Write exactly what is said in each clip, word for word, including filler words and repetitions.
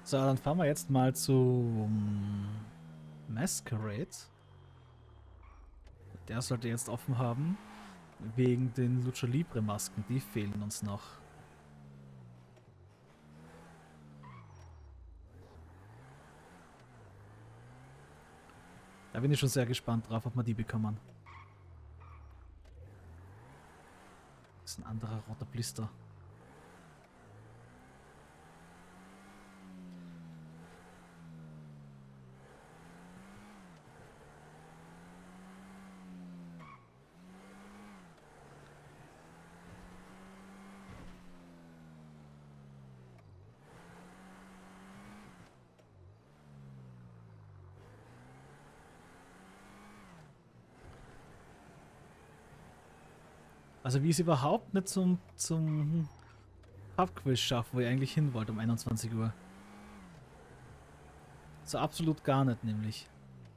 So, dann fahren wir jetzt mal zu Masquerade. Der sollte jetzt offen haben. Wegen den Lucha Libre Masken. Die fehlen uns noch. Da bin ich schon sehr gespannt drauf, ob wir die bekommen. Das ist ein anderer roter Blister. Also wie ich es überhaupt nicht zum, zum Pub-Quiz schaffe, wo ich eigentlich hin wollte um einundzwanzig Uhr. So absolut gar nicht nämlich.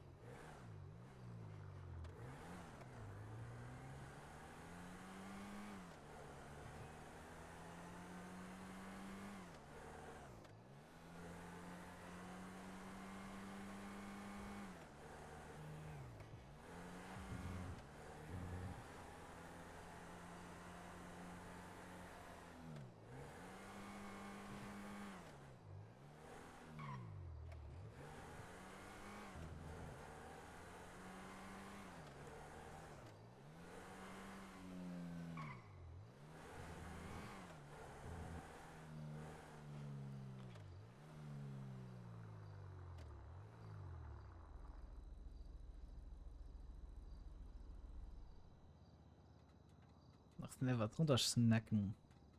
Ach, never drunter snacken.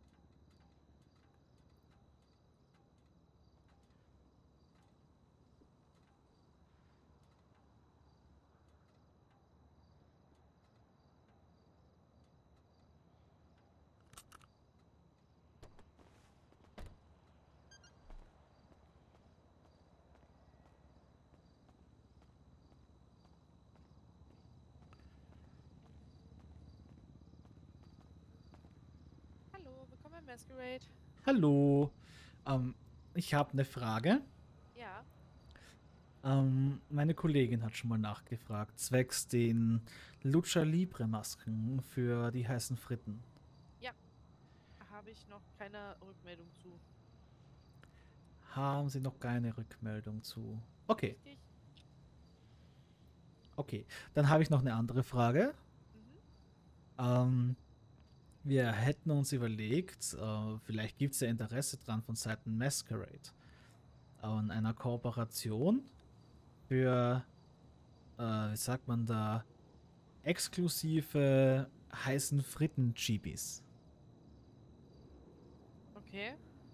Hallo, willkommen bei Masquerade. Hallo. Ähm, ich habe eine Frage. Ja, Ähm, meine Kollegin hat schon mal nachgefragt, zwecks den Lucha Libre Masken für die heißen Fritten. ja, habe ich noch keine Rückmeldung zu. Haben Sie noch keine Rückmeldung zu? Okay, Richtig? okay. Dann habe ich noch eine andere Frage. Mhm. Ähm, wir hätten uns überlegt, äh, vielleicht gibt es ja Interesse dran von Seiten Masquerade an einer Kooperation für, äh, wie sagt man da, exklusive heißen Fritten-Chibis. Okay.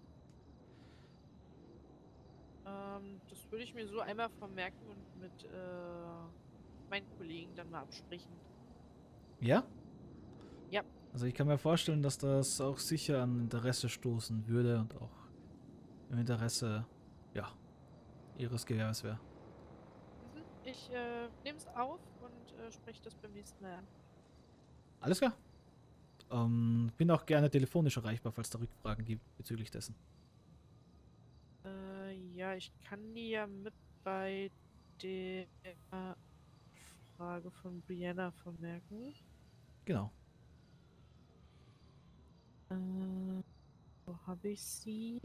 Ähm, das würde ich mir so einmal vermerken und mit äh, meinen Kollegen dann mal absprechen. Ja? Ja, Also ich kann mir vorstellen, dass das auch sicher an Interesse stoßen würde und auch im Interesse, ja, ihres Gewerbes wäre. mhm. Ich äh, nehme es auf und äh, spreche das beim nächsten Mal an. Alles klar. Ähm, bin auch gerne telefonisch erreichbar, falls es da Rückfragen gibt bezüglich dessen. Äh, ja, ich kann die ja mit bei der Frage von Brianna vermerken. Genau. Äh, wo habe ich sie?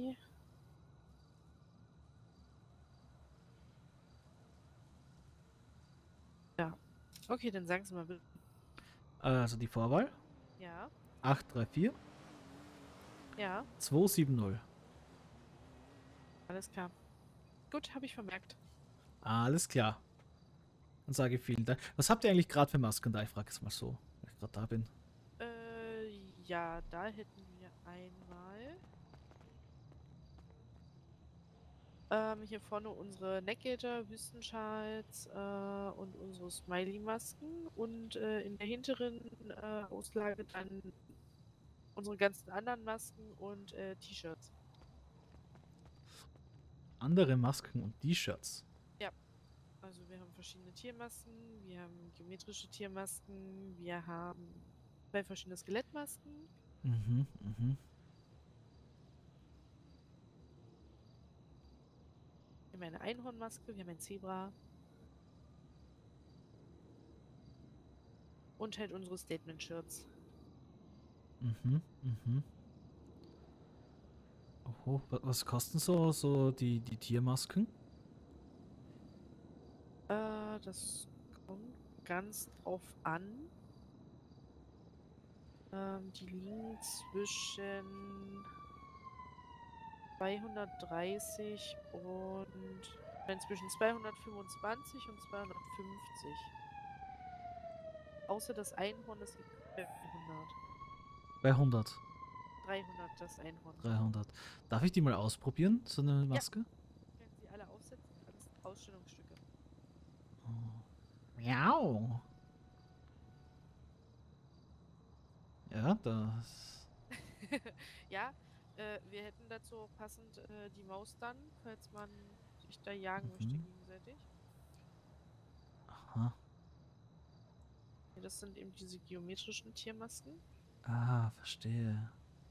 Ja. Okay, dann sagen Sie mal bitte. Also die Vorwahl Ja, acht drei vier ja, zwei sieben null. alles klar. Gut, habe ich vermerkt. Alles klar. Dann sage ich vielen Dank. Was habt ihr eigentlich gerade für Masken da? Ich frage es mal so, wenn ich gerade da bin. Äh, ja, da hätten wir einmal ähm, hier vorne unsere Neckgator, Wüstenschals äh, und unsere Smiley-Masken und äh, in der hinteren äh, Auslage dann unsere ganzen anderen Masken und äh, T-Shirts. Andere Masken und T-Shirts. Ja, also wir haben verschiedene Tiermasken, wir haben geometrische Tiermasken, wir haben zwei verschiedene Skelettmasken. Mhm, mhm. haben eine Einhornmaske, wir haben ein Zebra. Und halt unsere Statement-Shirts. Mhm, mhm. Oho, wa- was kosten so, so die, die Tiermasken? Äh, das kommt ganz drauf an. Ähm, die liegen zwischen zweihundertdreißig und nein, zwischen zweihundertfünfundzwanzig und zweihundertfünfzig. Außer das Einhorn, das liegt bei dreihundert. Bei hundert, dreihundert das Einhorn. dreihundert. Darf ich die mal ausprobieren, so eine Ja, Maske? können Sie alle aufsetzen, alles Ausstellungsstücke. Oh. Miau. Ja, das. Ja, äh, wir hätten dazu auch passend äh, die Maus dann, falls man sich da jagen möchte Mhm. gegenseitig. Aha. Ja, das sind eben diese geometrischen Tiermasken. Ah, verstehe.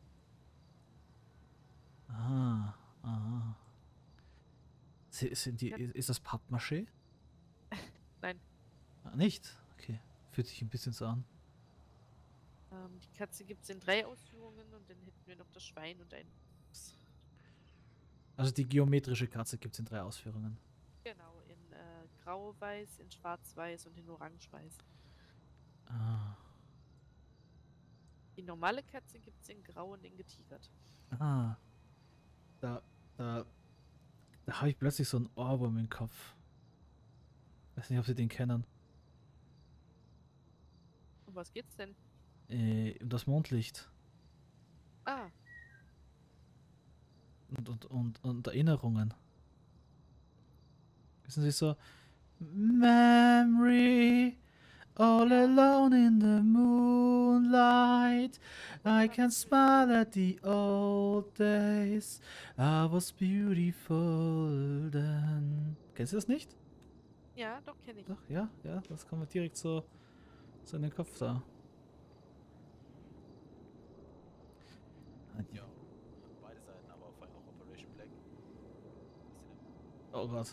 Ah, aha. Si- Sind die, Ja, i- ist das Pappmaché? nein, Ah, nicht? Okay. Fühlt sich ein bisschen so an. ähm, die Katze gibt es in drei Ausführungen und dann hätten wir noch das Schwein und ein Fuchs. Also die geometrische Katze gibt es in drei Ausführungen. Genau, in äh, grau-weiß, in schwarz-weiß und in orange-weiß. Ah. Die normale Katze gibt es in grau und in getigert. Ah. Da, da, da habe ich plötzlich so einen Ohrwurm im Kopf. Weiß nicht, ob Sie den kennen. Um was geht's denn? Äh, um das Mondlicht. Ah, Und, und, und, und Erinnerungen. Wissen Sie so? Memory, all ja. alone in the moonlight. I Wunderbar, can das höre ich auch. smile at the old days. I was beautiful then. Kennst du das nicht? Ja, doch, kenne ich. Doch, ja, ja, das kommt mir direkt so, so in den Kopf da. Ja, beide Seiten, aber vor allem auch Operation Black. Was denn? Oh Gott.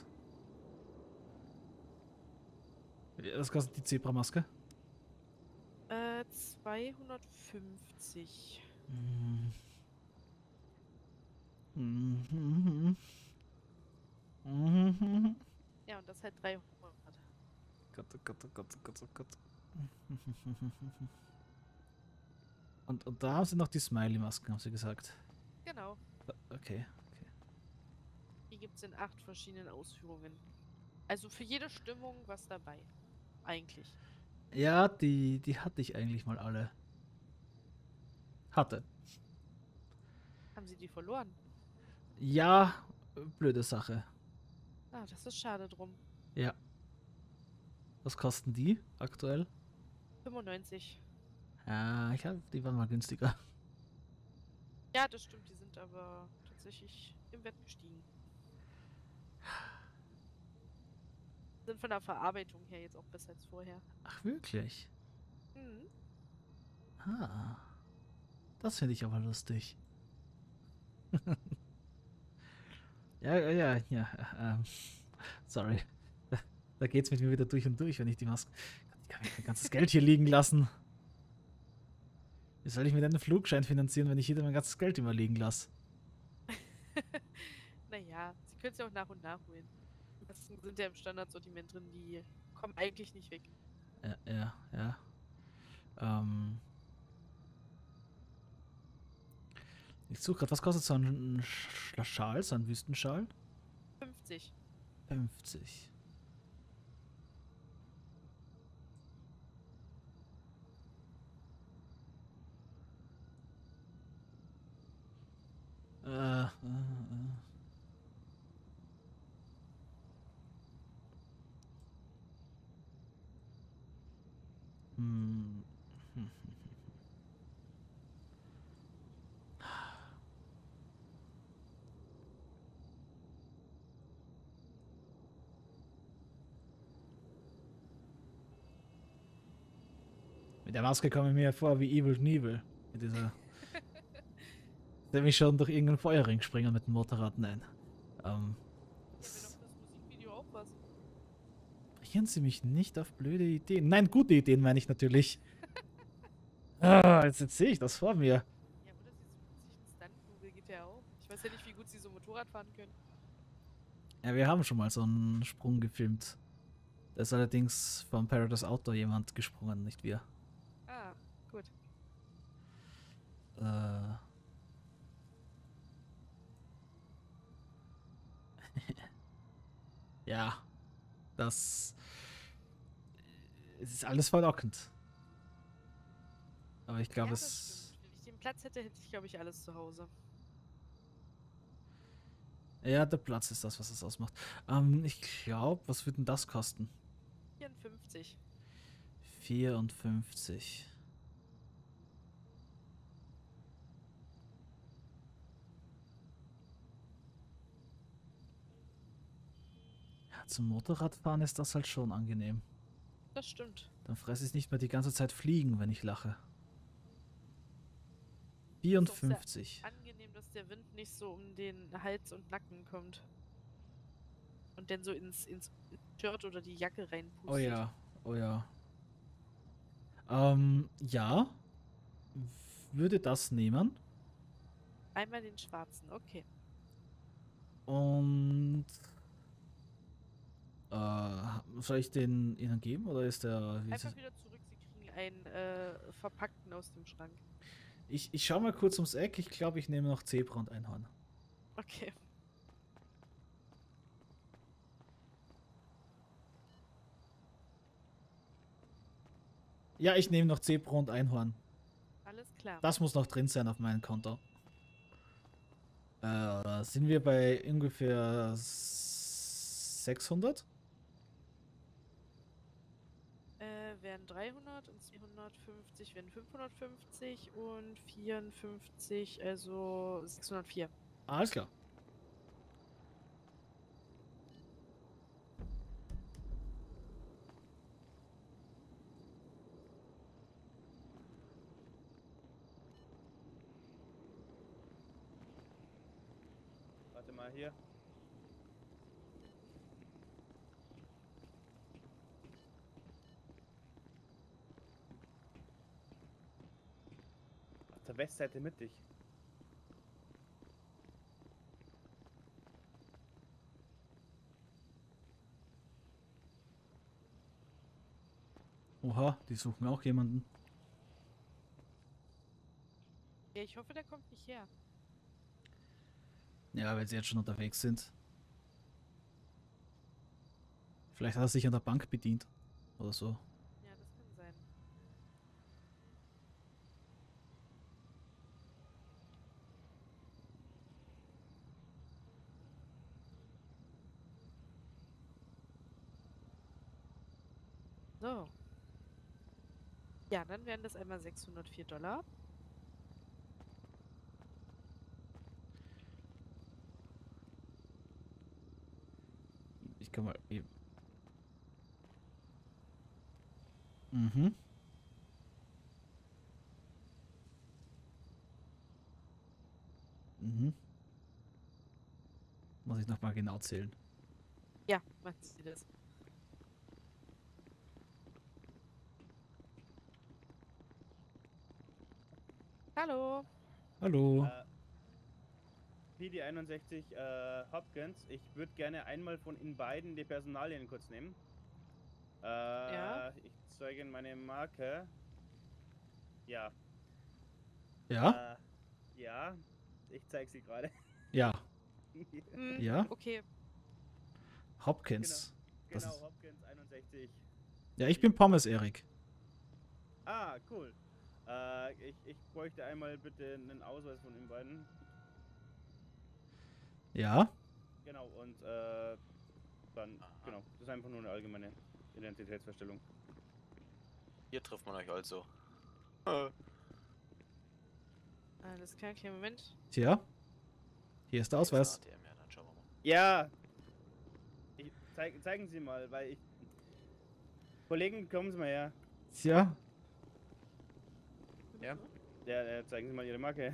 Ja, das kostet die Zebramaske. Äh, zweihundertfünfzig. Mhm. Mhm. Mhm. Ja, und das halt dreihundert. Gott, oh Gott, oh Gott, oh Gott, oh Gott. Und, und da haben sie noch die Smiley-Masken, haben sie gesagt. Genau. Okay, okay. Die gibt es in acht verschiedenen Ausführungen. Also für jede Stimmung was dabei. Eigentlich. Ja, die, die hatte ich eigentlich mal alle. Hatte. Haben sie die verloren? Ja, blöde Sache. Ah, das ist schade drum. Ja. Was kosten die aktuell? fünfundneunzig. Ja, ich hab, die waren mal günstiger. Ja, das stimmt. Die sind aber tatsächlich im Wert gestiegen. Sind von der Verarbeitung her jetzt auch besser als vorher. Ach, wirklich? Mhm. Ah. Das finde ich aber lustig. Ja, ja, ja, ja. Ähm, sorry. Da, da geht's mit mir wieder durch und durch, wenn ich die Maske. Ich kann nicht mein ganzes Geld hier liegen lassen. Wie soll ich mir denn einen Flugschein finanzieren, wenn ich hier mein ganzes Geld immer liegen lasse? Naja, sie können es ja auch nach und nach holen. Die Masken sind ja im Standardsortiment drin, die kommen eigentlich nicht weg. Ja, ja, ja. Ähm. Ich suche gerade, was kostet so ein Sch- Schal, so ein Wüstenschal? fünfzig. fünfzig. Äh, äh, äh. Hm. Hm. Mit der Maske komme ich mir vor wie Evil Knievel. Mit dieser. Der mich schon durch irgendeinen Feuerring springen mit dem Motorrad. Nein. Ähm. Ich habe mir noch Das, fürs Bringen Sie mich nicht auf blöde Ideen. Nein, gute Ideen meine ich natürlich. Ah, jetzt, jetzt sehe ich das vor mir. Ja, oder sie suchen sich einen Stunt-Double, geht ja auch. Ich weiß ja nicht, wie gut sie so Motorrad fahren können. Ja, wir haben schon mal so einen Sprung gefilmt. Da ist allerdings vom Paradise Outdoor jemand gesprungen, nicht wir. Ah, gut. Äh. Ja, das es ist alles verlockend. Aber ich glaube, Ja, es... das stimmt. Wenn ich den Platz hätte, hätte ich, glaube ich, alles zu Hause. Ja, der Platz ist das, was es ausmacht. Ähm, ich glaube, was wird denn das kosten? vierundfünfzig. vierundfünfzig. Ja, zum Motorradfahren ist das halt schon angenehm. Das stimmt. Dann fresse ich nicht mehr die ganze Zeit Fliegen, wenn ich lache. Ist vierundfünfzig. auch sehr angenehm, dass der Wind nicht so um den Hals und Nacken kommt. Und dann so ins, ins Shirt oder die Jacke reinpustet. Oh ja, oh ja. Ähm, ja. Würde das nehmen. Einmal den schwarzen, okay. Und äh, soll ich den Ihnen geben oder ist der... Wie ist Einfach es? wieder zurück, sie kriegen einen äh, verpackten aus dem Schrank. Ich, ich schau mal kurz ums Eck. Ich glaube, ich nehme noch Zebra und Einhorn. Okay. Ja, ich nehme noch Zebra und Einhorn. Alles klar. Das muss noch drin sein auf meinem Konto. Äh, sind wir bei ungefähr sechshundert? Äh, wären dreihundert und zweihundertfünfzig wären fünfhundertfünfzig und vierundfünfzig, also sechshundertvier. Alles klar. Warte mal hier. Auf der Westseite mittig. Oha, die suchen auch jemanden. Ja, ich hoffe, der kommt nicht her. Ja, wenn sie jetzt schon unterwegs sind. Vielleicht hat er sich an der Bank bedient. Oder so. Ja, das kann sein. So. Ja, dann wären das einmal sechshundertvier Dollar. Ich kann mal eben. Mhm. Mhm. Muss ich nochmal genau zählen. Ja, machen Sie das. Hallo. Hallo. Äh, P D einundsechzig äh, Hopkins, ich würde gerne einmal von Ihnen beiden die Personalien kurz nehmen. Äh, Ja. Ich zeige Ihnen meine Marke. Ja. Ja? Äh, ja, ich zeige sie gerade. Ja. Hm, Ja? Okay. Hopkins. Das Genau, ist- Hopkins einundsechzig. Ja, ich bin Pommes Erik. Ah, cool. Äh, ich, ich bräuchte einmal bitte einen Ausweis von Ihnen beiden. Ja? Genau, und äh, dann, genau, das ist einfach nur eine allgemeine Identitätsfeststellung. Hier trifft man euch also. Alles klar, kleinen Moment. Tja. Hier ist der Ausweis. A T M, ja, dann schauen wir mal. Ja! Ich, zeig, zeigen Sie mal, weil ich... Kollegen, kommen Sie mal her. Tja. Ja? Ja, äh, zeigen Sie mal Ihre Marke.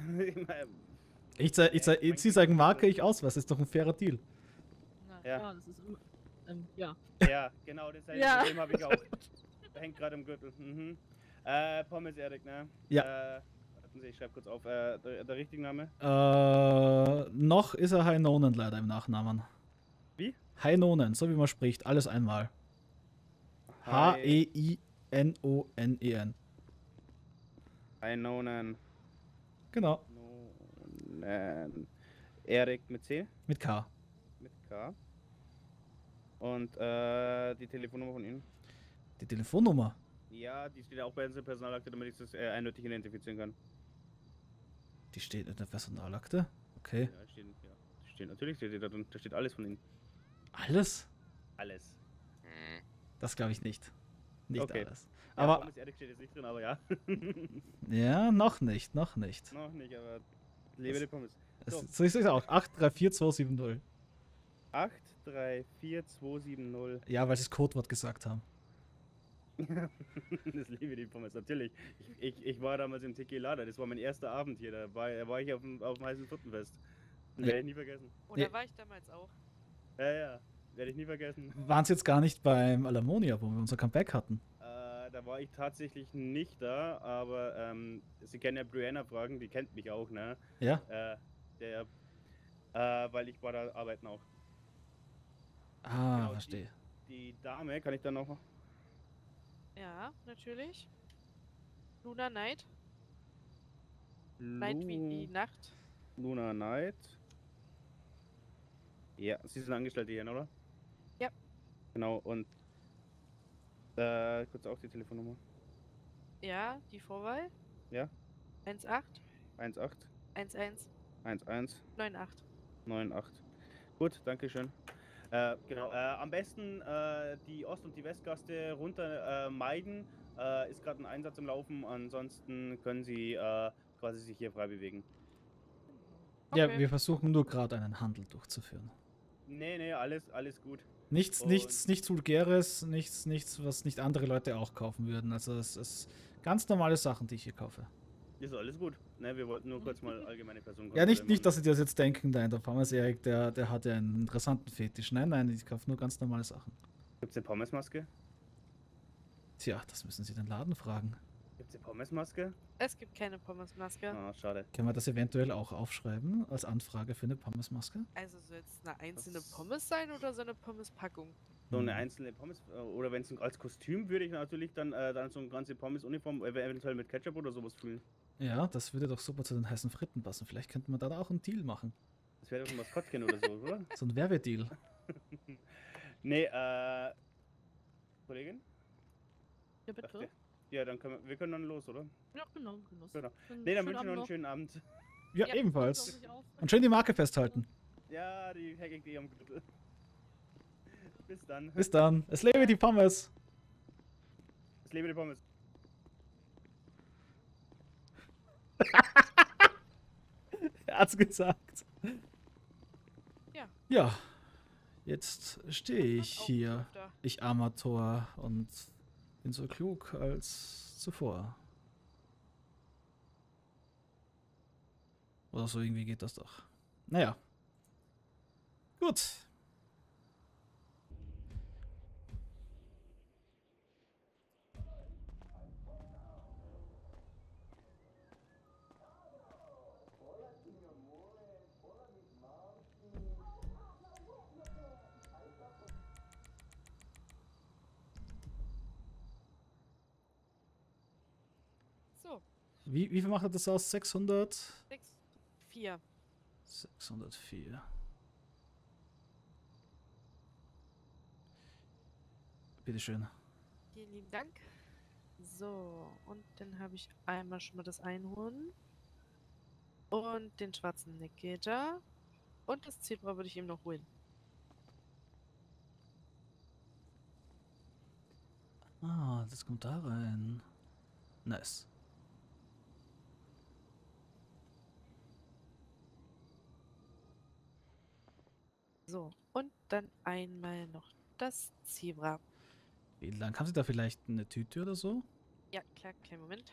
Ich zeig, ich zeig, Sie sagen Marke, ich Ausweis. Das ist doch ein fairer Deal. Na Ja. klar, das ist immer, Ähm, ja. Ja, genau, das Ja. Problem habe ich auch. Der hängt gerade im Gürtel. Mhm. Äh, Pommes Erik, ne? Ja. Äh, warten Sie, ich schreibe kurz auf. Äh, der, der richtige Name? Äh, noch ist er Heinonen leider im Nachnamen. Wie? Heinonen, so wie man spricht, alles einmal. H E I N O N E N. Heinonen. Genau, Nonen. Erik mit C? mit K. Mit K. Und äh, die Telefonnummer von Ihnen? Die Telefonnummer, Ja, die steht auch bei unserer Personalakte, damit ich das äh, eindeutig identifizieren kann. die steht in der Personalakte. Okay. Ja, steht, ja. Steht, natürlich steht da drin. Da steht alles von Ihnen. Alles? Alles. Das glaube ich nicht. Nicht Okay. alles. Ja, Aber, Pommes Erik steht jetzt nicht drin, aber ja. ja, noch nicht, noch nicht. Noch nicht, aber lebe die Pommes. Es, So. so ist es auch. acht drei vier zwei sieben null. acht drei vier zwei sieben null. Ja, weil sie das Codewort gesagt haben. Das liebe die Pommes, natürlich. Ich, ich, ich war damals im Tequilada, das war mein erster Abend hier. Da war, da war ich auf dem, auf dem heißen Frittenfest. Werde ich nie vergessen. Oder Nee. war ich damals auch? Ja, ja, werde ich nie vergessen. Waren sie jetzt gar nicht beim Alamonia, wo wir unser Comeback hatten? Äh, da war ich tatsächlich nicht da, aber ähm, Sie kennen ja Brianna Fragen, die kennt mich auch, ne? Ja? Äh, der, äh, weil ich war da arbeiten auch. Ah, Genau, verstehe. Die Dame, kann ich dann noch. Ja, natürlich. Luna Night. Night wie die Lu Nacht. Luna Night. Ja, Sie sind Angestellte hier, oder? Ja. Genau, und äh, kurz auch die Telefonnummer. Ja, die Vorwahl. Ja. eins acht eins acht eins eins eins eins neun acht. neun acht. Gut, danke schön. Äh, genau, äh, am besten äh, die Ost- und die Westgaste runter äh, meiden. Äh, ist gerade ein Einsatz im Laufen, ansonsten können Sie äh, quasi sich hier frei bewegen. Ja, Okay. wir versuchen nur gerade einen Handel durchzuführen. Nee, nee, alles, alles gut. Nichts, Und- nichts, nichts Vulgäres, nichts, nichts, was nicht andere Leute auch kaufen würden. Also es ist ganz normale Sachen, die ich hier kaufe. Ist alles gut. Ne, wir wollten nur kurz mal allgemeine Personen. Ja, nicht, nicht, dass Sie das jetzt denken, nein, der Pommes Erik, der, der hat ja einen interessanten Fetisch. Nein, nein, ich kaufe nur ganz normale Sachen. Gibt's eine Pommesmaske? Tja, das müssen Sie den Laden fragen. Gibt's eine Pommesmaske? Es gibt keine Pommesmaske. Ah, schade. Können wir das eventuell auch aufschreiben als Anfrage für eine Pommesmaske? Also soll es eine einzelne Das- Pommes sein oder so eine Pommespackung? So eine Hm. einzelne Pommes, äh, oder wenn es als Kostüm würde ich natürlich dann, äh, dann so eine ganze Pommes-Uniform, äh, eventuell mit Ketchup oder sowas fühlen. Ja, das würde doch super zu den heißen Fritten passen. Vielleicht könnte man da auch einen Deal machen. Das wäre doch ein Maskottchen oder so, oder? So ein Werbedeal. Nee, äh. Kollegin? Ja, Dachte- bitte. Ja, dann können wir, wir können dann los, oder? Ja, genau. genau. Genau. Dann Nee, dann schönen wünsche ich noch einen Abend schönen Abend. Ja, Ja, ebenfalls. pass auf dich auf. Und schön die Marke festhalten. Ja, die hängt eh am Gürtel. Bis dann. Bis dann. Es lebe die Pommes. Es lebe die Pommes. Er hat's gesagt. Ja. Ja. Jetzt stehe ich Das auch hier. öfter. Ich Amateur und bin so klug als zuvor. Oder so irgendwie geht das doch. Naja. Gut. So, Wie, wie viel macht das aus? sechshundert? sechs, vier. sechshundertvier. Bitteschön. Vielen lieben Dank. So, und dann habe ich einmal schon mal das Einhorn. Und den schwarzen Neckgator. Und das Zebra würde ich ihm noch holen. Ah, das kommt da rein. Nice. So, und dann einmal noch das Zebra. Vielen Dank. Haben Sie da vielleicht eine Tüte oder so? Ja, klar, kleinen Moment.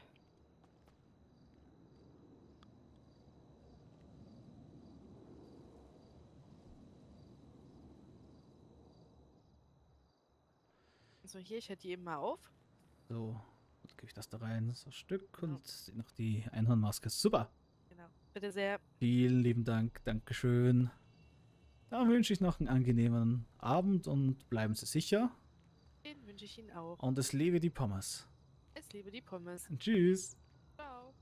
Also hier, ich hätte die eben mal auf. So, dann gebe ich das da rein, so ein Stück Genau. und noch die Einhornmaske. Super. Genau. Bitte sehr. Vielen lieben Dank, Dankeschön. Dann wünsche ich noch einen angenehmen Abend und bleiben Sie sicher. Den wünsche ich Ihnen auch. Und es lebe die Pommes. Es liebe die Pommes. Tschüss. Ciao.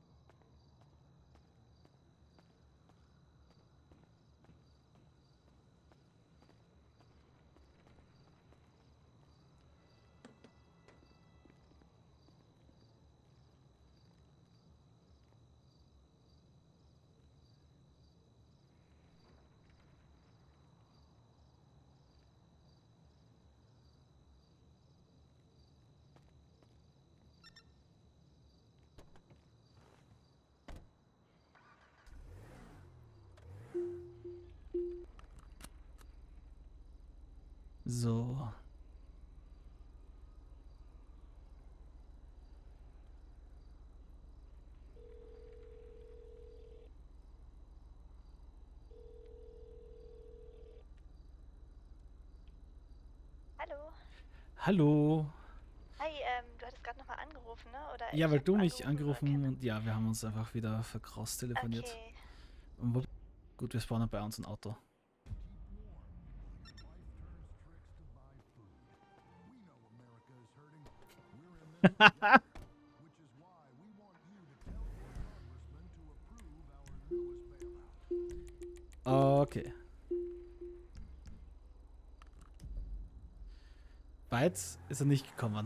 So. Hallo. Hallo. Hi, ähm, du hattest gerade nochmal angerufen, ne? Oder Ja, ich weil hab du mich angerufen, angerufen oder und ja, wir haben uns einfach wieder verkross telefoniert. Okay. Und wo, gut, wir spawnen bei uns ein Auto. Okay. Weit ist er nicht gekommen.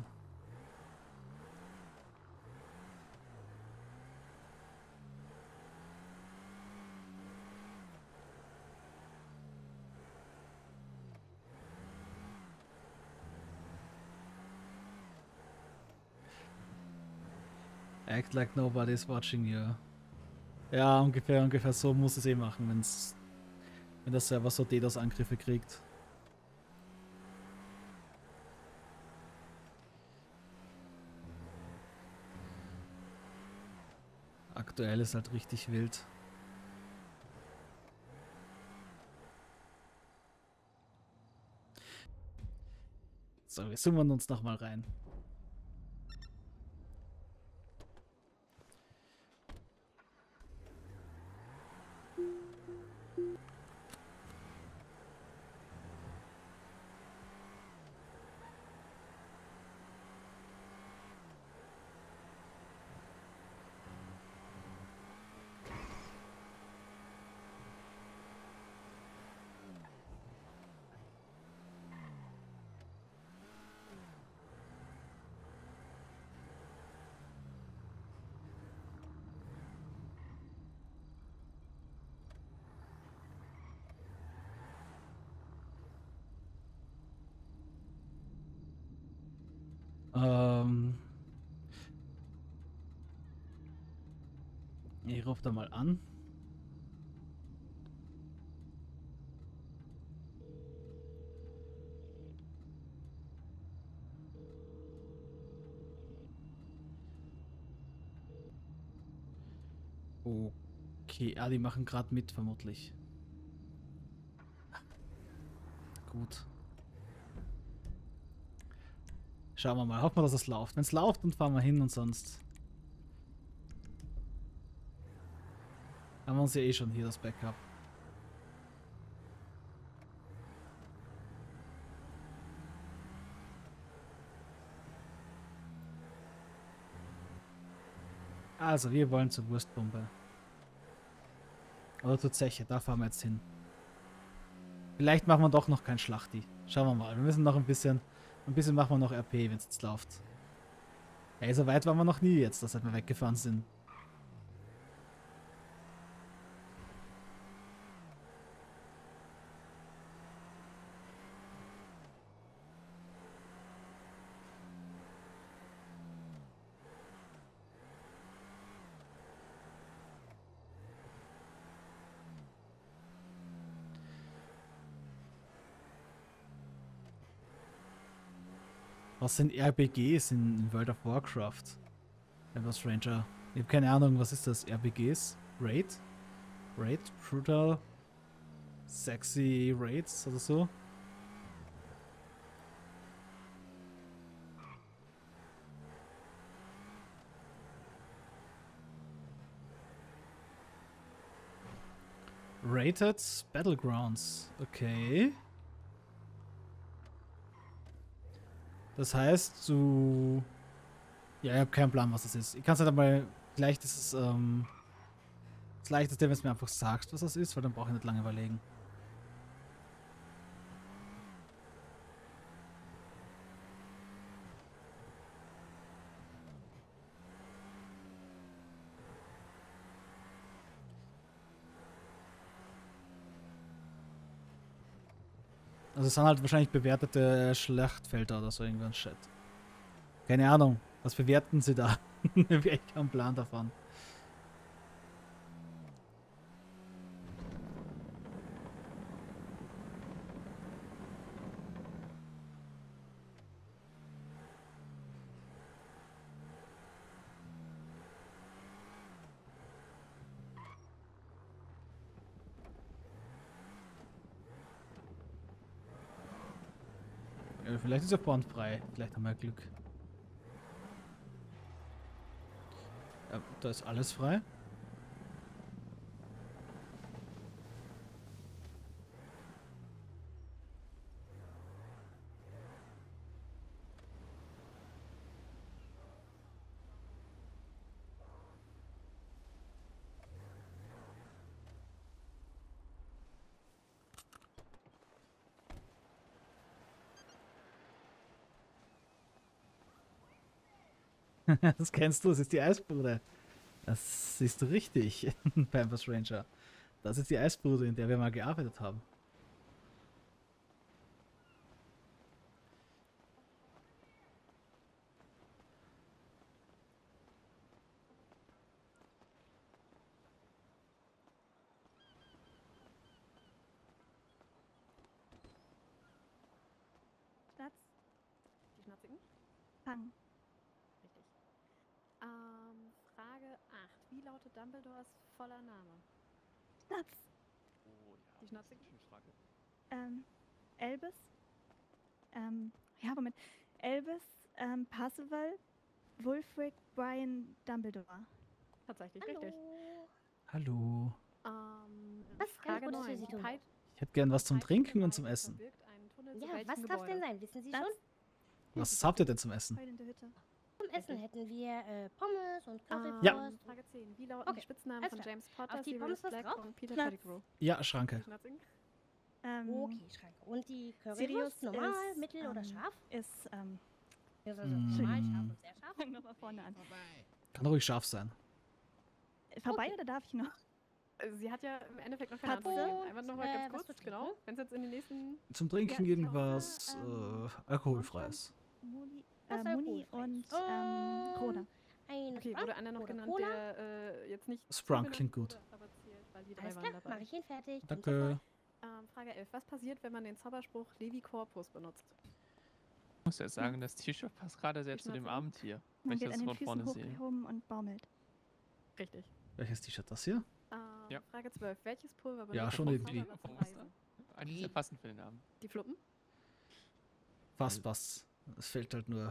Act like nobody's watching you. Ja, ungefähr, ungefähr so muss es eh machen, wenn's, wenn der Server so DDoS-Angriffe kriegt. Aktuell ist halt richtig wild. So, wir zoomen uns nochmal rein. Ähm. Ich rufe da mal an. Okay, ah, die machen gerade mit, vermutlich. Gut. Schauen wir mal, hoffen wir, dass es läuft. Wenn es läuft, dann fahren wir hin und sonst haben wir uns ja eh schon hier das Backup. Also, wir wollen zur Wurstbombe. Oder zur Zeche, da fahren wir jetzt hin. Vielleicht machen wir doch noch kein Schlachti. Schauen wir mal. Wir müssen noch ein bisschen, ein bisschen machen wir noch R P, wenn es jetzt läuft. Ey, so weit waren wir noch nie jetzt, dass wir weggefahren sind. Was sind R P Gs in World of Warcraft? Etwas Ranger. Ich habe keine Ahnung, was ist das? R P Gs? Raid? Raid? Brutal? Sexy Raids oder so? Rated Battlegrounds. Okay. Das heißt, du... Ja, ich habe keinen Plan, was das ist. Ich kann es halt einmal... Vielleicht ist es, ähm... das Leichteste, wenn du mir einfach sagst, was das ist, weil dann brauche ich nicht lange überlegen. Also es sind halt wahrscheinlich bewertete Schlachtfelder oder so irgendwas Shit. Keine Ahnung. Was bewerten sie da? Ich habe echt keinen Plan davon. Ja, vielleicht ist er pornfrei. Vielleicht haben wir Glück. Ja, da ist alles frei. Das kennst du, das ist die Eisbrude. Das siehst du richtig, Pampers Ranger. Das ist die Eisbrude, in der wir mal gearbeitet haben. Schnatz. Die Schnatzigen? Fang. Richtig. Ähm, Frage acht. Wie lautet Dumbledores voller Name? Schnatz. Oh ja. Die Schnatzigen? Schöne Frage. Ähm, Elvis. Ähm, ja, Moment. Elvis, ähm, Parzival, Wulfric, Brian, Dumbledore. Tatsächlich Hallo. richtig. Hallo. Ähm, Was kann Frage ich Gutes für neun. Sie tun? Peit- Ich hätte gern was zum Peitschende Trinken und zum Weide Essen. verbirgt einen Tunnel zu Ja, welchem was darf Gebäude? denn sein? Wissen Sie Schnatz. schon? Was habt ihr denn zum Essen? Heulende Hütte. Zum Essen hätten wir äh, Pommes und Currywurst. Ja. Ähm, Frage zehn. Wie lauten Okay, die Spitznamen alles von klar. James Potter, Auf die Sirius Pommes was Black drauf? und Peter Schnatz. Pettigrew? Ja, Schranke. Die Schnatzigen? Ähm, Okay, Schranke. Und die Sirius Currywurst? Normal, ist, mittel oder ähm, scharf? Ist, ähm, Also Mm. normal, scharf und sehr scharf. fang nochmal vorne an. Kann ruhig scharf sein. Vorbei Okay. oder darf ich noch? Äh, Sie hat ja im Endeffekt noch keine Katze. Antwort gegeben. Einfach nochmal Äh, ganz was kurz, zu genau. trinken? Wenn es jetzt in den nächsten... Zum Trinken Ja, irgendwas ähm, äh, alkoholfreies. Muni, Was äh, Muni alkoholfrei und ist. ähm, Ähm, Corona. Ein Okay, Sprunk wurde einer noch oder genannt, Cola? der äh, jetzt nicht... Sprunk zugenannt klingt gut. wurde, aber zählt, weil die drei Alles waren klar, dabei. mache ich ihn fertig. Kommt Danke. Ähm, Frage elf. Was passiert, wenn man den Zauberspruch Levi Corpus benutzt? Ich muss ja sagen, das T-Shirt passt gerade sehr zu dem Schnatzigen? Abendtier, wenn Man ich wird das an den von Füßen vorne sehe. hochgehoben und baumelt. Richtig. Welches T-Shirt das hier? Ähm, Ja. Frage zwölf. Welches Pulver benutzt Ja, schon der irgendwie. Zauberer zum Vom Muster? Reisen? Eigentlich sehr passend für den Namen. Die Fluppen? Fast passt. Es fehlt halt nur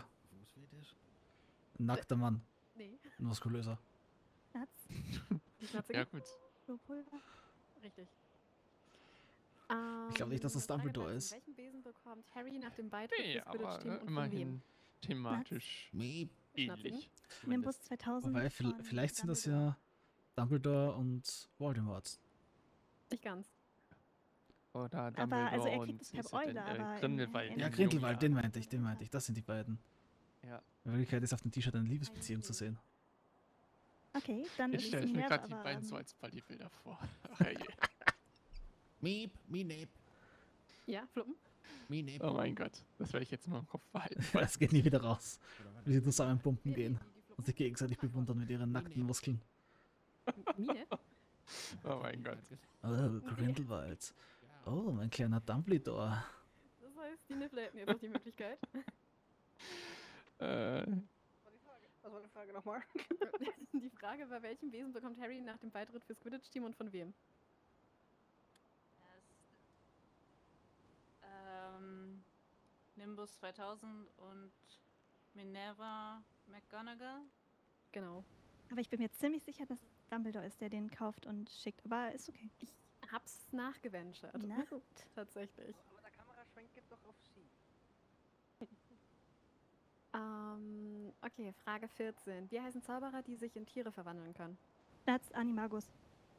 ein nackter Mann. Nee. Ein muskulöser. Schnatz. Die Schnatzigen? Ja gut. Flohpulver. Richtig. Ich glaub nicht, dass das Ähm, Frage Dumbledore dreizehn. ist. Welchen Besen bekommt Harry nach dem Beitritt Nee, des aber Quidditch-Team äh, und von immerhin wem? thematisch Miep. ähnlich. Nimbus zumindest. zweitausend. Wobei, vi- von vielleicht sind das Dumbledore. ja Dumbledore und Voldemort. Nicht ganz. Oder Aber, Dumbledore also er kriegt und es per ist er denn, Eule, äh, aber in- Grindelwald. in- Ja, in- Grindelwald, den Ja. meinte ich, den meinte ich. Das sind die beiden. Ja. In Wirklichkeit ist auf dem T-Shirt eine Liebesbeziehung zu sehen. Okay, dann Ich ist stelle es mir Minerva, gerade die aber, beiden so ähm, als Ballybilder vor. Ach je. Miep, Minep, Ja, Fluppen? Minep. Oh mein Gott, das werde ich jetzt mal im Kopf behalten. Das geht nie wieder raus. Wie sie zusammen pumpen Ja, die- gehen die- die und Fluppen. sich gegenseitig bewundern mit ihren nackten Muskeln. Mine? Oh mein Gott. Oh, Grindelwald. Oh, mein kleiner Dumbledore. Das heißt, die Niffler hätten jetzt noch die Möglichkeit. Äh, Was war die Frage nochmal? Die Frage war, welchen Besen bekommt Harry nach dem Beitritt fürs Quidditch-Team und von wem? Ähm, Nimbus zweitausend und Minerva McGonagall. Genau. aber ich bin mir ziemlich sicher, dass Dumbledore ist, der den kauft und schickt. Aber ist okay. Ich hab's nachgewenschert. Na gut. Tatsächlich. Aber der Kameraschwenk geht doch auf Sie. Ähm, okay, Frage vierzehn. Wie heißen Zauberer, die sich in Tiere verwandeln können? Platz Animagus.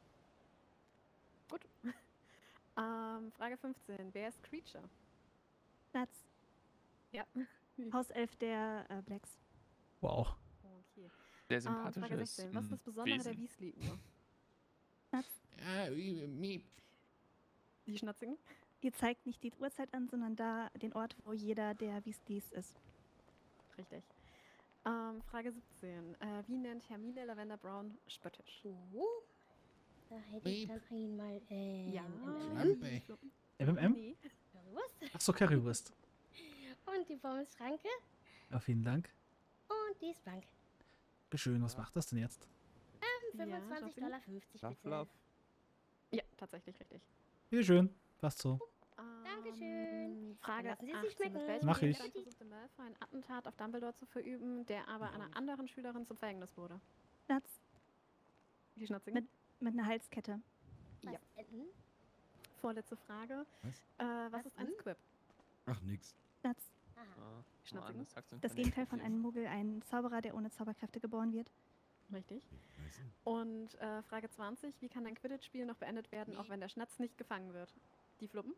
Gut. ähm, Frage fünfzehn. Wer ist Creature? Platz Ja. Hauself der äh, Blacks. Wow. Okay. Sehr Ähm, Frage sympathisches sechzehn. Was ist das mm, Besondere der Wesen. Wiesli-Uhr? Platz. Ja, wie- Miep. Die Schnatzigen? Die zeigt nicht die Uhrzeit an, sondern da den Ort, wo jeder der Weasleys ist. Richtig. Ähm, Frage siebzehn. Äh, wie nennt Hermine Lavender Brown spöttisch? Uh, da hätte ich dann einmal ähm, Ja. Schlampe. M M M? Nee. Currywurst. Achso, Currywurst. Und die Pommesschranke. Ja, vielen Dank. Und die ist blank. Schön, was macht das denn jetzt? Ähm, Ja, fünfundzwanzig Schatzi? Dollar fünfzig Love, bitte. love. Ja, tatsächlich richtig. Bitte schön. Passt so. Dankeschön. Ähm, Frage Lassen Sie es achtzehn. sich schmecken. Mit welchem Mach ich. Gegenstand versuchte Malfoy ein Attentat auf Dumbledore zu verüben, der aber einer anderen Schülerin zum Verhängnis wurde? Platz Die Schnatzigen? Mit, mit einer Halskette. Was Ja. denn? Vorletzte Frage. Was? Äh, was Was ist ein denn? Squib? Ach, nix. Platz. Aha. Ah, Schnatzigen? das sagst du Das nicht. Gegenteil von einem Muggel, ein Zauberer, der ohne Zauberkräfte geboren wird. Richtig. Weißt Und äh, Frage zwanzig. Wie kann ein Quidditch-Spiel noch beendet werden, auch wenn der Schnatz nicht gefangen wird? Die Fluppen?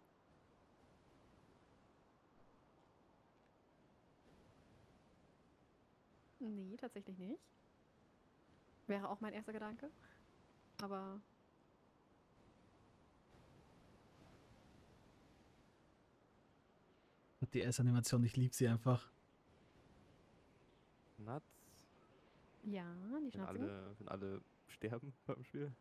Nee, tatsächlich nicht. Wäre auch mein erster Gedanke. Aber Die S-Animation, ich liebe sie einfach. Nuts. ja, die Wenn Schnatzigen. alle, wenn alle sterben beim Spiel.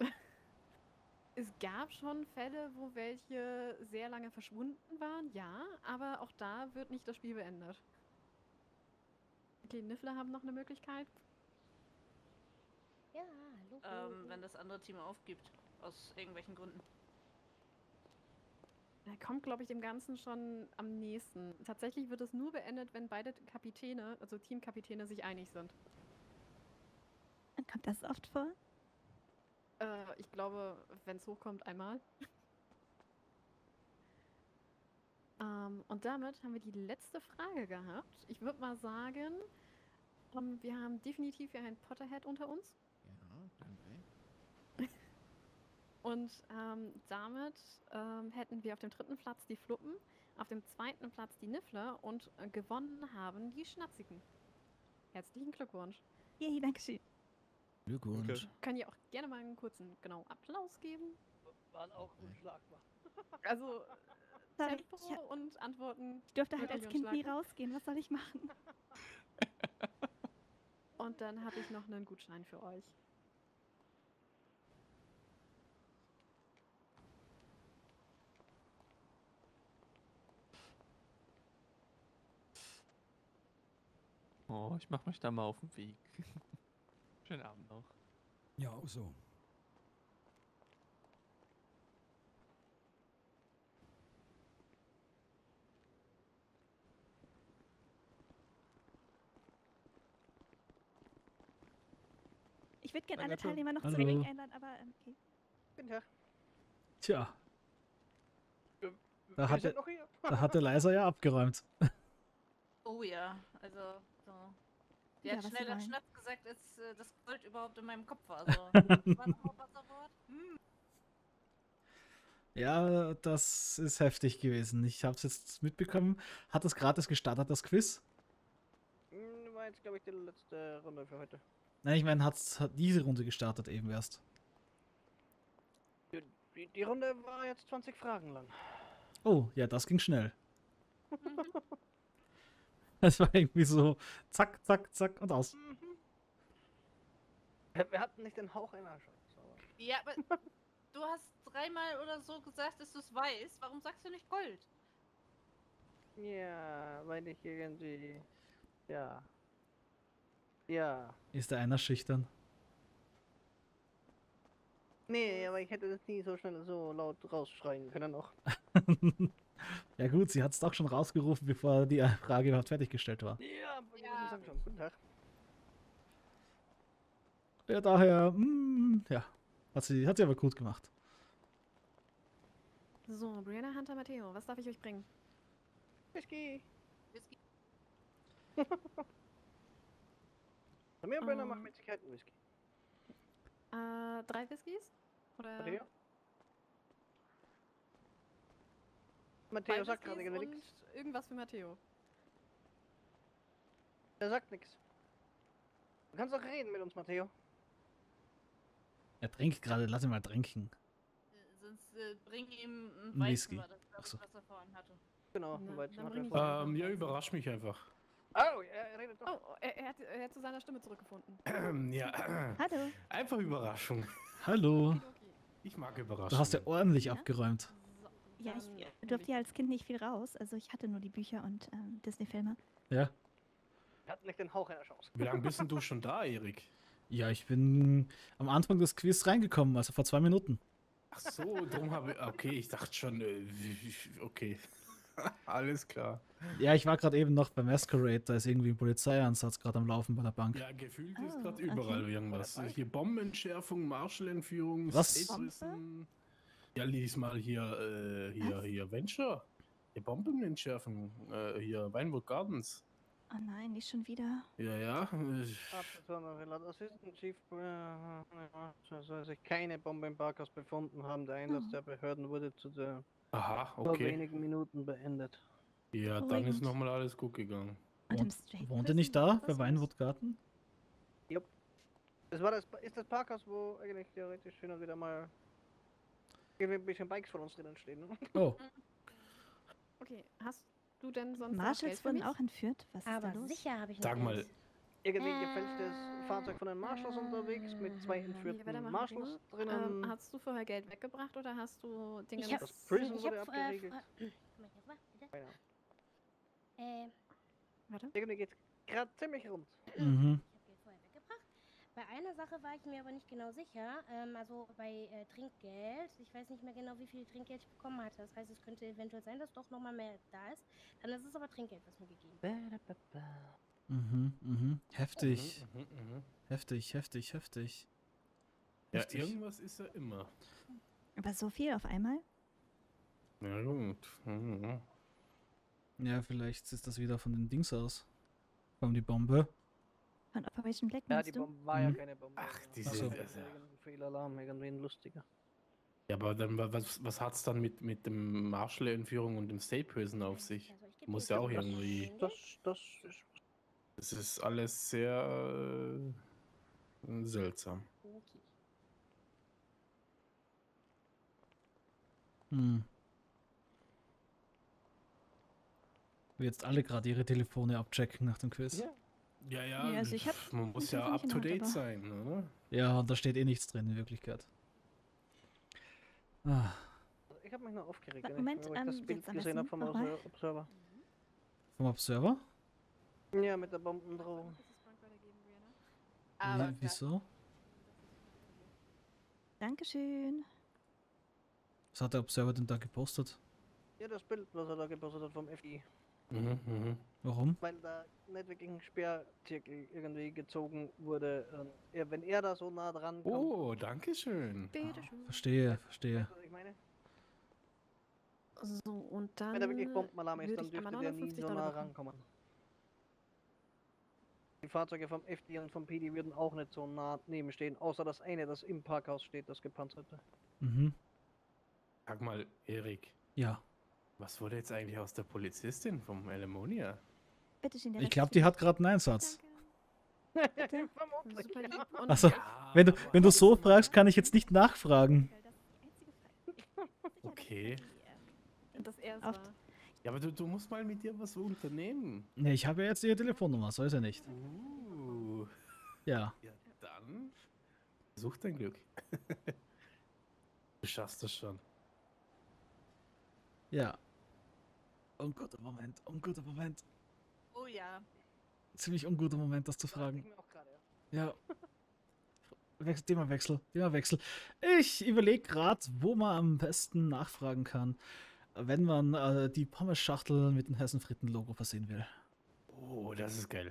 Es gab schon Fälle, wo welche sehr lange verschwunden waren, ja, aber auch da wird nicht das Spiel beendet. Okay, Niffler haben noch eine Möglichkeit. Ja, hallo. Ähm, wenn das andere Team aufgibt. Aus irgendwelchen Gründen. Er kommt, glaube ich, dem Ganzen schon am nächsten. Tatsächlich wird es nur beendet, wenn beide Kapitäne, also Teamkapitäne, sich einig sind. Und kommt das oft vor? Äh, ich glaube, wenn es hochkommt, einmal. ähm, und damit haben wir die letzte Frage gehabt. Ich würde mal sagen, ähm, wir haben definitiv hier einen Potterhead unter uns. Ja, danke. Und ähm, damit ähm, hätten wir auf dem dritten Platz die Fluppen, auf dem zweiten Platz die Niffler und äh, gewonnen haben die Schnatzigen. Herzlichen Glückwunsch. Yay, Dankeschön. Glückwunsch. Können ihr auch gerne mal einen kurzen, genau, Applaus geben. Waren auch unschlagbar. Also Sorry, Tempo ich, hab- und Antworten. ich durfte halt wirklich als Kind nie unschlagbar. rausgehen. Was soll ich machen? Und dann habe ich noch einen Gutschein für euch. Oh, ich mach mich da mal auf den Weg. Schönen Abend noch. Ja, auch so. Ich würde gerne Na, alle Gatte. Teilnehmer noch Hallo. zu Ring ändern, aber ähm, okay. Guten Tag. Tja, Wir Da hat sind er- noch hier. da hat der Leiser ja abgeräumt. Oh ja, also so. Die Ja, hat was sie schneller wollen. Schnaps gesagt, als äh, das Gold überhaupt in meinem Kopf war. Also, war noch mal Wasserwort? Hm. Ja, das ist heftig gewesen. Ich habe es jetzt mitbekommen. Hat es gratis gestartet, das Quiz? Hm, war jetzt, glaube ich, die letzte Runde für heute. Nein, ich meine, hat's hat diese Runde gestartet eben erst. Die, die, die Runde war jetzt zwanzig Fragen lang. Oh, ja, das ging schnell. Das war irgendwie so zack, zack, zack und aus. Mhm. Wir wir hatten nicht den Hauch einer Chance. Aber Ja, aber du hast dreimal oder so gesagt, dass du es weißt. Warum sagst du nicht Gold? ja, weil ich irgendwie. Ja. Ja. Ist da einer schüchtern? Nee, aber ich hätte das nie so schnell so laut rausschreien können noch. Ja gut, sie hat es doch schon rausgerufen, bevor die Frage überhaupt fertiggestellt war. Ja, ich Ja. sagen schon. Guten Tag. Ja, daher, mm, ja, hat sie, hat sie aber gut gemacht. So, Brianna, Hunter, Matteo, was darf ich euch bringen? Whisky. Whisky. Samir und Brenner Ähm. machen mit Sicherheit einen Whisky. Äh, drei Whiskys? Oder? Matteo? Matteo Zwei sagt gerade Whiskys nichts. und irgendwas für Matteo. Der sagt nichts. Du kannst doch reden mit uns, Matteo. Er trinkt gerade, lass ihn mal trinken. Äh, Sonst äh, bring ihm ein Ein Weizen, Whisky. war das, glaub Ach ich, so. was er vorhin hatte. Genau, Na, ein Weizen dann hat bring er ich vorhin. ihm Ähm, ja, Weizen. überrasch mich einfach. Oh, er, er redet doch. Oh, er, er, hat, er hat zu seiner Stimme zurückgefunden. ja. Hallo. Einfach Überraschung. Hallo. Okidoki. Ich mag Überraschungen. Du hast ja ordentlich Ja? abgeräumt. So, Ja, dann ich hol durfte ich- ja als Kind nicht viel raus. Also ich hatte nur die Bücher und ähm, Disney-Filme. Ja. Er hat nicht den Hauch einer Chance. Wie lange bist denn du schon da, Erik? Ja, ich bin am Anfang des Quiz reingekommen, also vor zwei Minuten. Ach so, drum habe ich. Okay, ich dachte schon. Äh, wie- okay. Alles klar. Ja, ich war gerade eben noch bei Masquerade, da ist irgendwie ein Polizeieinsatz gerade am Laufen bei der Bank. Ja, gefühlt ist Oh, gerade okay. überall irgendwas. Hier Bombenentschärfung, Marshall-Entführung, Was? State-Wissen. Ja, lies mal hier, äh, hier, Was? hier, Venture. Hier Bombenentschärfung. Äh, hier, Vinewood Gardens. Oh nein, nicht schon wieder. Ja, ja. äh, Assistant Chief äh, soll sich keine Bombe im Parkhaus befunden haben. Der Einsatz Oh. der Behörden wurde zu der Aha, vor okay. wenigen Minuten beendet. Ja, dann Beruhigend. ist nochmal alles gut gegangen. Und im Wohnt, Straight wohnt ihr nicht da, Was bei ist? Weinwood Garten? Das war das, ist das Parkhaus, wo eigentlich theoretisch hin und wieder mal irgendwie ein bisschen Bikes von uns drinnen stehen. Ne? Oh, Okay, hast du denn sonst noch Geld Marshalls für wurden mich? auch entführt. Was ist Aber da los? sicher habe ich noch Sag mal, eins. Irgendwie Äh, gefälschtes Fahrzeug von den Marshalls unterwegs mit zwei äh, Okay, entführten weitermachen, Marshalls Bruno. drinnen. Ähm, hast du vorher Geld weggebracht oder hast du Dinge Ich mit- habe Das Prison ich wurde hab, abgeriegelt. Äh, äh, komm mal hier rüber, bitte. Keine Ahnung. Äh, Warte. Irgendwie geht's gerade ziemlich rund. mhm. ich habe Geld vorher weggebracht. Bei einer Sache war ich mir aber nicht genau sicher. Ähm, also bei äh, Trinkgeld. Ich weiß nicht mehr genau, wie viel Trinkgeld ich bekommen hatte. Das heißt, es könnte eventuell sein, dass doch nochmal mehr da ist. Dann ist es aber Trinkgeld, was mir gegeben wird. Mhm, mhm. Heftig, Mhm, mhm, mhm. heftig, heftig, heftig. Ja, Heftig. irgendwas ist ja immer. Aber so viel auf einmal? Ja, gut. Mhm. Ja, vielleicht ist das wieder von den Dings aus. Kommt die Bombe. Von Operation Black Ja, meinst die du? Bombe war ja Mhm. keine Bombe. Ach, also diese- das war also- irgendein Fehlalarm, irgendwie ein lustiger. Ja, aber dann, wa- was, was hat's dann mit, mit dem Marshall-Entführung und dem State-Prison auf sich? Also, ich geb Muss dir ja jetzt auch mal irgendwie- eine. Das, das ist Das ist alles sehr äh, seltsam. Okay. Hm. Wir jetzt alle gerade ihre Telefone abchecken nach dem Quiz. Ja. Ja, ja, Ja, also ich hab man muss mein ja Telefon nicht in der up-to-date Hand, sein, oder? Ja, und da steht eh nichts drin in Wirklichkeit. Ah, Ich habe mich nur aufgeregt, Wa- wenn Moment, ich, wo ich das ähm, Bild jetzt am gesehen habe besten vom nochmal. Obser- Observer. vom Observer? Ja, mit der Bombendrohung. Aber Wie, wieso? Dankeschön. Was hat der Observer denn da gepostet? Ja, das Bild, was er da gepostet hat vom F I. Mhm, mhm. Warum? Weil da nicht wirklich ein Sperrzirkel irgendwie gezogen wurde. Und er, wenn er da so nah dran kommt. Oh, danke schön. Bitte schön. Verstehe, verstehe. Weißt du, was ich meine? So, und dann. Wenn da wirklich Bombenalarm ist, würde dann ich einmal dürfte der nie neunundfünfzig so Dollar nah bekommen. rankommen. Die Fahrzeuge vom F D und vom P D würden auch nicht so nah nebenstehen, außer das eine, das im Parkhaus steht, das gepanzerte. Mhm. Sag mal, Erik, Ja. was wurde jetzt eigentlich aus der Polizistin vom Alamonia? Bitte schön, der Ich Rest glaube, ist die für hat gerade einen Einsatz. Bitte. Vermutlich. Super lieb. Und Also, Ja, wenn du, aber- wenn du so fragst, kann ich jetzt nicht nachfragen. Das ist die einzige Frage. Sicher, dass Okay. die, äh, das er es Auf- war. Ja, aber du, du musst mal mit dir was unternehmen. Ne, ich habe ja jetzt ihre Telefonnummer, so ist er nicht. Uh, Ja. ja, dann such dein Glück. Du schaffst das schon. Ja. Unguter Moment, unguter Moment. Oh ja. Ziemlich unguter Moment, das zu Dachte fragen. ich mir auch gerade, ja. Ja. Wechsel, Themawechsel, Themawechsel. Ich überlege gerade, wo man am besten nachfragen kann, wenn man äh, die Pommes-Schachtel mit dem Hessenfritten-Logo versehen will. Oh, das ist geil.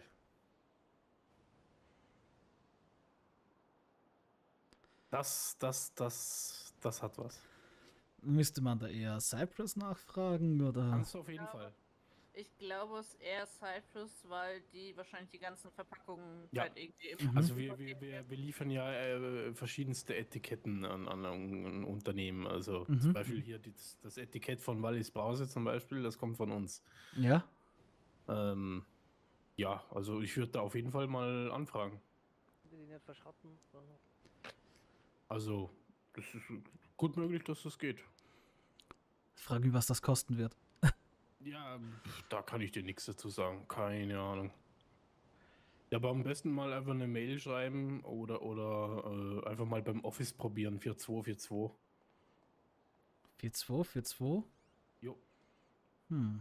Das, das, das, das hat was. Müsste man da eher Cypress nachfragen oder? Kannst du auf jeden Fall. Ich glaube, es ist eher Cyprus, weil die wahrscheinlich die ganzen Verpackungen Ja. halt irgendwie im Also wir, wir, wir, wir liefern ja äh, verschiedenste Etiketten an, an, an Unternehmen. Also Mhm. zum Beispiel hier die, das Etikett von Wallis Brause zum Beispiel, das kommt von uns. Ja. Ähm, ja, also ich würde da auf jeden Fall mal anfragen. Die nicht verschrotten. Also das ist gut möglich, dass das geht. Frag mich, was das kosten wird. Ja, pf, da kann ich dir nichts dazu sagen. Keine Ahnung. Ja, aber am besten mal einfach eine Mail schreiben oder, oder äh, einfach mal beim Office probieren. vier zwei vier zwei. vier zwei vier zwei? Jo. Hm.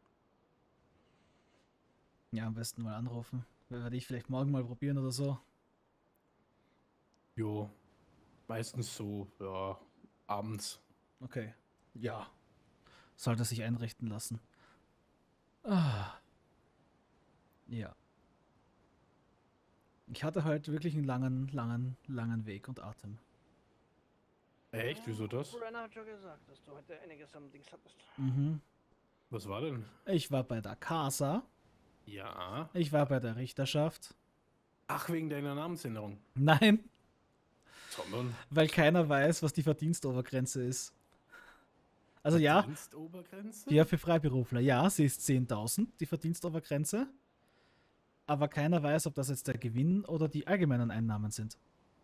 Ja, am besten mal anrufen. Werde ich vielleicht morgen mal probieren oder so. Jo. Meistens so, ja, abends. Okay. Ja. Sollte sich einrichten lassen. Ah. Ja. Ich hatte halt wirklich einen langen, langen, langen Weg und Atem. Echt? Wieso das? Brenner hat schon gesagt, dass du heute einiges am Dings hattest. Mhm. Was war denn? Ich war bei der Casa. Ja. Ich war bei der Richterschaft. Ach, wegen deiner Namensänderung. Nein, Sondern weil keiner weiß, was die Verdienstobergrenze ist. Also ja, Verdienstobergrenze? ja, für Freiberufler. Ja, sie ist zehntausend, die Verdienstobergrenze. Aber keiner weiß, ob das jetzt der Gewinn oder die allgemeinen Einnahmen sind.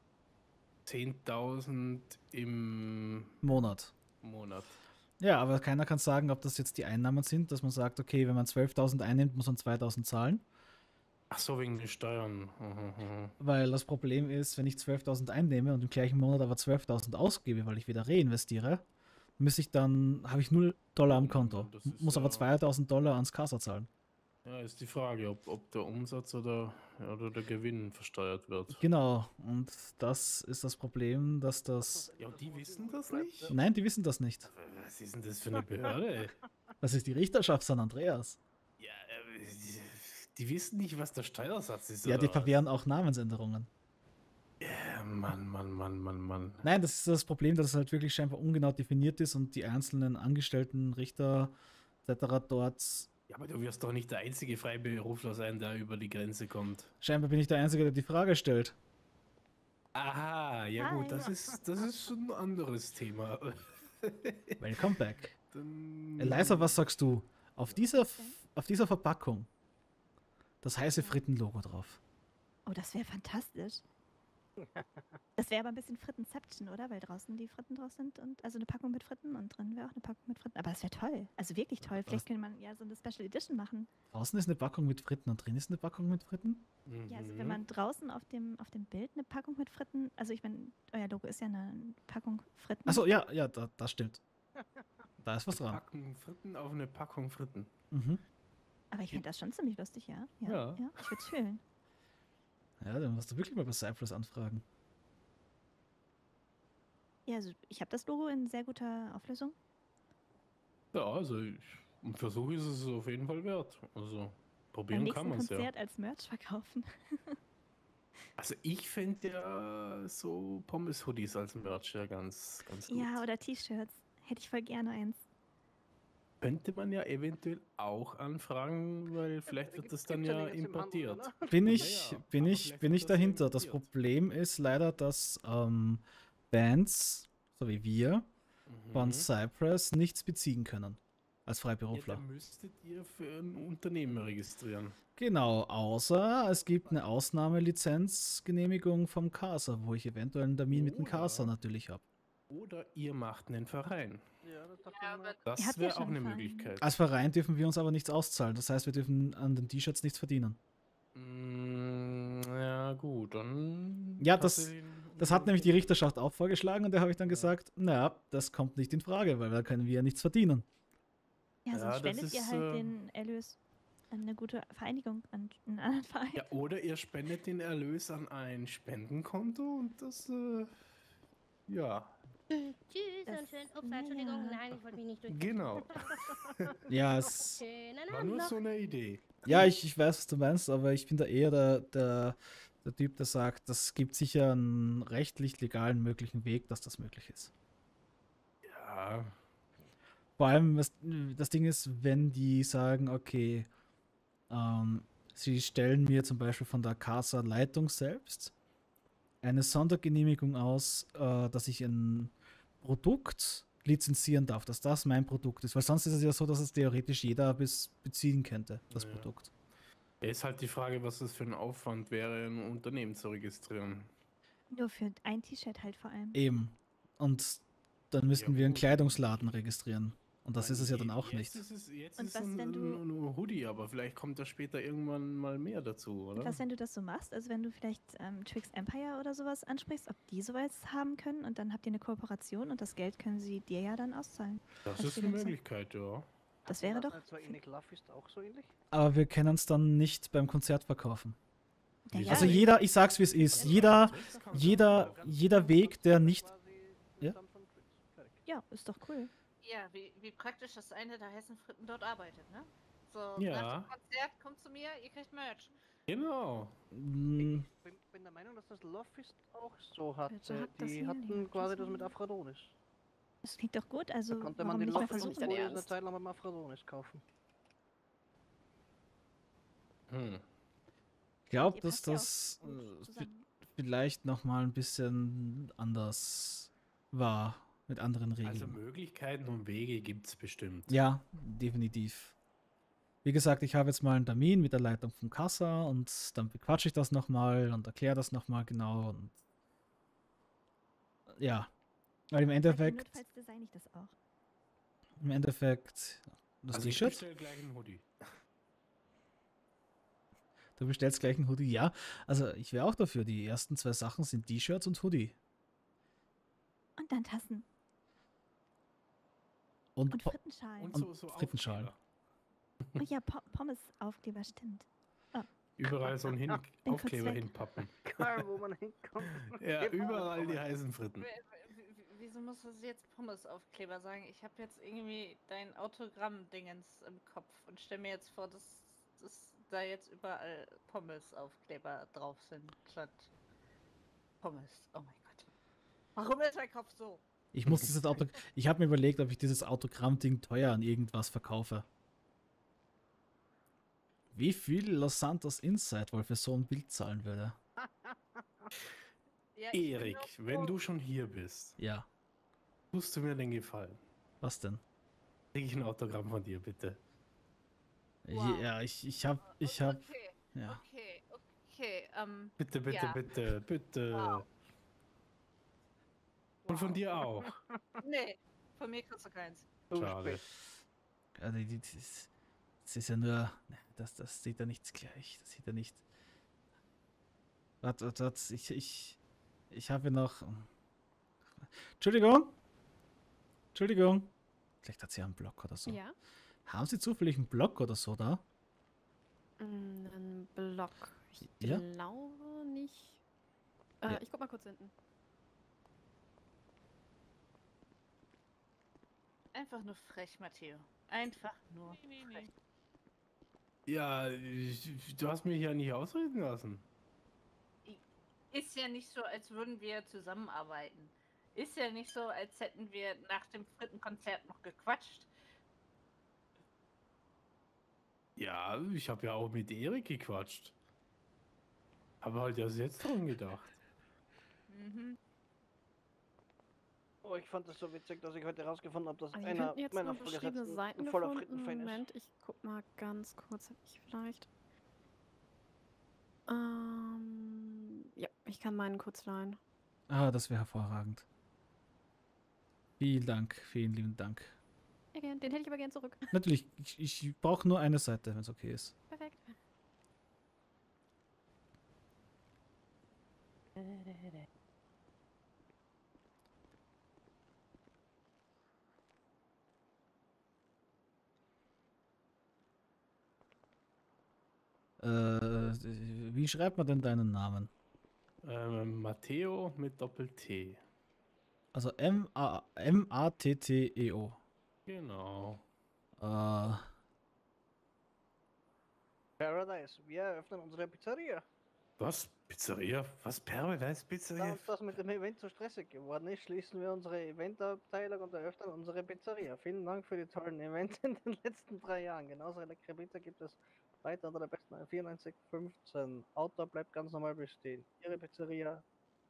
zehntausend im Monat. Monat. Ja, aber keiner kann sagen, ob das jetzt die Einnahmen sind, dass man sagt, okay, wenn man zwölftausend einnimmt, muss man zweitausend zahlen. Ach so, wegen den Steuern. Mhm, mhm. Weil das Problem ist, wenn ich zwölftausend einnehme und im gleichen Monat aber zwölftausend ausgebe, weil ich wieder reinvestiere, muss ich dann, habe ich null Dollar am Konto. Das ist Muss aber ja- zweitausend Dollar ans Kassa zahlen. Ja, ist die Frage, ob, ob der Umsatz oder, ja, oder der Gewinn versteuert wird. Genau, und das ist das Problem, dass das... Ja, und die wissen das nicht? Nein, die wissen das nicht. Was ist denn das für eine Behörde? Das ist die Richterschaft San Andreas. Ja, äh, die, die wissen nicht, was der Steuersatz ist. Ja, oder die was? verwehren auch Namensänderungen. Ja, Mann, Mann, Mann, Mann, Mann. Nein, das ist das Problem, dass es halt wirklich scheinbar ungenau definiert ist und die einzelnen Angestellten, Richter et cetera dort... Ja, aber du wirst doch nicht der einzige Freiberufler sein, der über die Grenze kommt. Scheinbar bin ich der Einzige, der die Frage stellt. Aha, ja Hi. gut, das ist, das ist schon ein anderes Thema. Welcome back. Dann, Eliza, was sagst du? Auf dieser, F- auf dieser Verpackung das heiße Fritten-Logo drauf. Oh, das wäre fantastisch. Das wäre aber ein bisschen Frittenception, oder? Weil draußen die Fritten drauf sind und also eine Packung mit Fritten und drin wäre auch eine Packung mit Fritten. Aber das wäre toll. Also wirklich toll. Vielleicht Was? könnte man ja so eine Special Edition machen. Draußen ist eine Packung mit Fritten und drin ist eine Packung mit Fritten. Ja, also Mhm. wenn man draußen auf dem, auf dem Bild eine Packung mit Fritten, also ich meine, euer Logo ist ja eine Packung Fritten. Achso, ja, ja, da, das stimmt. Da ist was dran. Packung Fritten auf eine Packung Fritten. Mhm. Aber ich finde das schon ziemlich lustig, ja. Ja, Ja. ja. Ich würde es fühlen. Ja, dann musst du wirklich mal bei Cypress anfragen. Ja, also ich habe das Logo in sehr guter Auflösung. Ja, also ich, ein Versuch ist es auf jeden Fall wert. Also Beim probieren nächsten kann man es ja. Konzert als Merch verkaufen. Also ich fände ja so Pommes-Hoodies als Merch ja ganz, ganz gut. Ja, oder T-Shirts. Hätte ich voll gerne eins. Könnte man ja eventuell auch anfragen, weil vielleicht wird das dann gibt's ja ja nicht jetzt im importiert. Handel, Bin Ja, ich, ja, bin aber ich, vielleicht bin wird ich das ja dahinter. Das importiert. Problem ist leider, dass ähm, Bands, so wie wir, von Mhm. Cypress nichts beziehen können. Als Ja, Freiberufler. dann müsstet ihr für ein Unternehmen registrieren. Genau, außer es gibt eine Ausnahmelizenzgenehmigung vom Casa, wo ich eventuell einen Termin mit dem Oder- Casa natürlich habe. Oder ihr macht einen Verein. Ja, das dachte Ja, ich mir. aber Das Ihr habt ja wäre schon auch eine einen Verein. Möglichkeit. Als Verein dürfen wir uns aber nichts auszahlen. Das heißt, wir dürfen an den T-Shirts nichts verdienen. Mm, ja, gut, dann. Ja, hast das- du den- Das hat nämlich die Richterschaft auch vorgeschlagen und da habe ich dann gesagt, naja, das kommt nicht in Frage, weil da können wir ja nichts verdienen. Ja, sonst Ja, das spendet ihr ist, halt äh, den Erlös an eine gute Vereinigung, an einen anderen Verein. Ja, oder ihr spendet den Erlös an ein Spendenkonto und das, äh, ja, Tschüss Das- und schön. Ups, Entschuldigung. ja. Nein, ich wollte mich nicht durch. genau. Ja, es, Schönen War Abend nur noch. so eine Idee. ja ich, ich weiß, was du meinst, aber ich bin da eher der, der, der Typ, der sagt, das gibt sicher einen rechtlich legalen möglichen Weg, dass das möglich ist. Ja, Ja. Vor allem, was, das Ding ist, wenn die sagen, okay, ähm, sie stellen mir zum Beispiel von der Casa-Leitung selbst eine Sondergenehmigung aus, äh, dass ich ein Produkt lizenzieren darf, dass das mein Produkt ist. Weil sonst ist es ja so, dass es theoretisch jeder bis beziehen könnte, das Ja. Produkt. Ja, ist halt die Frage, was das für ein Aufwand wäre, ein Unternehmen zu registrieren. Nur für ein T-Shirt halt vor allem. Eben. Und dann müssten Ja, wir einen gut. Kleidungsladen registrieren. Und das ist es ja dann auch jetzt nicht. Ist es, jetzt Und ist was, es wenn du- nur, nur Hoodie, aber vielleicht kommt da später irgendwann mal mehr dazu, oder? Und was, wenn du das so machst? Also wenn du vielleicht ähm, Twix Empire oder sowas ansprichst, ob die sowas haben können und dann habt ihr eine Kooperation und das Geld können sie dir ja dann auszahlen. Das als ist eine Freelancer. Möglichkeit, ja. Das wäre doch... So ähnlich Love ist auch so ähnlich? Aber wir können es dann nicht beim Konzert verkaufen. Ja, ja. Also jeder, ich sag's wie es ist, jeder, jeder, jeder Weg, der nicht... Ja? Ja, ist doch cool. Ja, wie, wie praktisch, dass eine der heißen Fritten dort arbeitet, ne? So, Ja. nach dem Konzert, kommt zu mir, ihr kriegt Merch. Genau. Mm, Ich bin, bin der Meinung, dass das Love Fist auch so hat. Bitte Äh, hat das Die hier hatten nicht. quasi das mit Aphrodonis. Das klingt doch gut, also Da konnte warum man den nicht mal Love Fist versuchen? dein wohl eine Ernst? Zeit lang mit dem Aphrodonis kaufen. Hm. Ich glaube, Ihr dass passt ja auch das gut äh, vi- zusammen. vielleicht nochmal ein bisschen anders war mit anderen Regeln. Also Möglichkeiten und Wege gibt es bestimmt. Ja, definitiv. Wie gesagt, ich habe jetzt mal einen Termin mit der Leitung von Kassa und dann bequatsche ich das nochmal und erkläre das nochmal genau. Und ja, weil im Endeffekt, Notfalls designe ich das auch. im Endeffekt, das Also ich T-Shirt, bestell gleich einen Hoodie. du bestellst gleich ein Hoodie. Ja, also ich wäre auch dafür. Die ersten zwei Sachen sind T-Shirts und Hoodie. Und dann Tassen. Und, Und Po- Frittenschalen. Und Und so, so Frittenschalen. Aufkleber. Oh ja, Po- Pommes-Aufkleber, stimmt. Überall so einen Hin Bin kurz Aufkleber weg. hinpappen. Egal, wo man hinkommt. Ja, Immer überall die Pommes. heißen Fritten. W- w- w- Wieso musst du jetzt Pommes-Aufkleber sagen? Ich habe jetzt irgendwie dein Autogramm-Dingens im Kopf und stell mir jetzt vor, dass, dass da jetzt überall Pommes-Aufkleber drauf sind, statt Pommes. Oh mein Gott. Warum ist mein Kopf so? ich muss dieses Auto, ich habe mir überlegt, ob ich dieses Autogramm-Ding teuer an irgendwas verkaufe. Wie viel Los Santos Insight wohl für so ein Bild zahlen würde? Ja, ich bin Erik, nur wenn froh- du schon hier bist, Ja, tust du mir den Gefallen. was denn? Krieg ich ein Autogramm von dir, bitte. Wow. Ja, ich, ich hab, ich hab, Okay, ja. okay, okay. Ähm, Bitte, bitte, Ja. bitte, bitte. Wow. Und von dir auch. nee, von mir kriegst du keins. Zu Schade. spät. Ja, die- die- Das das ist ja nur, ne, das, das sieht ja nichts gleich, das sieht ja nicht. Warte, warte, warte, ich, ich, ich habe noch. Entschuldigung? Entschuldigung. Vielleicht hat sie einen Block oder so. Ja. Haben Sie zufällig einen Block oder so da? Mm, Ein Block. Ich Ja? glaube nicht. Äh, Ja. Ich guck mal kurz hinten. Einfach nur frech, Matteo. Einfach nur frech. Ja, ich- du hast mich ja nicht ausreden lassen. Ist ja nicht so, als würden wir zusammenarbeiten. Ist ja nicht so, als hätten wir nach dem Frittenkonzert noch gequatscht. Ja, ich habe ja auch mit Erik gequatscht. Habe halt erst jetzt dran gedacht. Mhm. Oh, ich fand das so witzig, dass ich heute herausgefunden habe, dass Aber wir einer könnten jetzt meiner nur beschriebene Vorgesetzten Seiten ein voller gefunden. Frittenfan ist. Moment, ich guck mal ganz kurz, hab ich vielleicht. Ähm, ja, ich kann meinen kurz leihen. Ah, das wäre hervorragend. Vielen Dank, vielen lieben Dank. Ja, gern. Den hätte ich aber gern zurück. Natürlich, ich, ich brauche nur eine Seite, wenn es okay ist. Perfekt. Äh, wie schreibt man denn deinen Namen? Ähm, Matteo mit Doppel-T. Also M-A-T-T-E-O. Genau. Äh, Paradise, wir eröffnen unsere Pizzeria. Was? Pizzeria? Was? Paradise Da Pizzeria? uns das mit dem Event zu stressig geworden ist, schließen wir unsere Eventabteilung und eröffnen unsere Pizzeria. Vielen Dank für die tollen Events in den letzten drei Jahren. Genauso leckere Pizza gibt es weiter unter der besten vierundneunzig fünfzehn. Outdoor bleibt ganz normal bestehen. Ihre Pizzeria.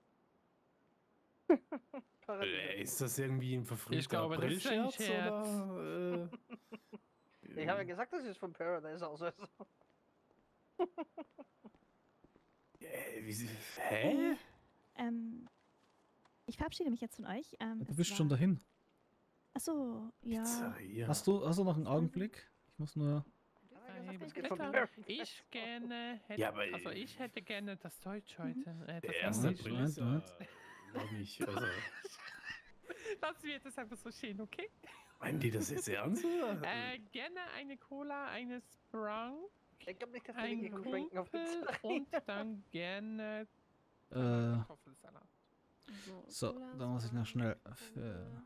Paradies. Äh, Ist das irgendwie ein verfrühter Ich glaube, das ist ein Aprilscherz Scherz. oder? Äh, Ich habe ja gesagt, das ist von Paradise aus. Also. äh, wie, sie- hä? Ähm, ich verabschiede mich jetzt von euch. Ähm, Du es bist war... schon dahin. Achso, ja. Pizzeria. Hast du, hast du noch einen Augenblick? Ich muss nur. Es geht von Nicola, Paradise. ich gerne hätte, Ja, aber, also äh, ich hätte gerne das Deutsch heute. Äh, das Der erste Moment, April Moment, ist ja Moment. noch nicht. Also, Lass mir das einfach so stehen, okay? meinen die das jetzt ernst? Oder? Äh, gerne eine Cola, eine Sprung, Ich glaube nicht, dass die ein wirklich schwenken auf Kumpel Pizzeria. und dann gerne Äh, Kartoffelsalat. so, Cola, da muss ich noch schnell. Sprung, Für,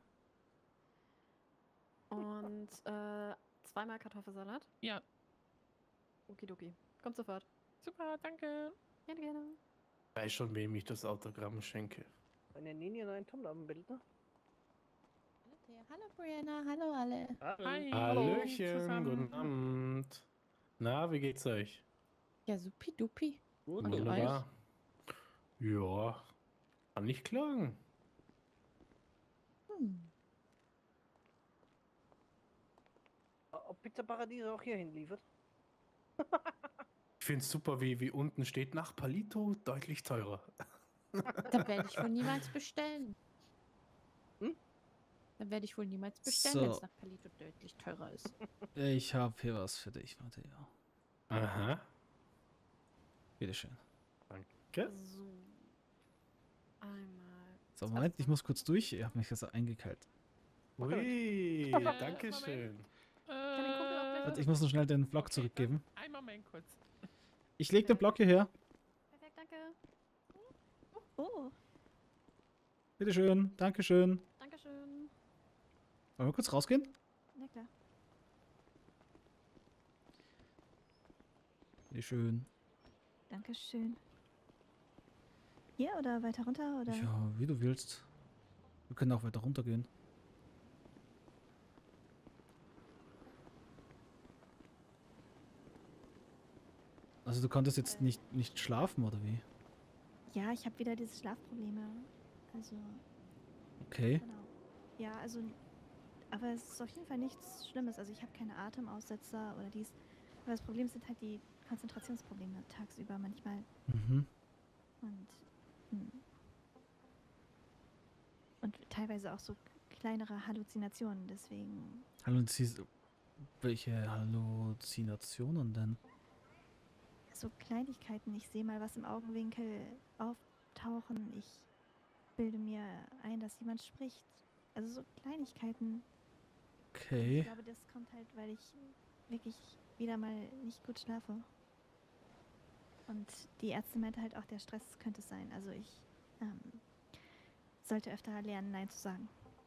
Und äh, zweimal Kartoffelsalat. Ja, Okidoki. Kommt sofort. super, danke. Gerne, gerne. Ich weiß schon, wem ich das Autogramm schenke. Eine Nini und ein Tom am Bild, ne? Hallo Brianna, hallo alle. Hi. Hallöchen, zusammen. guten Abend. Na, wie geht's euch? Ja, supi-dupi. Und euch? Wunderbar. Ja, kann nicht klagen. Hm. Ob Pizza Paradies auch hier hinliefert? Ich find's super, wie, wie unten steht, nach Palito deutlich teurer. Da werde ich wohl niemals bestellen. Hm? Da werde ich wohl niemals bestellen, So. wenn es nach Palito deutlich teurer ist. ich habe hier was für dich, Matteo. Aha. Bitteschön. Danke. So. Einmal. So, Moment, ich muss kurz durch. Ich habe mich jetzt eingekeilt. Ui, Äh, danke schön. Äh, Kumpel auch gleich Warte, ich muss noch schnell den Block zurückgeben. Ein Moment kurz. Ich lege den Block hierher. Perfekt, danke. Oh, Bitteschön. Dankeschön. Dankeschön. Wollen wir kurz rausgehen? na klar. Bitteschön. Dankeschön. Hier oder weiter runter? Oder? Ja, wie du willst. Wir können auch weiter runtergehen. Also du konntest jetzt nicht, nicht schlafen, oder wie? Ja, ich habe wieder diese Schlafprobleme. Also, Okay. genau. Ja, also, aber es ist auf jeden Fall nichts Schlimmes. Also ich habe keine Atemaussetzer oder dies. Aber das Problem sind halt die Konzentrationsprobleme tagsüber manchmal. Mhm. Und, hm. und teilweise auch so kleinere Halluzinationen. Deswegen, Halluzis welche Halluzinationen denn? so Kleinigkeiten. Ich sehe mal was im Augenwinkel auftauchen. Ich bilde mir ein, dass jemand spricht. Also so Kleinigkeiten. Okay. Ich glaube, das kommt halt, weil ich wirklich wieder mal nicht gut schlafe. Und die Ärzte meinte halt auch, der Stress könnte es sein. Also ich ähm, sollte öfter lernen, Nein zu sagen.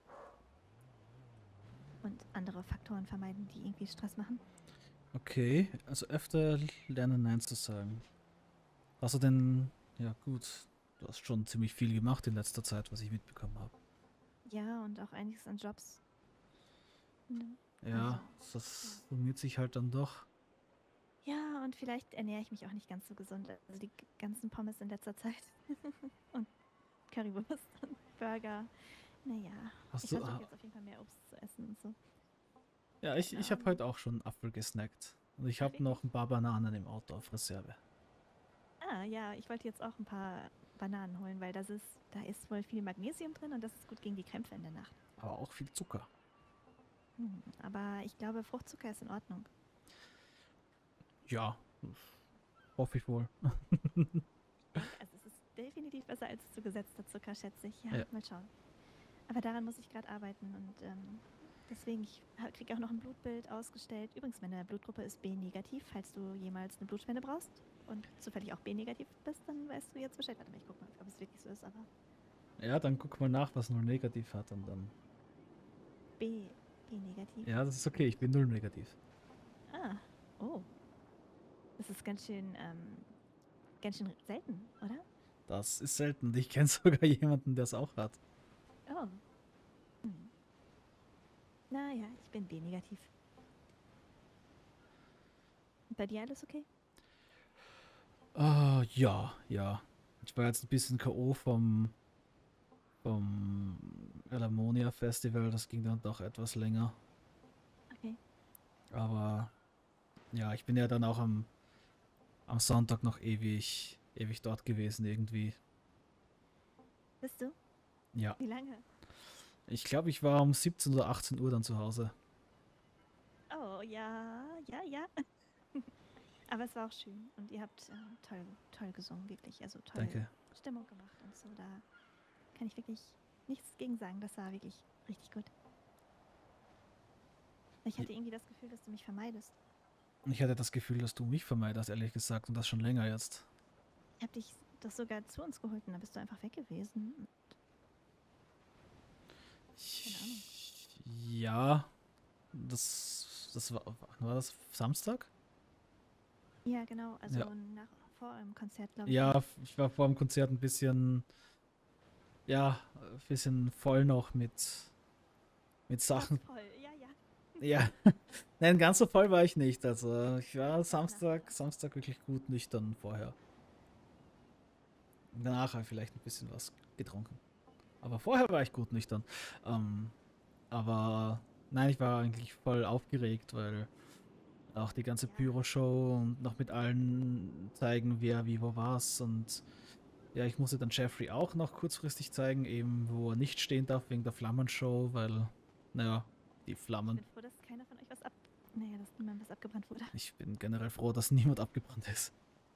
Und andere Faktoren vermeiden, die irgendwie Stress machen. Okay, also öfter lernen Nein zu sagen. Hast du denn, ja gut, du hast schon ziemlich viel gemacht in letzter Zeit, was ich mitbekommen habe. Ja, und auch einiges an Jobs. Ne? Ja, das summiert sich halt dann doch. Ja, und vielleicht ernähre ich mich auch nicht ganz so gesund. Also die g- ganzen Pommes in letzter Zeit. Und Currywurst und Burger. Naja, Hast ich du- versuche ah. jetzt auf jeden Fall mehr Obst zu essen und so. Ja, ich, ich habe heute auch schon Apfel gesnackt. Und ich habe noch ein paar Bananen im Auto auf Reserve. Ah, ja, ich wollte jetzt auch ein paar Bananen holen, weil das ist, da ist wohl viel Magnesium drin und das ist gut gegen die Krämpfe in der Nacht. Aber auch viel Zucker. Hm, aber ich glaube, Fruchtzucker ist in Ordnung. Ja, hoffe ich wohl. Also es ist definitiv besser als zugesetzter Zucker, schätze ich. Ja, Ja. mal schauen. Aber daran muss ich gerade arbeiten und ähm, deswegen, ich kriege auch noch ein Blutbild ausgestellt. Übrigens, meine Blutgruppe ist B-negativ. Falls du jemals eine Blutspende brauchst und zufällig auch B-negativ bist, dann weißt du jetzt Bescheid. Warte mal, ich guck mal, ob es wirklich so ist, aber Ja, dann guck mal nach, was null negativ hat und dann. B, B-negativ. Ja, das ist okay, ich bin null negativ. Ah, oh. Das ist ganz schön ähm, ganz schön selten, oder? Das ist selten. Ich kenne sogar jemanden, der es auch hat. Oh. Hm. Naja, ich bin B-negativ. Und bei dir alles okay? Ah, ja, ja. Ich war jetzt ein bisschen K O vom, vom Alamonia Festival. Das ging dann doch etwas länger. Okay. Aber ja, ich bin ja dann auch am, am Sonntag noch ewig, ewig dort gewesen irgendwie. Bist du? Ja. Wie lange? Ich glaube, ich war um siebzehn oder achtzehn Uhr dann zu Hause. Oh, ja, ja, ja. Aber es war auch schön und ihr habt äh, toll, toll gesungen, wirklich. Also toll Danke. Stimmung gemacht und so. Da kann ich wirklich nichts gegen sagen. Das war wirklich richtig gut. Ich hatte irgendwie das Gefühl, dass du mich vermeidest. Ich hatte das Gefühl, dass du mich vermeidest, ehrlich gesagt, und das schon länger jetzt. Ich habe dich das sogar zu uns geholt und dann bist du einfach weg gewesen. Und keine Ahnung. Ja, das, das war, war das Samstag? Ja, genau. Also Ja. nach, vor einem Konzert, glaube ich. Ja, ich war vor dem Konzert ein bisschen, ja, ein bisschen voll noch mit, mit Sachen. Voll, ja, ja. Ja, nein, ganz so voll war ich nicht. Also ich war Samstag, Samstag wirklich gut nüchtern vorher. Danach habe ich vielleicht ein bisschen was getrunken. Aber vorher war ich gut nüchtern. Ähm, aber nein, ich war eigentlich voll aufgeregt, weil auch die ganze Pyro-Show und noch mit allen zeigen, wer wie wo was. Und ja, ich musste dann Jeffrey auch noch kurzfristig zeigen, eben wo er nicht stehen darf wegen der Flammenshow, weil, naja, die Flammen. Ich bin froh, dass keiner von euch was ab... Naja, dass niemand was abgebrannt wurde. Ich bin generell froh, dass niemand abgebrannt ist.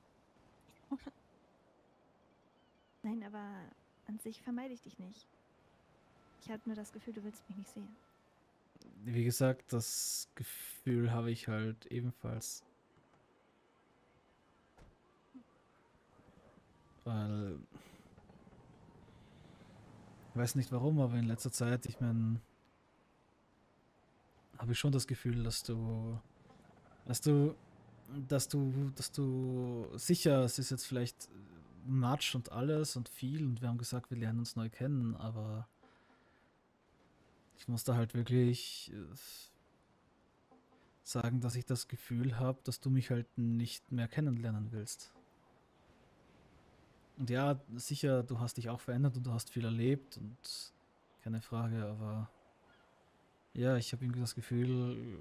Nein, aber an sich vermeide ich dich nicht. Ich hatte nur das Gefühl, du willst mich nicht sehen. Wie gesagt, das Gefühl habe ich halt ebenfalls. Weil. Ich weiß nicht warum, aber in letzter Zeit, ich meine. Habe ich schon das Gefühl, dass du. Dass du. Dass du. Dass du. Sicher, es ist jetzt vielleicht Matsch und alles und viel und wir haben gesagt, wir lernen uns neu kennen, aber. Ich muss da halt wirklich äh, sagen, dass ich das Gefühl habe, dass du mich halt nicht mehr kennenlernen willst. Und ja, sicher, du hast dich auch verändert und du hast viel erlebt und keine Frage, aber ja, ich habe irgendwie das Gefühl,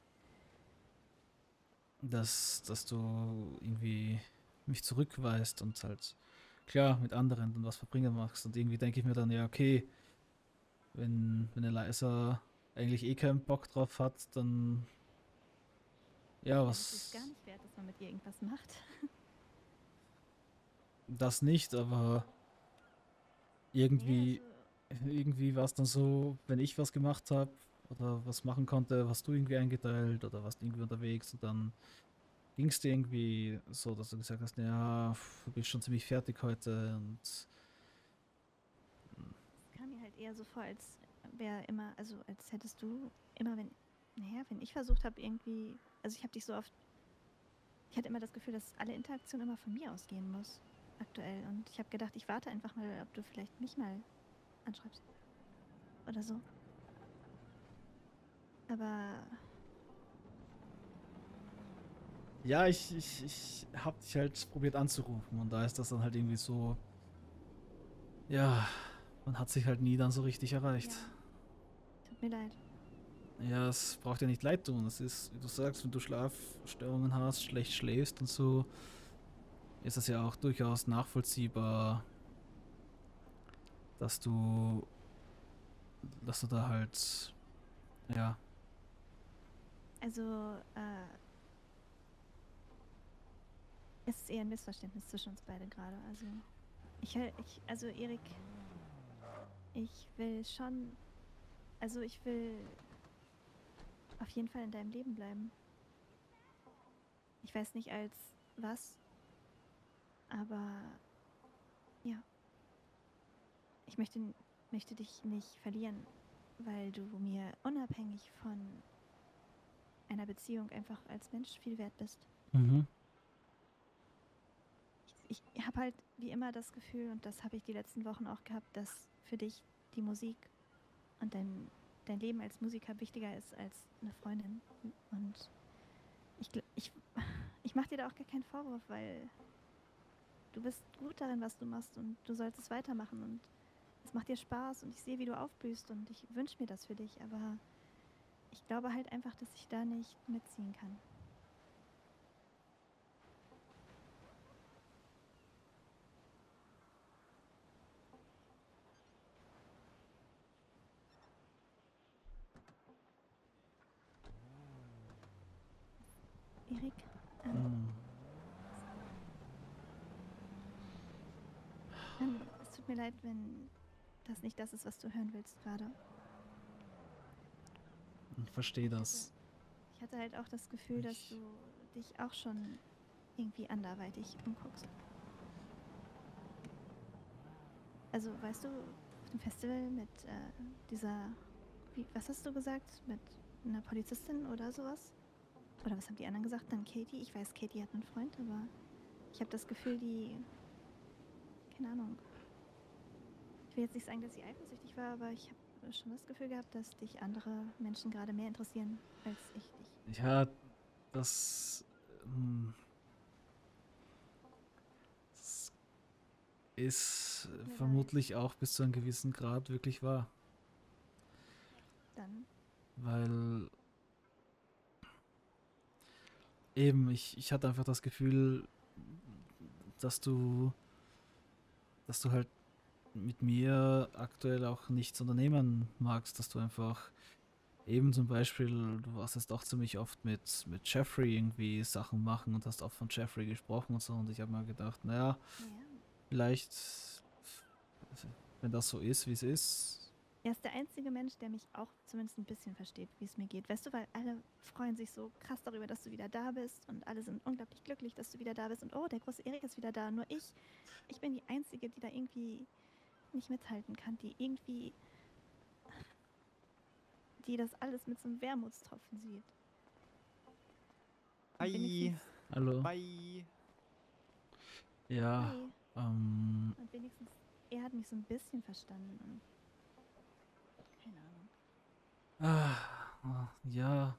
dass, dass du irgendwie mich zurückweist und halt klar mit anderen dann was verbringen machst und irgendwie denke ich mir dann, ja, okay, Wenn, wenn Eliza eigentlich eh keinen Bock drauf hat, dann. Ja, Es ist was. gar nicht wert, dass man mit ihr irgendwas macht. Das nicht, aber. Irgendwie. Irgendwie war es dann so, wenn ich was gemacht habe oder was machen konnte, hast du irgendwie eingeteilt oder warst irgendwie unterwegs und dann ging es dir irgendwie so, dass du gesagt hast, ja, du bist schon ziemlich fertig heute und. Es kam mir halt eher so vor, als wäre immer, also als hättest du immer, wenn, naja, wenn ich versucht habe irgendwie, also ich habe dich so oft, ich hatte immer das Gefühl, dass alle Interaktion immer von mir ausgehen muss, aktuell. Und ich habe gedacht, ich warte einfach mal, ob du vielleicht mich mal anschreibst. Oder so. Aber Ja, ich, ich, ich hab dich halt probiert anzurufen und da ist das dann halt irgendwie so. Ja, man hat sich halt nie dann so richtig erreicht. tut mir leid. Ja, es braucht ja nicht leid tun. Es ist, wie du sagst, wenn du Schlafstörungen hast, schlecht schläfst und so, ist es ja auch durchaus nachvollziehbar, dass du, dass du da halt, ja, Also, äh, es ist eher ein Missverständnis zwischen uns beide gerade. Also, ich, hö- ich, also Erik, ich will schon, also ich will auf jeden Fall in deinem Leben bleiben. Ich weiß nicht als was, aber ja. Ich möchte, möchte dich nicht verlieren, weil du mir unabhängig von einer Beziehung einfach als Mensch viel wert bist. Mhm. Ich ich habe halt wie immer das Gefühl, und das habe ich die letzten Wochen auch gehabt, dass für dich die Musik und dein, dein Leben als Musiker wichtiger ist als eine Freundin. Und ich, gl- ich, ich mache dir da auch gar keinen Vorwurf, weil du bist gut darin, was du machst und du sollst es weitermachen und es macht dir Spaß und ich sehe, wie du aufblühst und ich wünsche mir das für dich, aber ich glaube halt einfach, dass ich da nicht mitziehen kann. Erik? Ähm, Hm. ähm, es tut mir leid, wenn das nicht das ist, was du hören willst gerade. Ich verstehe das. Ich hatte halt auch das Gefühl, dass du dich auch schon irgendwie anderweitig umguckst. Also, weißt du, auf dem Festival mit äh, dieser, wie, was hast du gesagt, mit einer Polizistin oder sowas? Oder was haben die anderen gesagt? Dann Katie? Ich weiß, Katie hat einen Freund, aber ich habe das Gefühl, die, keine Ahnung. Ich will jetzt nicht sagen, dass sie eifersüchtig war, aber ich habe schon das Gefühl gehabt, dass dich andere Menschen gerade mehr interessieren als ich dich. Ja, das, ähm, das ist Wer vermutlich auch bis zu einem gewissen Grad wirklich wahr. Dann, Weil eben, ich, ich hatte einfach das Gefühl, dass du, dass du halt mit mir aktuell auch nichts unternehmen magst, dass du einfach eben zum Beispiel, du warst jetzt auch ziemlich oft mit, mit Jeffrey irgendwie Sachen machen und hast auch von Jeffrey gesprochen und so und ich habe mir gedacht, naja, ja. vielleicht, wenn das so ist, wie es ist, Er ist der einzige Mensch, der mich auch zumindest ein bisschen versteht, wie es mir geht. Weißt du, weil alle freuen sich so krass darüber, dass du wieder da bist und alle sind unglaublich glücklich, dass du wieder da bist und oh, der große Erik ist wieder da. Nur ich, ich bin die Einzige, die da irgendwie nicht mithalten kann, die irgendwie, die das alles mit so einem Wermutstropfen sieht. Und Hi. wenigstens- hallo, Bye. ja, Hi. ähm, Und wenigstens, er hat mich so ein bisschen verstanden und keine Ahnung. ah, ja,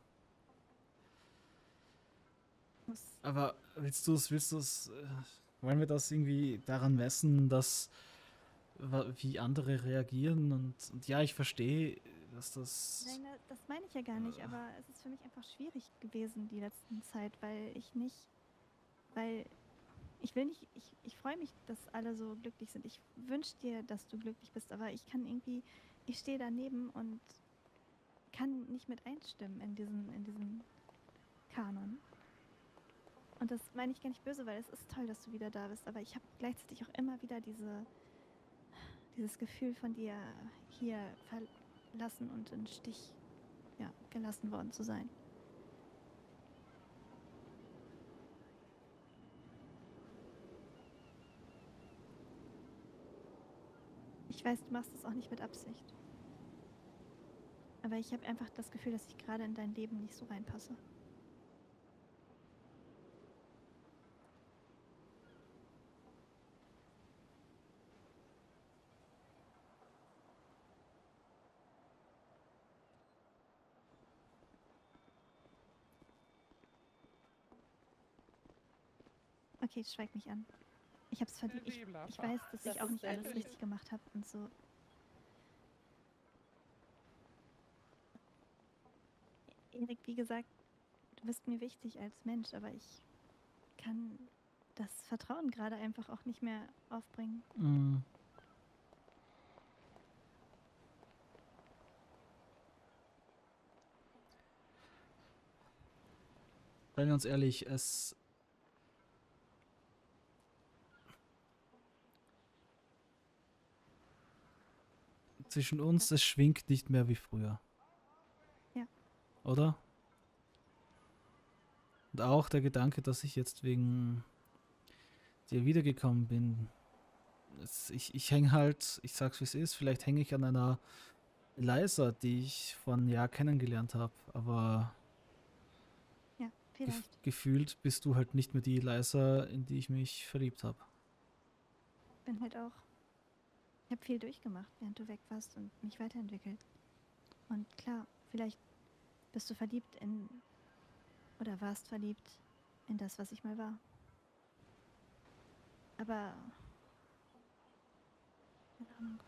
Muss, aber willst du es, willst du es, äh, wollen wir das irgendwie daran messen, dass wa- wie andere reagieren und, und ja, ich verstehe, dass das nein, da- das meine ich ja gar nicht, aber es ist für mich einfach schwierig gewesen die letzten Zeit, weil ich nicht, weil ich will nicht, ich, ich freue mich, dass alle so glücklich sind. Ich wünsche dir, dass du glücklich bist, aber ich kann irgendwie, ich stehe daneben und kann nicht mit einstimmen in diesen, in diesem Kanon. Und das meine ich gar nicht böse, weil es ist toll, dass du wieder da bist, aber ich habe gleichzeitig auch immer wieder diese, dieses Gefühl von dir hier verlassen und im Stich, ja, gelassen worden zu sein. Ich weiß, du machst das auch nicht mit Absicht. Aber ich habe einfach das Gefühl, dass ich gerade in dein Leben nicht so reinpasse. Okay, schweig mich an. Ich hab's verdient. Ich, ich weiß, dass Das ich auch ist nicht sehr alles lieb. richtig gemacht habe und so. Erik, wie gesagt, du bist mir wichtig als Mensch, aber ich kann das Vertrauen gerade einfach auch nicht mehr aufbringen. Mm. Seien wir uns ehrlich, es zwischen uns, es schwingt nicht mehr wie früher. Ja. Oder? Und auch der Gedanke, dass ich jetzt wegen dir wiedergekommen bin. Es, ich ich hänge halt, ich sag's wie es ist, vielleicht hänge ich an einer Eliza, die ich vor einem Jahr kennengelernt habe, aber Ja, gef vielleicht. gefühlt bist du halt nicht mehr die Eliza, in die ich mich verliebt habe. bin halt auch. Ich habe viel durchgemacht, während du weg warst und mich weiterentwickelt. Und klar, vielleicht bist du verliebt in. Oder warst verliebt in das, was ich mal war. Aber. Keine Ahnung.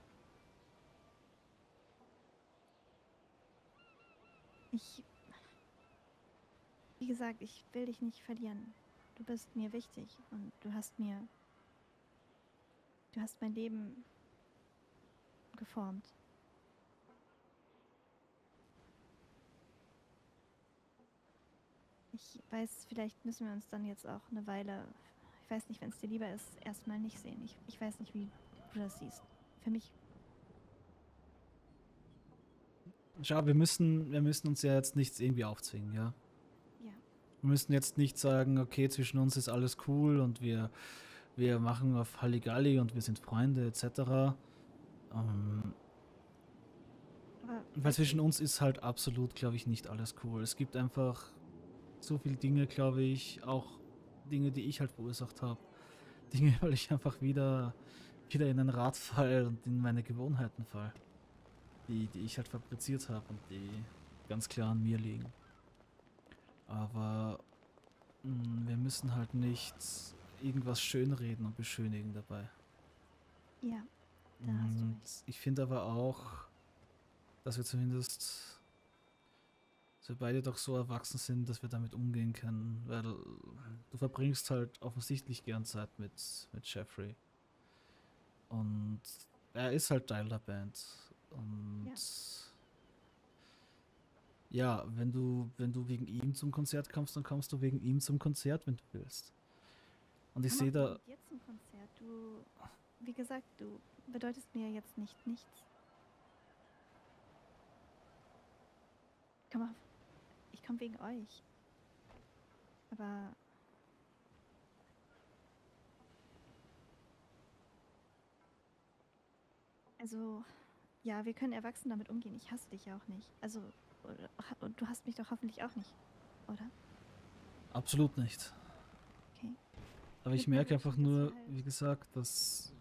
Ich. Wie gesagt, ich will dich nicht verlieren. Du bist mir wichtig und du hast mir. Du hast mein Leben geformt. Ich weiß, vielleicht müssen wir uns dann jetzt auch eine Weile, ich weiß nicht, wenn es dir lieber ist, erstmal nicht sehen. Ich, ich weiß nicht, wie du das siehst. Für mich. Schau, wir müssen, wir müssen uns ja jetzt nichts irgendwie aufzwingen, ja? Ja. Wir müssen jetzt nicht sagen, okay, zwischen uns ist alles cool und wir, wir machen auf Halligalli und wir sind Freunde et cetera. Ähm, Aber weil zwischen uns ist halt absolut, glaube ich, nicht alles cool. Es gibt einfach so viele Dinge, glaube ich, auch Dinge, die ich halt verursacht habe. Dinge, weil ich einfach wieder, wieder in ein Rad fall und in meine Gewohnheiten fall. Die, die ich halt fabriziert habe und die ganz klar an mir liegen. Aber mh, wir müssen halt nicht irgendwas schönreden und beschönigen dabei. Ja, da hast du Und recht. ich finde aber auch, dass wir zumindest, dass wir beide doch so erwachsen sind, dass wir damit umgehen können. Weil du verbringst halt offensichtlich gern Zeit mit, mit Jeffrey. Und er ist halt Teil der Band. Und ja, wenn du, wenn du wegen ihm zum Konzert kommst, dann kommst du wegen ihm zum Konzert, wenn du willst. Und ich Komm sehe auch da. mit dir zum Konzert. Du, wie gesagt, du bedeutest mir jetzt nicht nichts. Komm auf. Ich komme wegen euch. Aber also, ja, wir können erwachsen damit umgehen. Ich hasse dich ja auch nicht. Also, oder- und du hasst mich doch hoffentlich auch nicht, oder? Absolut nicht. Okay. Aber ich Würd mir merke wünschen, einfach dass wir nur, halt- wie gesagt, dass.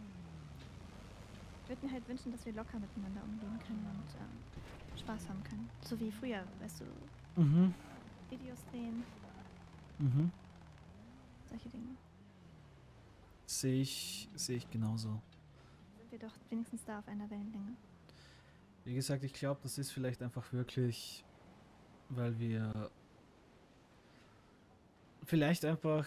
Ich würde mir halt wünschen, dass wir locker miteinander umgehen können und ähm, Spaß haben können. So wie früher, weißt du, Mhm. Videos drehen, Mhm. solche Dinge. Sehe ich, sehe ich genauso. Sind wir doch wenigstens da auf einer Wellenlänge. Wie gesagt, ich glaube, das ist vielleicht einfach wirklich, weil wir vielleicht einfach,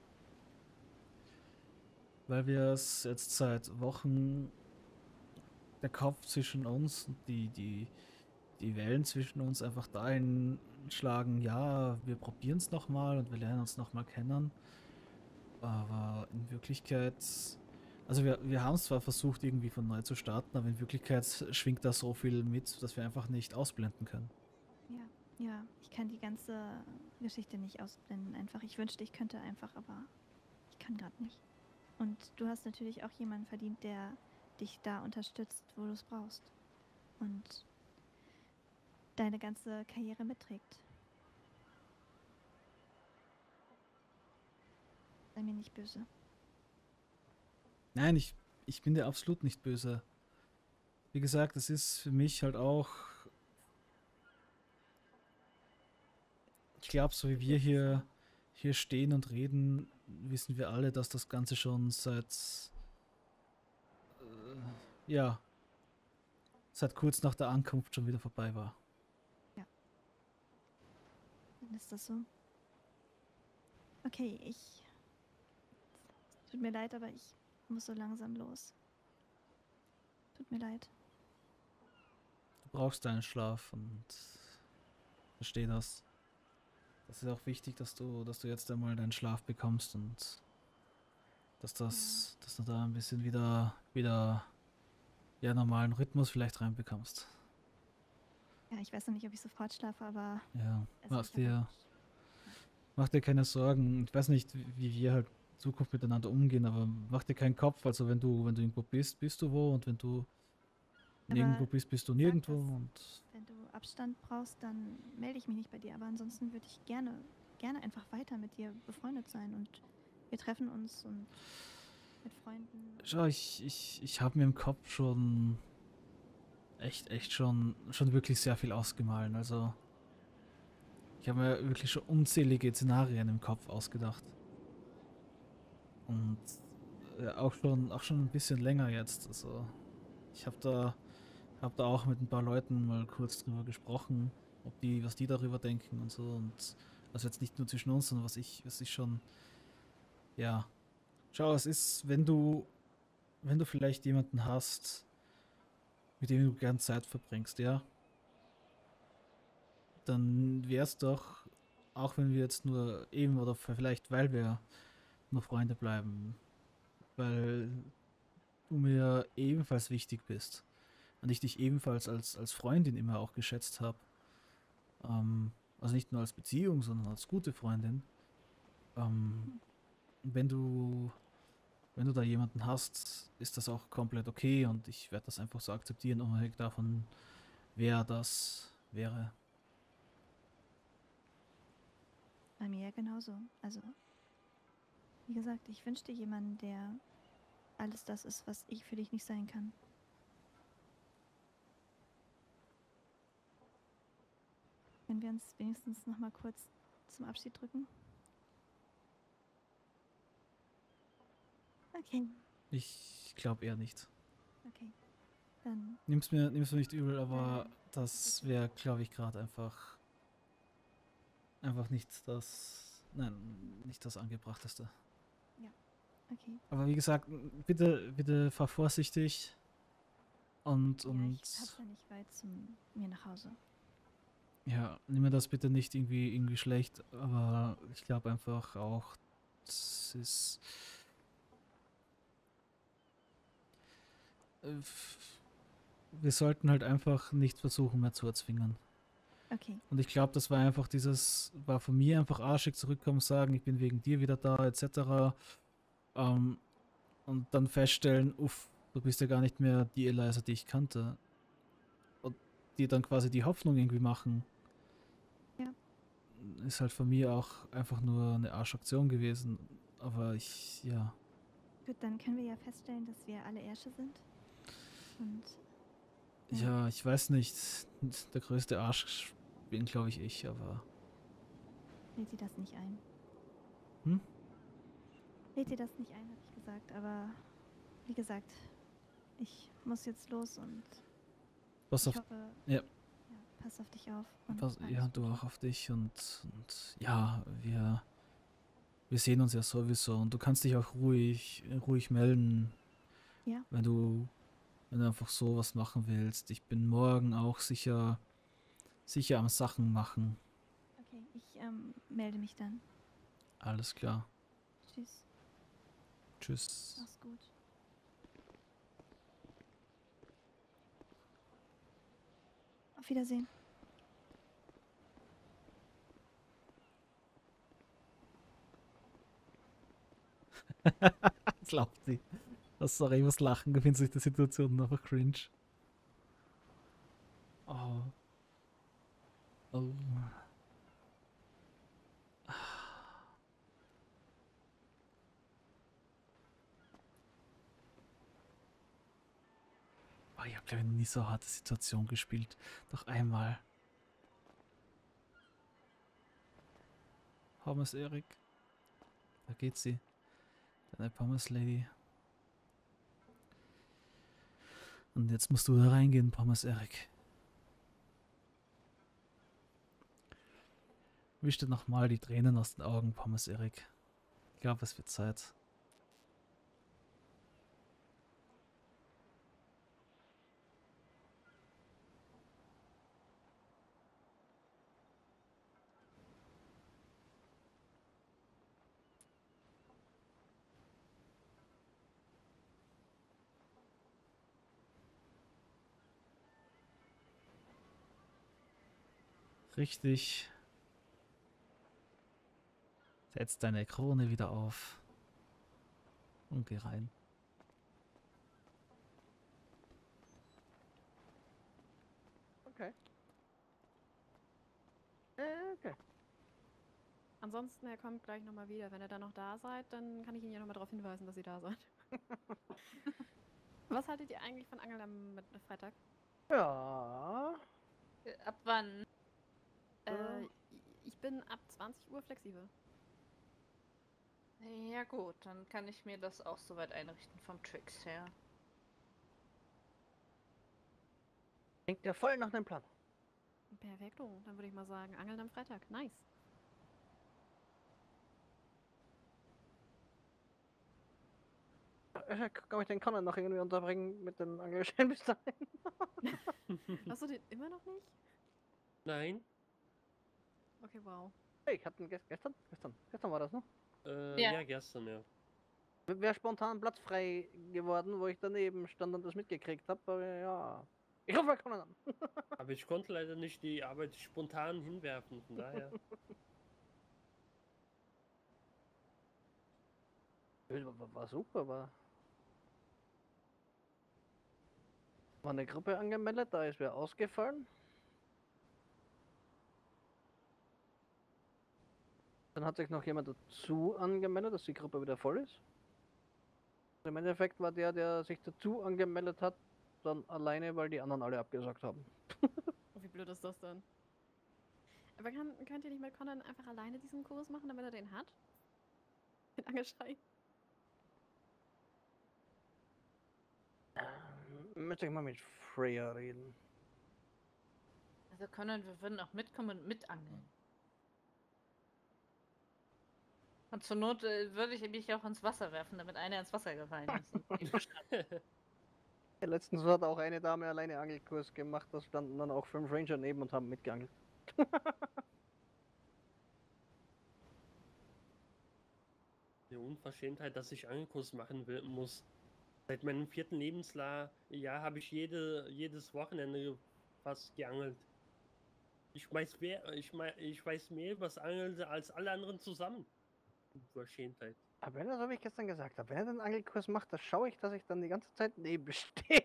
weil wir es jetzt seit Wochen der Kopf zwischen uns und die, die, die Wellen zwischen uns einfach dahin schlagen, ja, wir probieren es nochmal und wir lernen uns nochmal kennen. Aber in Wirklichkeit, also wir, wir haben es zwar versucht, irgendwie von neu zu starten, aber in Wirklichkeit schwingt da so viel mit, dass wir einfach nicht ausblenden können. Ja, ja, ich kann die ganze Geschichte nicht ausblenden. Einfach, ich wünschte, ich könnte einfach, aber ich kann gerade nicht. Und du hast natürlich auch jemanden verdient, der dich da unterstützt, wo du es brauchst. Und deine ganze Karriere mitträgt. Sei mir nicht böse. Nein, ich, ich bin dir absolut nicht böse. Wie gesagt, es ist für mich halt auch. Ich glaube, so wie wir hier, hier stehen und reden, wissen wir alle, dass das Ganze schon seit. Äh, ja. Seit kurz nach der Ankunft schon wieder vorbei war. Ja. Dann ist das so. Okay, ich. Tut mir leid, aber ich muss so langsam los. Tut mir leid. Du brauchst deinen Schlaf und versteh das. Das ist auch wichtig, dass du, dass du jetzt einmal deinen Schlaf bekommst und dass das, dass du da ein bisschen wieder, wieder ja, normalen Rhythmus vielleicht reinbekommst. Ja, ich weiß noch nicht, ob ich sofort schlafe, aber. Ja, also mach ich hab dir, mach dir keine Sorgen. Ich weiß nicht, wie wir halt in Zukunft miteinander umgehen, aber mach dir keinen Kopf. Also wenn du, wenn du irgendwo bist, bist du wo, und wenn du nirgendwo Aber bist, bist du sag nirgendwo. das, Und wenn du Abstand brauchst, dann melde ich mich nicht bei dir. Aber ansonsten würde ich gerne, gerne einfach weiter mit dir befreundet sein und wir treffen uns und mit Freunden? Schau, ich, ich, ich habe mir im Kopf schon echt, echt schon, schon wirklich sehr viel ausgemalt. Also, ich habe mir wirklich schon unzählige Szenarien im Kopf ausgedacht. Und äh, auch schon, auch schon ein bisschen länger jetzt. Also, ich habe da, hab da auch mit ein paar Leuten mal kurz drüber gesprochen, ob die, was die darüber denken und so. Und also jetzt nicht nur zwischen uns, sondern was ich, was ich schon, ja. Schau, es ist, wenn du, wenn du vielleicht jemanden hast, mit dem du gern Zeit verbringst, ja, dann wär's doch, auch wenn wir jetzt nur eben oder vielleicht weil wir nur Freunde bleiben, weil du mir ebenfalls wichtig bist und ich dich ebenfalls als, als Freundin immer auch geschätzt habe. Ähm, also nicht nur als Beziehung, sondern als gute Freundin. Ähm, wenn du, wenn du da jemanden hast, ist das auch komplett okay und ich werde das einfach so akzeptieren, unabhängig davon, wer das wäre. Bei mir ja genauso. Also, wie gesagt, ich wünschte jemanden, der alles das ist, was ich für dich nicht sein kann. Können wir uns wenigstens noch mal kurz zum Abschied drücken? Okay, Ich glaube eher nicht. okay. Dann, Nimm's mir, nimm's mir nicht übel, aber das wäre, glaube ich, gerade einfach einfach nicht das, nein, nicht das Angebrachteste. ja, okay. Aber wie gesagt, bitte, bitte fahr vorsichtig und, Ja, und ich hab's ja nicht weit zum mir nach Hause. ja, nimm mir das bitte nicht irgendwie, irgendwie schlecht, aber ich glaube einfach auch, das ist, äh, wir sollten halt einfach nicht versuchen mehr zu erzwingen. Okay. Und ich glaube, das war einfach dieses, war von mir einfach arschig zurückkommen, sagen, ich bin wegen dir wieder da, et cetera. Ähm, und dann feststellen, uff, du bist ja gar nicht mehr die Eliza, die ich kannte. Und dir dann quasi die Hoffnung irgendwie machen. Ja. Ist halt von mir auch einfach nur eine Arschaktion gewesen. Aber ich, ja. Gut, dann können wir ja feststellen, dass wir alle Ärsche sind. Und Ja, ich weiß nicht. Der größte Arsch bin, glaube ich, ich, aber. lädt sie das nicht ein. Hm? Lädt sie das nicht ein, habe ich gesagt. Aber wie gesagt, ich muss jetzt los und Pass ich auf. hoffe, Ja. ja, pass auf dich auf. Und Pass, alles ja, du Gute. auch auf dich und, und ja, wir, wir sehen uns ja sowieso und du kannst dich auch ruhig, ruhig melden, Ja. wenn du, wenn du einfach sowas machen willst. Ich bin morgen auch sicher, sicher am Sachen machen. Okay, ich ähm, melde mich dann. Alles klar. Tschüss. Tschüss. Mach's gut. Auf Wiedersehen. Jetzt lacht sie. Das sorry, ich muss lachen, ich finde sich die Situation einfach cringe. Oh. Oh. Oh, ich habe glaube ich nie so eine harte Situation gespielt. Doch einmal. Pommes Erik. Da geht sie. Deine Pommes Lady. Und jetzt musst du da reingehen, Pommes Erik. Wisch dir nochmal die Tränen aus den Augen, Pommes Erik. Ich glaube, es wird Zeit. Richtig. Setz deine Krone wieder auf. Und geh rein. Okay. Äh, okay. Ansonsten, er kommt gleich nochmal wieder. Wenn ihr dann noch da seid, dann kann ich ihn ja nochmal darauf hinweisen, dass ihr da seid. Was haltet ihr eigentlich von Angeln am mit Freitag? Ja. Äh, Ab wann? Äh, ich bin ab zwanzig Uhr flexibel. Ja gut, dann kann ich mir das auch soweit einrichten vom Tricks her. Klingt ja voll nach einem Plan. Perfekto, dann würde ich mal sagen, Angeln am Freitag. Nice. Äh, Kann ich den Conan noch irgendwie unterbringen mit den Angelschein bis dahin? Hast du den immer noch nicht? Nein. Okay, wow. Hey, ich hatte ihn gest gestern? Gestern. Gestern war das, ne? Äh, Ja. ja. gestern, ja. Wäre spontan Platz frei geworden, wo ich daneben stand und das mitgekriegt habe, aber ja. Ich rufe mal Conan an. Aber ich konnte leider nicht die Arbeit spontan hinwerfen, von daher. War, war super, war. War eine Gruppe angemeldet, da ist wer ausgefallen. Dann hat sich noch jemand dazu angemeldet, dass die Gruppe wieder voll ist. Im Endeffekt war der, der sich dazu angemeldet hat, dann alleine, weil die anderen alle abgesagt haben. Oh, wie blöd ist das denn? Aber kann, könnt ihr nicht mit Conan einfach alleine diesen Kurs machen, damit er den hat? Den Angelschein? Ähm, Müsste ich mal mit Freya reden. Also können wir würden auch mitkommen und mitangeln. Und zur Not äh, würde ich mich auch ins Wasser werfen, damit einer ins Wasser gefallen ist. und ihn bestattet. Ja, letztens hat auch eine Dame alleine Angelkurs gemacht, da standen dann auch fünf Ranger neben und haben mitgeangelt. Eine Unverschämtheit, dass ich Angelkurs machen will, muss. Seit meinem vierten Lebensjahr habe ich jede, jedes Wochenende fast geangelt. Ich weiß mehr, ich, mei- ich weiß mehr über das Angeln als alle anderen zusammen. Unverschämtheit. Aber wenn er, so wie ich gestern gesagt habe, wenn er den Angelkurs macht, da schaue ich, dass ich dann die ganze Zeit neben stehe.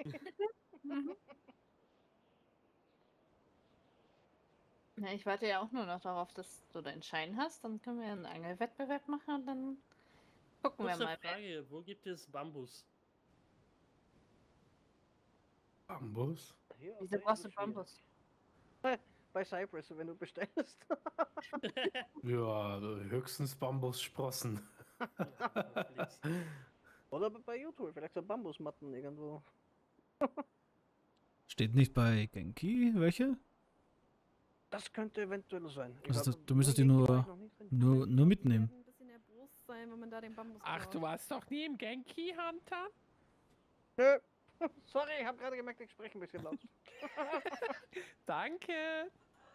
Na, ich warte ja auch nur noch darauf, dass du deinen Schein hast. Dann können wir einen Angelwettbewerb machen und dann gucken wir Kurze mal. wer- Frage, wo gibt es Bambus? Bambus? Hier auf Wieso der brauchst du Insel schwierig. Bambus? Bei, bei Cypress, wenn du bestellst. Ja, höchstens Bambussprossen. Oder bei YouTube, vielleicht so Bambusmatten irgendwo. Steht nicht bei Genki welche? Das könnte eventuell sein. Ich Also glaub, das, du müsstest die Genki war nur, ich noch nicht drin. nur, nur mitnehmen. Ein bisschen erbost sein, wenn man da den Bambus Ach, klaut. du warst doch nie im Genki Hunter? Nö. Sorry, ich habe gerade gemerkt, ich spreche ein bisschen laut. Danke.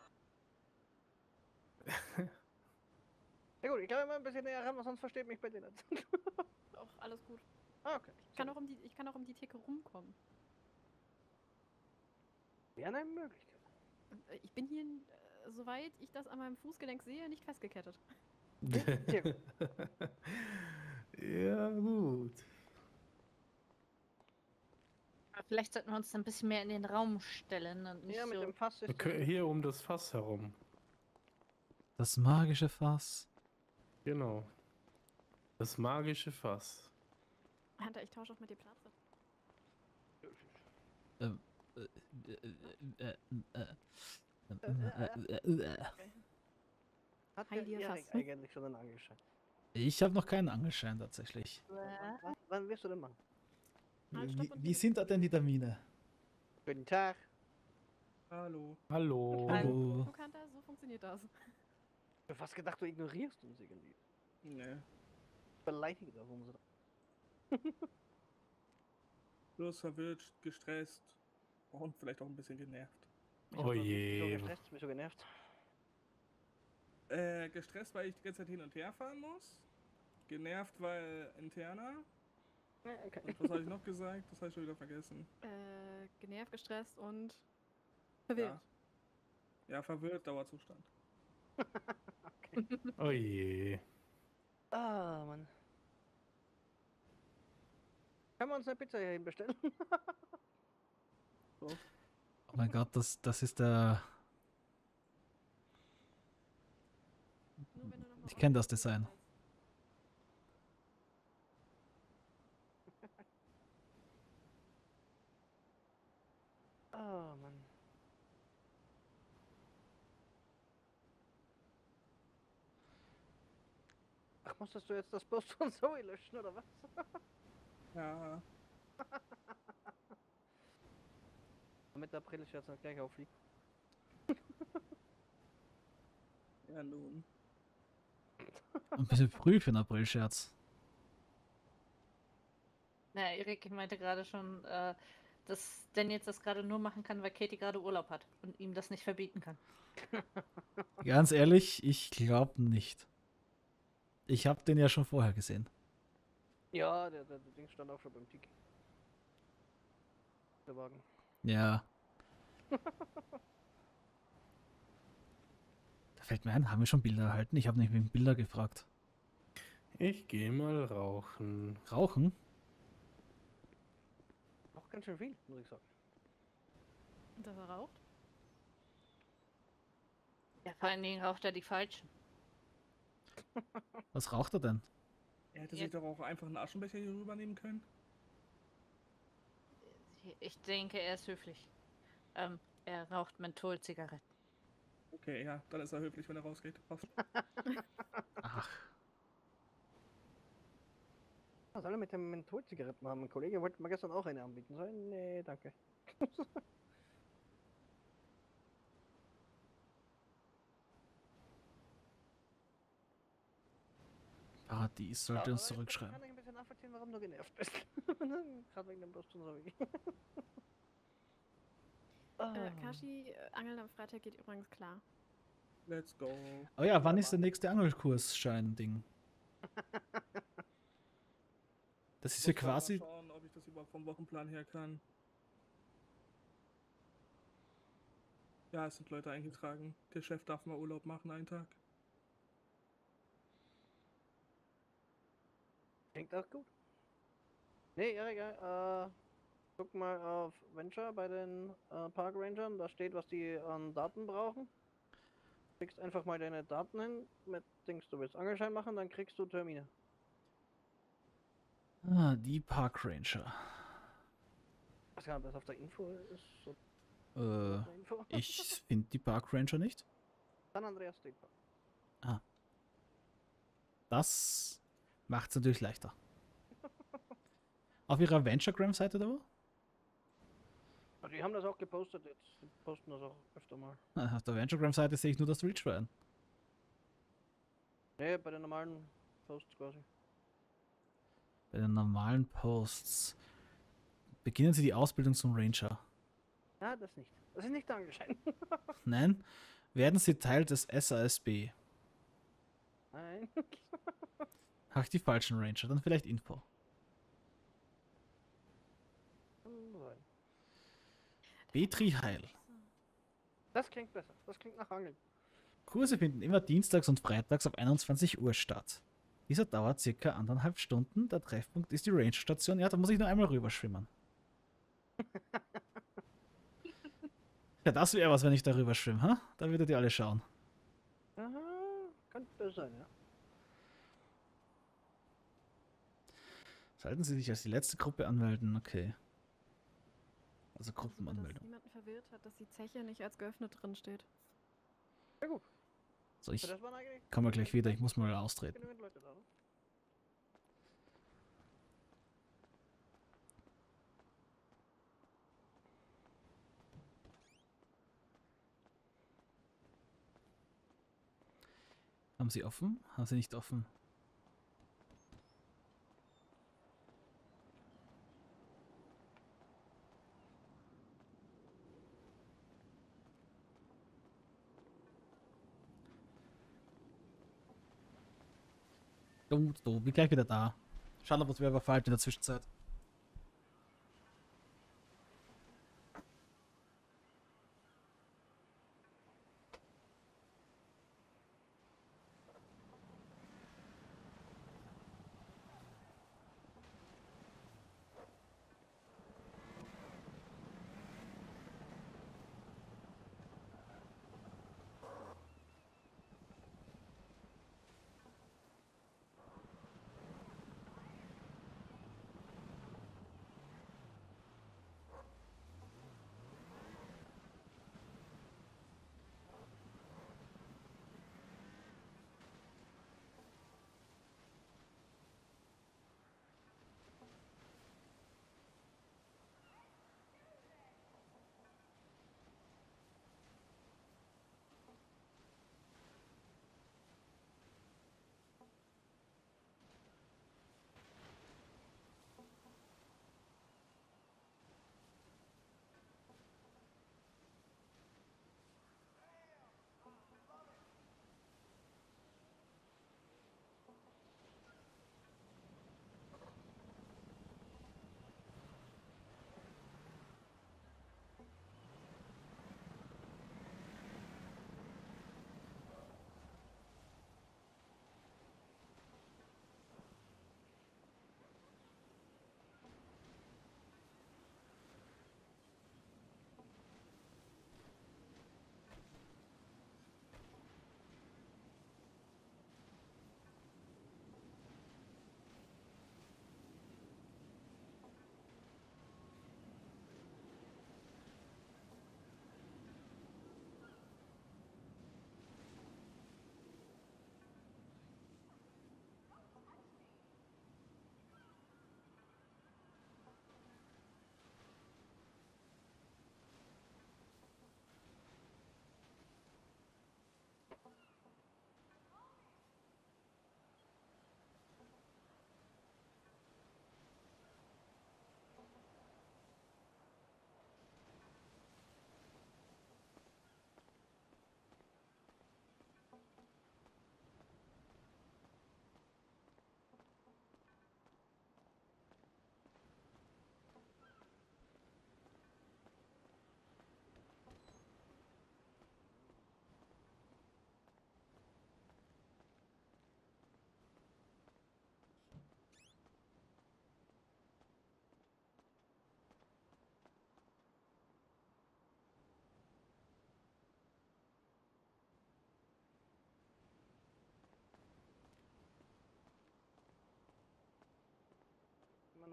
Ja gut, ich glaube mal ein bisschen näher ran, weil sonst versteht mich bei dir nicht. Auch alles gut. Ah, okay. Ich kann, auch um die, ich kann auch um die Theke rumkommen. Wäre eine Möglichkeit. Und, äh, Ich bin hier, äh, soweit ich das an meinem Fußgelenk sehe, nicht festgekettet. Sehr gut. Ja, gut. Aber vielleicht sollten wir uns ein bisschen mehr in den Raum stellen und nicht Ja, mit so. dem Fass ist Okay, hier um das Fass herum. Das magische Fass. Genau. Das magische Fass. Hunter, ich tausche auch mit dir Platz. Ähm, äh, äh, äh, äh, äh, äh. Hat Heil der dir Erik Fass. eigentlich schon einen Angelschein? Ich habe noch keinen Angelschein tatsächlich. Wann, wann wirst du denn machen? Halt, stopp Wie, und wie sind da denn die Termine? Guten Tag. Hallo. Hallo. Hallo. Guck, Hunter, so funktioniert das. Ich hab fast gedacht, du ignorierst uns irgendwie. Nee. Beleidigt auf unsere. Bloß verwirrt, gestresst und vielleicht auch ein bisschen genervt. Oh je. Wieso gestresst, wieso genervt? Äh, gestresst, weil ich die ganze Zeit hin und her fahren muss. Genervt, weil interner. Ja, okay. Und was habe ich noch gesagt? Das habe ich schon wieder vergessen. Äh, genervt, gestresst und verwirrt. Ja, ja verwirrt, Dauerzustand. Oh je. Ah, Mann. Können wir uns eine Pizza hierhin bestellen? So. Oh mein Gott, das, das ist der. Nur wenn du noch mal Ich kenne das Design. Ach, musstest du jetzt das Post von Zoe löschen, oder was? Ja. Damit der April jetzt nicht gleich auffliegt. Ja, nun. Ein bisschen früh für einen April-Scherz. Na, Erik meinte gerade schon, äh, dass Dan jetzt das gerade nur machen kann, weil Katie gerade Urlaub hat und ihm das nicht verbieten kann. Ganz ehrlich, ich glaube nicht. Ich habe den ja schon vorher gesehen. Ja, der, der, der Ding stand auch schon beim Tiki. Der Wagen. Ja. Da fällt mir ein, haben wir schon Bilder erhalten? Ich habe nicht wegen Bilder gefragt. Ich gehe mal rauchen. Rauchen? Auch ganz schön viel, muss ich sagen. Und dass er raucht? Ja, vor allen Dingen raucht er die falschen. Was raucht er denn? Er hätte sich doch auch einfach einen Aschenbecher hier rübernehmen können. Ich denke, er ist höflich. Ähm, er raucht Mentholzigaretten. Okay, ja, dann ist er höflich, wenn er rausgeht. Passt. Ach. Was soll er mit den Mentholzigaretten haben? Ein Kollege wollte mir gestern auch eine anbieten. So, nee, danke. Paradies sollte Ja, uns aber ich zurückschreiben. kann ich ein bisschen nachvollziehen, warum du genervt bist. Gerade wegen dem Post und so. Äh, Kashi, äh, Angeln am Freitag geht übrigens klar. Let's go. Oh ja, wann ist der nächste Angelkursschein-Ding? Das ist ja Muss mal quasi. schauen, ob ich das überhaupt vom Wochenplan her kann. Ja, es sind Leute eingetragen. Der Chef darf mal Urlaub machen, einen Tag. Klingt auch gut. Nee, Erik, äh, guck mal auf Venture bei den äh, Park Rangern. Da steht, was die an Daten brauchen. Kriegst einfach mal deine Daten hin. Mit Dings, du willst Angelschein machen, dann kriegst du Termine. Ah, die Park Ranger. Was kann das auf der Info ist? So Äh, Info? ich finde die Park Ranger nicht. San Andreas State Park. Ah. Das macht es natürlich leichter. Auf ihrer Venturegram-Seite da wo? Also die haben das auch gepostet jetzt. Die posten das auch öfter mal. Ah, auf der Venturegram-Seite sehe ich nur das Reach-Ryan. Nee, bei den normalen Posts quasi. Bei den normalen Posts. Beginnen Sie die Ausbildung zum Ranger. Ja, das nicht. Das ist nicht der Angelschein. Nein. Werden Sie Teil des S A S B. Nein. Ach, die falschen Ranger. Dann vielleicht Info. Petri Heil. Das klingt besser. Das klingt nach Angeln. Kurse finden immer dienstags und freitags ab einundzwanzig Uhr statt. Dieser dauert circa anderthalb Stunden. Der Treffpunkt ist die Ranger-Station. Ja, da muss ich nur einmal rüberschwimmen. Ja, das wäre was, wenn ich da rüberschwimme, ha? Da würdet ihr alle schauen. Aha, könnte sein, ja. Sollten Sie sich als die letzte Gruppe anmelden? Okay. Also Dass Gruppenanmeldung. niemanden verwirrt hat, dass die Zeche nicht als geöffnet drin steht. Sehr gut. So, ich Das waren eigentlich komme gleich wieder. Ich muss mal austreten. genügend Leute da, ne? Haben Sie offen? Haben Sie nicht offen? Du, du, bin gleich wieder da. Schauen, ob uns wer überfällt in der Zwischenzeit.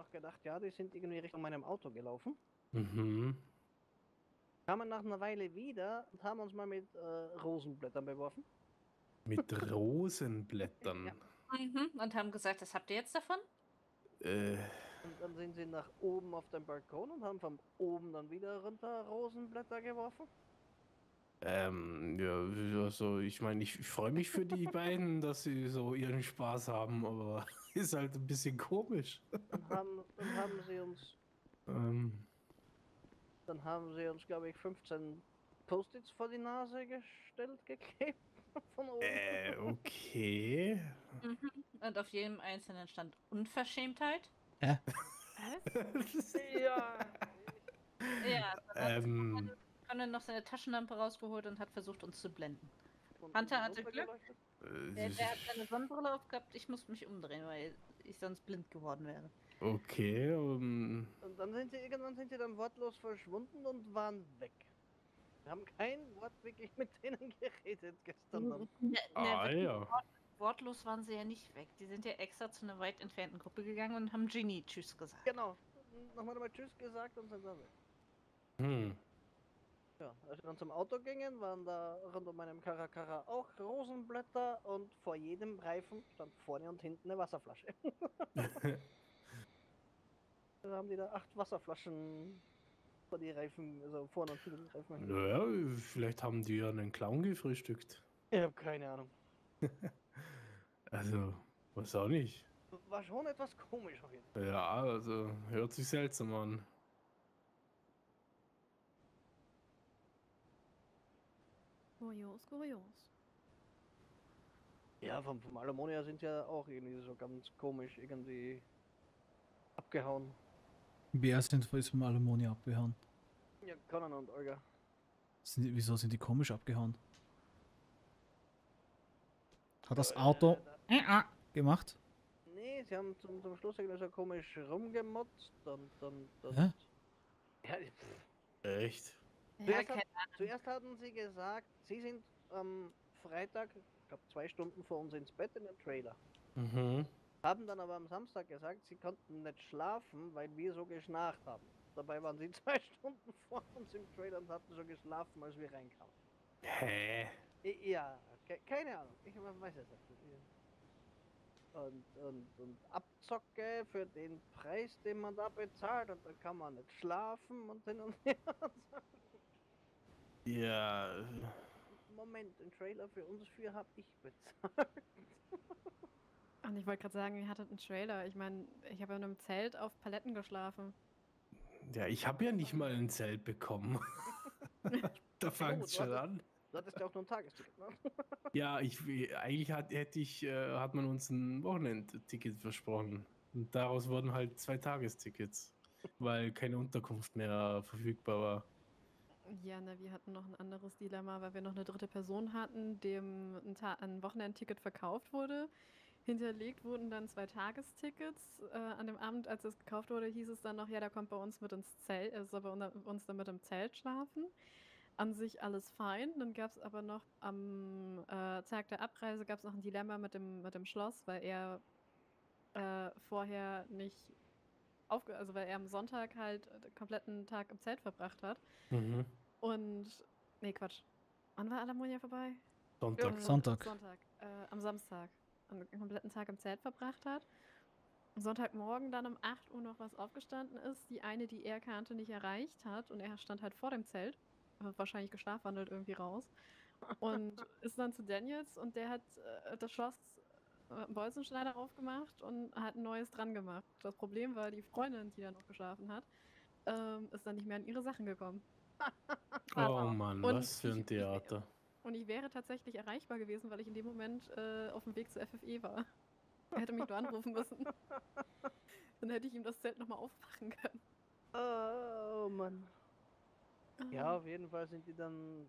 noch gedacht, ja, die sind irgendwie Richtung meinem Auto gelaufen. Mhm. Kamen nach einer Weile wieder und haben uns mal mit äh, Rosenblättern beworfen. Mit Rosenblättern. Mhm. Und haben gesagt, was habt ihr jetzt davon? Äh, Und dann sind sie nach oben auf den Balkon und haben von oben dann wieder runter Rosenblätter geworfen. ähm, ja, also ich meine, ich, ich freue mich für die beiden, dass sie so ihren Spaß haben, aber ist halt ein bisschen komisch. Dann haben, dann haben sie uns, ähm, dann haben sie uns, glaube ich, fünfzehn Post-its vor die Nase gestellt, geklebt. Von oben. äh, okay. Mhm. Und auf jedem einzelnen stand Unverschämtheit. Hä? Ja. Ja, dann hat ähm, Conan noch seine Taschenlampe rausgeholt und hat versucht, uns zu blenden. Und- Hunter und hatte Glück. runtergeleuchtet. Der, der hat seine Sonnenbrille aufgehabt. Ich musste mich umdrehen, weil ich sonst blind geworden wäre. Okay, um, Und dann sind sie irgendwann sind sie dann wortlos verschwunden und waren weg. Wir haben kein Wort wirklich mit denen geredet gestern. Dann. Ne, Ah, wirklich ja. wort, wortlos waren sie ja nicht weg. Die sind ja extra zu einer weit entfernten Gruppe gegangen und haben Genie Tschüss gesagt. Genau. Nochmal mal Tschüss gesagt und sind dann weg. hm. Ja, als wir dann zum Auto gingen, waren da rund um meinem Karakara auch Rosenblätter und vor jedem Reifen stand vorne und hinten eine Wasserflasche. Da haben die da acht Wasserflaschen vor die Reifen, also vorne und hinten die Reifen. Naja, vielleicht haben die ja einen Clown gefrühstückt. Ich habe keine Ahnung. Also, weiß auch nicht. War schon etwas komisch auf jeden Fall. Ja, also, hört sich seltsam an. Kurios, kurios. Ja, vom, vom Alamonia sind ja auch irgendwie so ganz komisch irgendwie abgehauen. Wer sind ist vom Alamonia abgehauen? Ja, Conan und Olga. Sind, die- wieso sind die komisch abgehauen? Hat das Auto äh, äh, gemacht? Nee, sie haben zum, zum Schluss irgendwie so komisch rumgemotzt und dann. dann Hä? ja, pff. Echt? Ja, Zuerst, keine hat, zuerst hatten sie gesagt, sie sind am Freitag, ich glaube zwei Stunden vor uns ins Bett in dem Trailer. Mhm. Haben dann aber am Samstag gesagt, sie konnten nicht schlafen, weil wir so geschnarcht haben. Dabei waren sie zwei Stunden vor uns im Trailer und hatten schon geschlafen, als wir reinkamen. Hä? I- Ja, ke keine Ahnung, ich weiß es nicht. Und, und, und Abzocke für den Preis, den man da bezahlt, und dann kann man nicht schlafen und hin und her. Und so. Ja. Moment, den Trailer für uns vier habe ich bezahlt. Und ich wollte gerade sagen, ihr hattet einen Trailer. Ich meine, ich habe in einem Zelt auf Paletten geschlafen. Ja, ich habe ja nicht mal ein Zelt bekommen. Da fängt es du schon hattest- an. Du hattest ja auch nur ein Tagesticket, ne? Ja, ich, eigentlich hat, hätte ich, äh, hat man uns ein Wochenendticket versprochen. Und daraus wurden halt zwei Tagestickets, weil keine Unterkunft mehr verfügbar war. Ja, na, wir hatten noch ein anderes Dilemma, weil wir noch eine dritte Person hatten, dem ein, Ta ein Wochenendticket verkauft wurde. Hinterlegt wurden dann zwei Tagestickets. Äh, an dem Abend, als es gekauft wurde, hieß es dann noch, ja, der kommt bei uns mit ins Zelt, er soll bei un- uns dann mit im Zelt schlafen. An sich alles fein. Dann gab es aber noch am äh, Tag der Abreise gab es noch ein Dilemma mit dem, mit dem Schloss, weil er äh, vorher nicht aufge... Also weil er am Sonntag halt den kompletten Tag im Zelt verbracht hat. Mhm. Und... Nee, Quatsch. Wann war Alamonia vorbei? Sonntag. Äh, Sonntag. Sonntag. Äh, am Samstag. Einen kompletten Tag im Zelt verbracht hat. Am Sonntagmorgen dann um acht Uhr noch was aufgestanden ist, die eine, die er kannte, nicht erreicht hat. Und er stand halt vor dem Zelt. Hat wahrscheinlich geschlafwandelt irgendwie raus. Und ist dann zu Daniels und der hat äh, das Schloss äh, Bolzenschneider aufgemacht und hat ein neues dran gemacht. Das Problem war, die Freundin, die da noch geschlafen hat, ähm, ist dann nicht mehr an ihre Sachen gekommen. Oh Mann, Und was für ein ich- ich- Theater. Und ich wäre tatsächlich erreichbar gewesen, weil ich in dem Moment äh, auf dem Weg zur F F E war. Er hätte mich nur anrufen müssen. Dann hätte ich ihm das Zelt nochmal aufmachen können. Oh Mann. Ja, auf jeden Fall sind die dann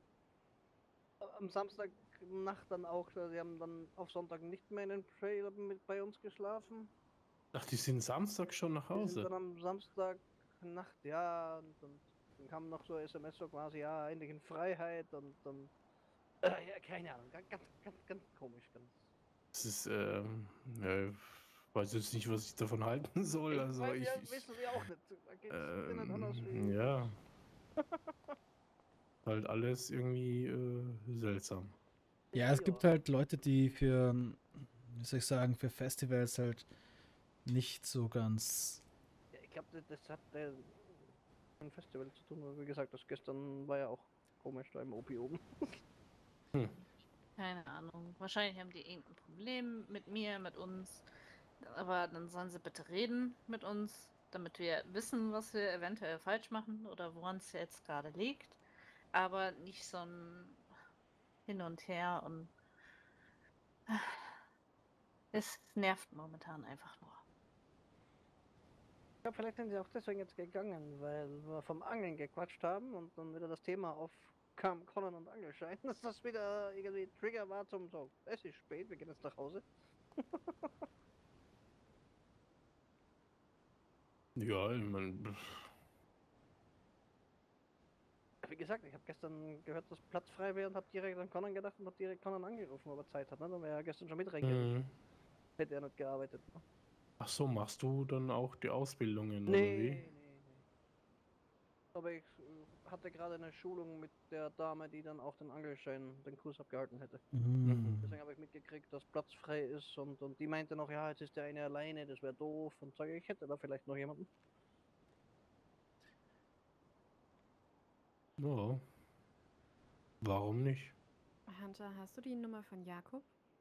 am Samstagnacht dann auch, sie haben dann auf Sonntag nicht mehr in den Trailer mit bei uns geschlafen. Ach, die sind Samstag schon nach Die sind Hause. dann am Samstagnacht, ja, und, und dann kam noch so S M S so quasi, ja, endlich in Freiheit und dann, äh, ja, keine Ahnung, ganz, ganz, ganz, ganz komisch, ganz. Das ist, ähm, ja, weiß jetzt nicht, was ich davon halten soll. Also Weil ich. wir ich wissen wir auch nicht. Da geht's dir nicht anders ähm, wie. ja. Halt alles irgendwie äh, seltsam. Ja, es gibt halt Leute, die für, wie soll ich sagen, für Festivals halt nicht so ganz. Ja, ich glaube, das, das hat äh, ein Festival zu tun. Weil, wie gesagt, das gestern war ja auch komisch da im O P oben. Hm. Keine Ahnung. Wahrscheinlich haben die irgendein Problem mit mir, mit uns. Aber dann sollen sie bitte reden mit uns, damit wir wissen, was wir eventuell falsch machen oder woran es jetzt gerade liegt. Aber nicht so ein Hin und Her und es nervt momentan einfach nur. Ich glaube, vielleicht sind sie auch deswegen jetzt gegangen, weil wir vom Angeln gequatscht haben und dann wieder das Thema aufkam, Conan und Angelschein, dass das wieder irgendwie Trigger war zum so, es ist spät, wir gehen jetzt nach Hause. Ja, ich meine. Wie gesagt, ich habe gestern gehört, dass Platz frei wäre und habe direkt an Conan gedacht und habe direkt Conan angerufen, ob er Zeit hat. Ne? Dann wäre er gestern schon mit reingerufen. Mhm. Hätte er nicht gearbeitet. Ne? Ach so, machst du dann auch die Ausbildungen, Nee, oder nee, wie? nee. Aber ich äh, hatte gerade eine Schulung mit der Dame, die dann auch den Angelschein, den Kurs abgehalten hätte. Mhm. Deswegen habe ich mitgekriegt, dass Platz frei ist und, und die meinte noch, ja, jetzt ist der eine alleine, das wäre doof. Und sage ich, hätte da vielleicht noch jemanden. Ja. Warum nicht? Hunter, hast du die Nummer von Jakob?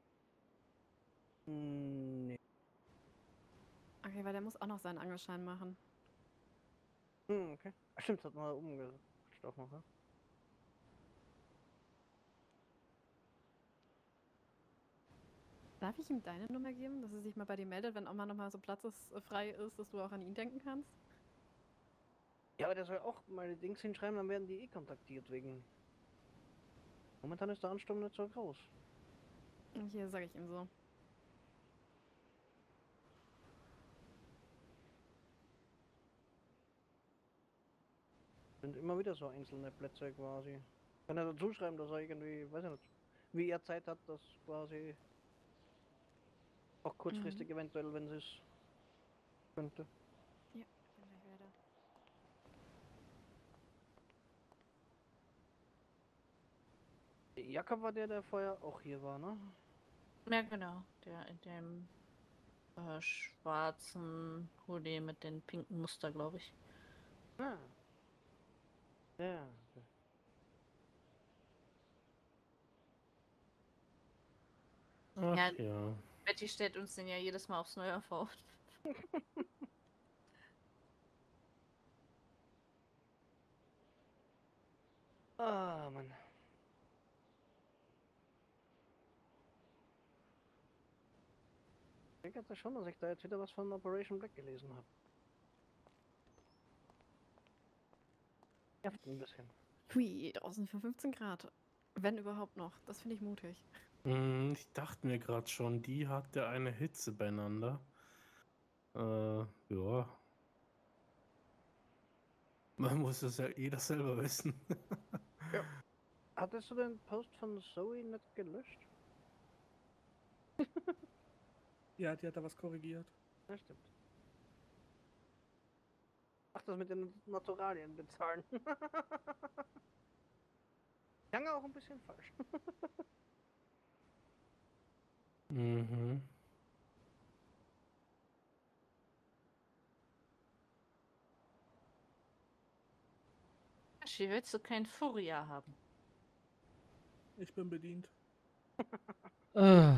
Hm, nee. Okay, weil der muss auch noch seinen Angelschein machen. Hm, okay. Ach, stimmt, hat mal umgestacht noch, ja? Darf ich ihm deine Nummer geben, dass er sich mal bei dir meldet, wenn auch mal nochmal so Platz ist, äh, frei ist, dass du auch an ihn denken kannst? Ja, aber der soll auch mal die Dings hinschreiben, dann werden die eh kontaktiert wegen. Momentan ist der Ansturm nicht so groß. Hier sage ich ihm so. Sind immer wieder so einzelne Plätze quasi. Kann er dazu schreiben, dass er irgendwie, weiß ich nicht, wie er Zeit hat, dass quasi auch kurzfristig Mhm. eventuell, wenn es ist, könnte. Ja, ich bin gleich wieder da. Jakob war der, der vorher auch hier war, ne? Ja, genau. Der in dem äh, schwarzen Hoodie mit den pinken Muster, glaube ich. Ah. Ja. Ach Ja, ja. Betty stellt uns den ja jedes Mal aufs Neue vor. Ah, Mann. Ich denke jetzt schon, dass ich da jetzt wieder was von Operation Black gelesen habe. Nervt ein bisschen. Hui, draußen für fünfzehn Grad. Wenn überhaupt noch. Das finde ich mutig. Hm, ich dachte mir gerade schon, die hatte eine Hitze beieinander. Äh, ja. Man muss das ja jeder selber wissen. Ja. Hattest du den Post von Zoe nicht gelöscht? Ja, die hat da was korrigiert. Ja, stimmt. Ach, das mit den Naturalien bezahlen. Klang auch ein bisschen falsch. Mhm. Wie willst du keinen Furia haben? Ich bin bedient. Äh,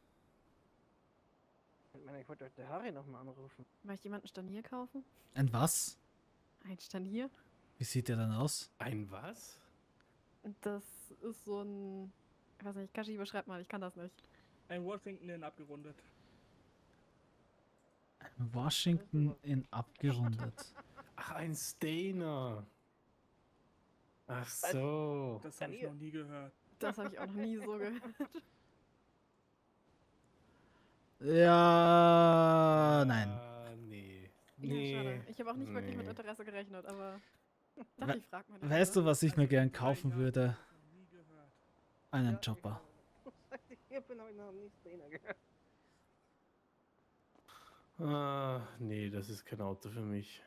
Ich meine, ich wollte euch der Harry nochmal anrufen. Möchte jemand ein Stanier kaufen? ein was? Ein Stanier? Wie sieht der dann aus? Ein was? Das ist so ein... Ich weiß nicht, Kashi, beschreib mal, ich kann das nicht. Ein Washington in abgerundet. Ein Washington in abgerundet. Ach, ein Stainer. Ach so. Das habe ich noch nie gehört. Das habe ich auch noch nie so gehört. Ja, nein. Ah, nee. Ja, Nee. schade. Ich habe auch nicht wirklich mit Nee. Interesse gerechnet, aber... We Dachte, ich frag mal. weißt du, was ich mir gern kaufen würde? Nie gehört. Einen Ja, Chopper. Seit ich hier bin, habe ich noch nie Trainer gehört. Ah, nee, das ist kein Auto für mich.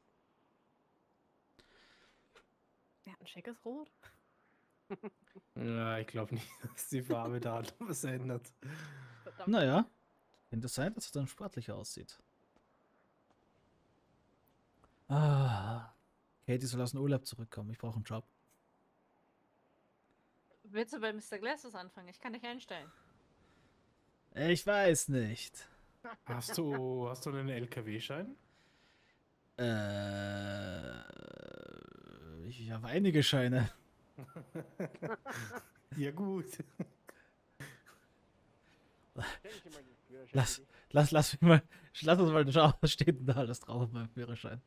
Der hat ein schickes Rot. Ja, ich glaube nicht, dass die Farbe da was ändert. Naja, könnte es sein, dass es dann sportlicher aussieht. Ah, Katie soll aus dem Urlaub zurückkommen. Ich brauche einen Job. Willst du bei Mister Glasses anfangen? Ich kann dich einstellen. Ich weiß nicht. Hast du, hast du einen L K W-Schein? Äh, ich habe einige Scheine. Ja, gut. Lass, lass, lass mich mal, lass uns mal schauen, was steht denn da alles drauf auf meinem Führerschein.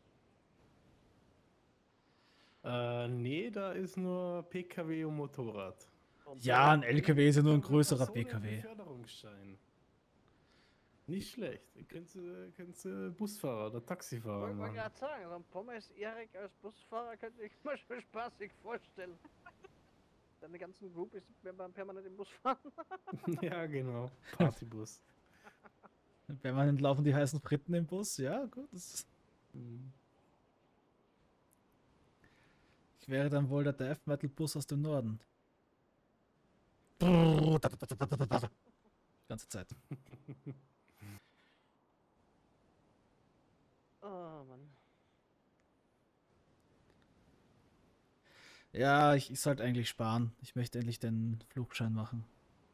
Äh, nee, da ist nur P K W und Motorrad. Ja, ein L K W ist ja nur ein größerer P K W. Förderungsschein. Nicht schlecht. Könntest du, könntest du Busfahrer oder Taxifahrer Ich wollte machen. gerade sagen, so ein Pommes Erik als Busfahrer könnte ich mir schon spaßig vorstellen. Deine ganzen Groupies werden beim permanent im Bus fahren. Ja, genau. Partybus. Wenn man laufen die heißen Fritten im Bus, ja, gut. Das ist ich wäre dann wohl der Death Metal Bus aus dem Norden. Ganze Zeit. Oh Mann. Ja, ich, ich sollte eigentlich sparen. Ich möchte endlich den Flugschein machen.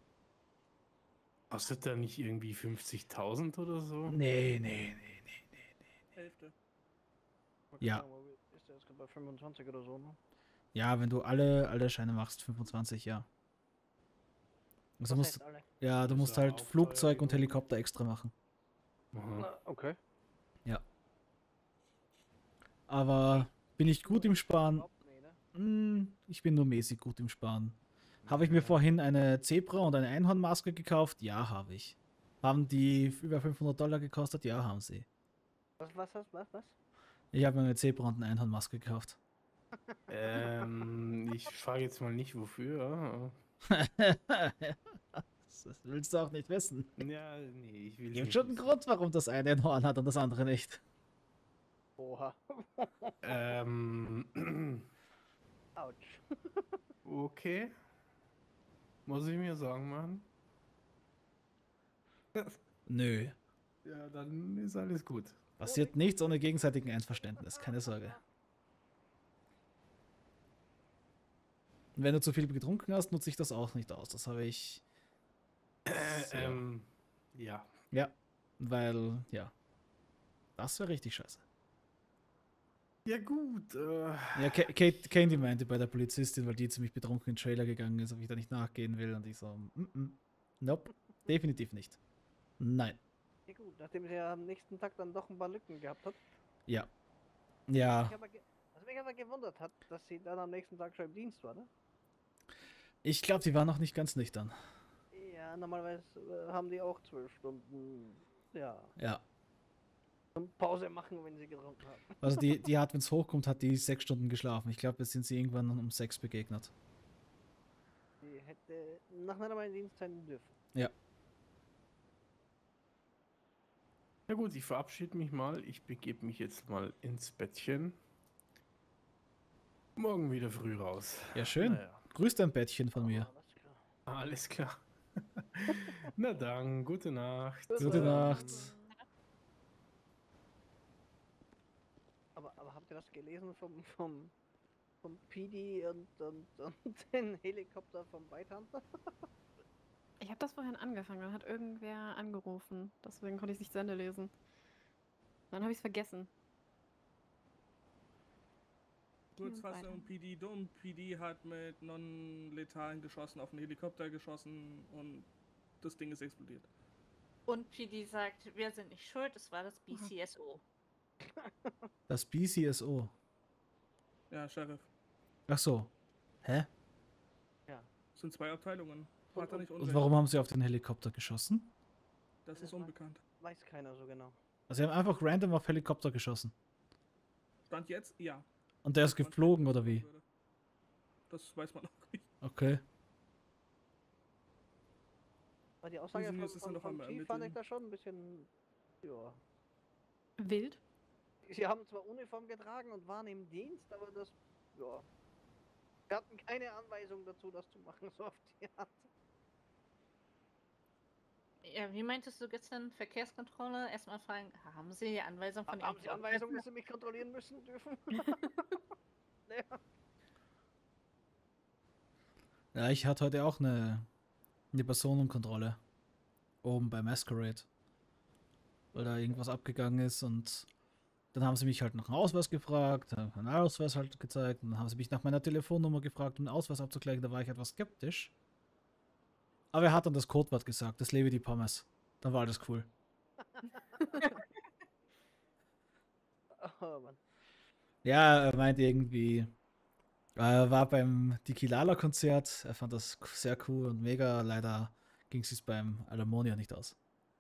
Kostet der nicht irgendwie fünfzigtausend oder so? Nee, nee, nee, nee. Hälfte. Ja. Ist der jetzt gerade bei fünfundzwanzig oder so, ne? Ja, wenn du alle, alle Scheine machst, fünfundzwanzig, ja. Also Was musst, heißt alle? ja, du Das musst ist ja halt auch Flugzeug teuer und Helikopter extra machen. Na, okay. Ja. Aber bin ich gut im Sparen? Hm, ich bin nur mäßig gut im Sparen. Habe ich mir vorhin eine Zebra und eine Einhornmaske gekauft? Ja, habe ich. Haben die über fünfhundert Dollar gekostet? Ja, haben sie. Was, was, was, was, was? Ich habe mir eine Zebra und eine Einhornmaske gekauft. Ähm, ich frage jetzt mal nicht wofür. Das willst du auch nicht wissen. Ja, nee, ich will Es gibt nicht schon einen Grund, warum das eine ein Horn hat und das andere nicht. Oha. Ähm, Autsch. okay. Muss ich mir Sorgen machen? Nö. Ja, dann ist alles gut. Passiert nichts ohne gegenseitigen Einverständnis, keine Sorge. Und wenn du zu viel getrunken hast, nutze ich das auch nicht aus. Das habe ich. Äh, So. ähm, ja. Ja, weil, ja. Das wäre richtig scheiße. Ja, gut. Äh, Ja, Ka- Kate, Candy meinte bei der Polizistin, weil die ziemlich betrunken in den Trailer gegangen ist, ob ich da nicht nachgehen will. Und ich so, mm -mm, nope, definitiv nicht. Nein. Ja gut, nachdem sie ja am nächsten Tag dann doch ein paar Lücken gehabt hat. Ja. Ja. Ich aber ge- Was mich aber gewundert hat, dass sie dann am nächsten Tag schon im Dienst war, ne? Ich glaube, die war noch nicht ganz nüchtern. Ja, normalerweise äh, haben die auch zwölf Stunden, ja, Ja. zum Pause machen, wenn sie getrunken haben. Also die, die hat, wenn es hochkommt, hat die sechs Stunden geschlafen. Ich glaube, jetzt sind sie irgendwann um sechs begegnet. Die hätte nach normalen Dienst sein dürfen. Ja. Na gut, ich verabschiede mich mal. Ich begebe mich jetzt mal ins Bettchen. Morgen wieder früh raus. Ja, schön. Naja. Grüß dein Bettchen von mir. Alles klar. Na dann, gute Nacht. Gute Nacht. Aber, aber habt ihr das gelesen vom, vom, vom P D und, und, und den Helikopter vom White Hunter? Ich habe das vorhin angefangen, dann hat irgendwer angerufen. Deswegen konnte ich es nicht zu Ende lesen. Dann habe ich es vergessen. Kurzfassung, P D dumm. P D hat mit non-letalen geschossen auf einen Helikopter geschossen und das Ding ist explodiert. Und P D sagt, wir sind nicht schuld, es war das B C S O. Das B C S O. Ja, Sheriff. Ach so. Hä? Ja. Es sind zwei Abteilungen. Hat er nicht Und Unrecht. warum haben sie auf den Helikopter geschossen? Das ist unbekannt. Weiß keiner so genau. Also sie haben einfach random auf Helikopter geschossen. Stand jetzt? Ja. Und der ist geflogen, oder wie? Das weiß man auch nicht. Okay. War die Aussage Wissen von, wir, es ist von, noch von am Chief fand ich Ermitteln. da schon ein bisschen Ja. Wild? Sie haben zwar Uniform getragen und waren im Dienst, aber das, ja. Wir hatten keine Anweisung dazu, das zu machen, so auf die Art. Ja, wie meintest du gestern Verkehrskontrolle? Erstmal fragen, haben Sie die Anweisung von Haben Ihrem Sie Anweisung, Vorgesetzten? dass Sie mich kontrollieren müssen dürfen? Ja. Ja, ich hatte heute auch eine, eine Personenkontrolle oben bei Masquerade, weil da irgendwas abgegangen ist und dann haben sie mich halt nach dem Ausweis gefragt, haben einen Ausweis halt gezeigt und dann haben sie mich nach meiner Telefonnummer gefragt, um den Ausweis abzugleichen, da war ich etwas skeptisch. Aber er hat dann das Codewort gesagt, das lebe die Pommes. Dann war alles cool. Oh Mann. Ja, er meinte irgendwie, er war beim Dikilala-Konzert, er fand das sehr cool und mega, leider ging es beim Alamonia nicht aus.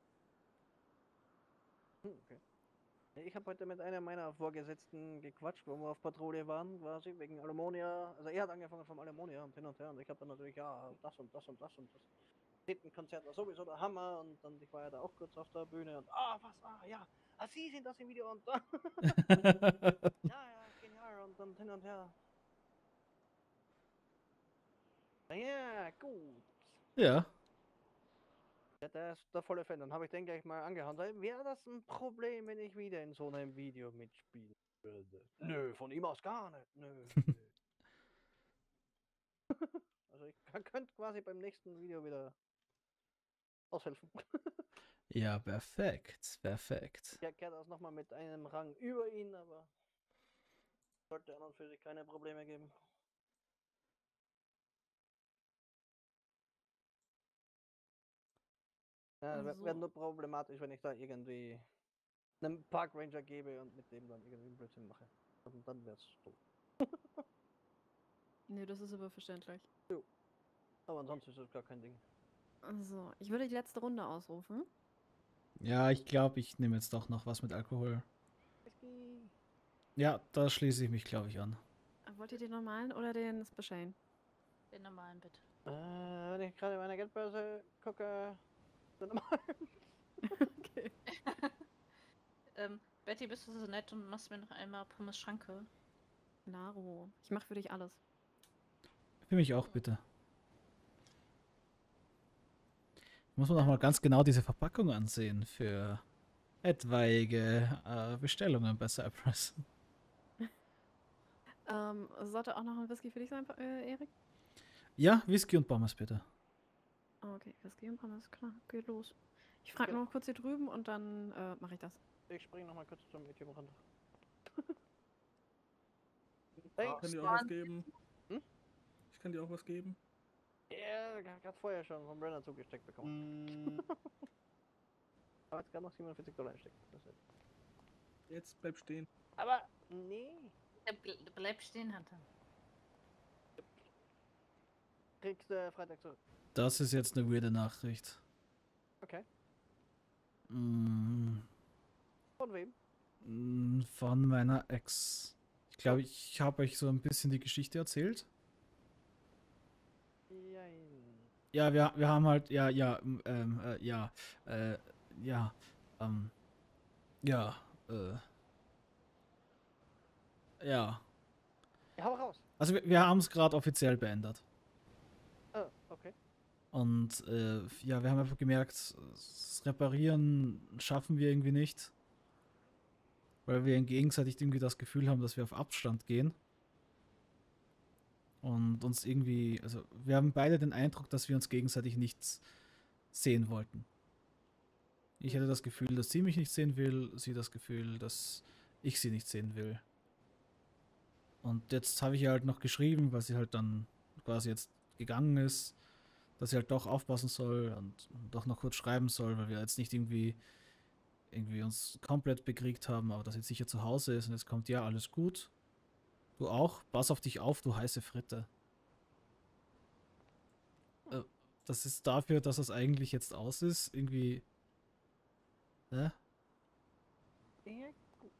Hm, okay. Ich habe heute mit einer meiner Vorgesetzten gequatscht, wo wir auf Patrouille waren, quasi wegen Alamonia. Also er hat angefangen vom Alamonia und hin und her und ich habe dann natürlich, ja, das und das und das und das. Konzert war sowieso der Hammer und dann ich war ja da auch kurz auf der Bühne und ah, was, ah, ja, ah, Sie sind das im Video und da. Ja, ja, genial und dann hin und her. Ja, gut. Ja. Ja, der ist der volle Fan. Dann habe ich den gleich mal angehauen. Wäre das ein Problem, wenn ich wieder in so einem Video mitspielen würde? Nö, von ihm aus gar nicht. Nö. nö. Also ich könnte quasi beim nächsten Video wieder aushelfen. Ja, perfekt, perfekt. Ich erkläre das nochmal mit einem Rang über ihn, aber sollte an und für sich keine Probleme geben. Ja, So. wäre nur problematisch, wenn ich da irgendwie einen Park Ranger gebe und mit dem dann irgendwie einen Blödsinn mache. Und dann wäre es doof. Nee, das ist aber verständlich. Jo. Aber ansonsten ist das gar kein Ding. So, ich würde die letzte Runde ausrufen. Ja, ich glaube, ich nehme jetzt doch noch was mit Alkohol. Whisky. Ja, da schließe ich mich, glaube ich, an. Wollt ihr den normalen oder den Special? Den normalen bitte. Äh, wenn ich gerade meine Geldbörse gucke, den normalen. Okay. ähm, Betty, bist du so nett und machst mir noch einmal Pommes Schranke? Naro, ich mache für dich alles. Für mich auch, bitte. Muss man auch mal ganz genau diese Verpackung ansehen für etwaige äh, Bestellungen bei Cypress. Ähm, sollte auch noch ein Whisky für dich sein, äh, Erik? Ja, Whisky und Pommes, bitte. Okay, Whisky und Pommes, klar, geht los. Ich frage Ja. noch kurz hier drüben und dann äh, mache ich das. Ich springe nochmal kurz zum A T M runter. Ich kann dir auch was geben. Hm? Ich kann dir auch was geben. Ja, gerade vorher schon von Brenner zugesteckt bekommen. Aber jetzt gerade noch siebenundvierzig Dollar einstecken. Das ist Jetzt bleib stehen. Aber nee. Der ble bleib stehen, Hunter. Kriegst du äh, Freitag zurück. Das ist jetzt eine weirde Nachricht. Okay. Mm, Von wem? mm, von meiner Ex. Ich glaube, ich habe euch so ein bisschen die Geschichte erzählt. Jein. Ja, wir, wir haben halt, ja, ja, ähm, ähm, äh, ja, äh, ja, ähm, ja, äh, ja. Ja, hau raus. Also wir, wir haben es gerade offiziell beendet. Oh, okay. Und äh, ja, wir haben einfach gemerkt, das Reparieren schaffen wir irgendwie nicht. Weil wir gegenseitig irgendwie das Gefühl haben, dass wir auf Abstand gehen. Und uns irgendwie, also wir haben beide den Eindruck, dass wir uns gegenseitig nichts sehen wollten. Ich hatte das Gefühl, dass sie mich nicht sehen will, sie das Gefühl, dass ich sie nicht sehen will. Und jetzt habe ich ihr halt noch geschrieben, weil sie halt dann quasi jetzt gegangen ist, dass sie halt doch aufpassen soll und doch noch kurz schreiben soll, weil wir jetzt nicht irgendwie irgendwie uns komplett bekriegt haben, aber dass jetzt sicher zu Hause ist und jetzt kommt, ja, alles gut. Du auch? Pass auf dich auf, du heiße Fritte. Äh, das ist dafür, dass es eigentlich jetzt aus ist, irgendwie. Ne? Ja, gut.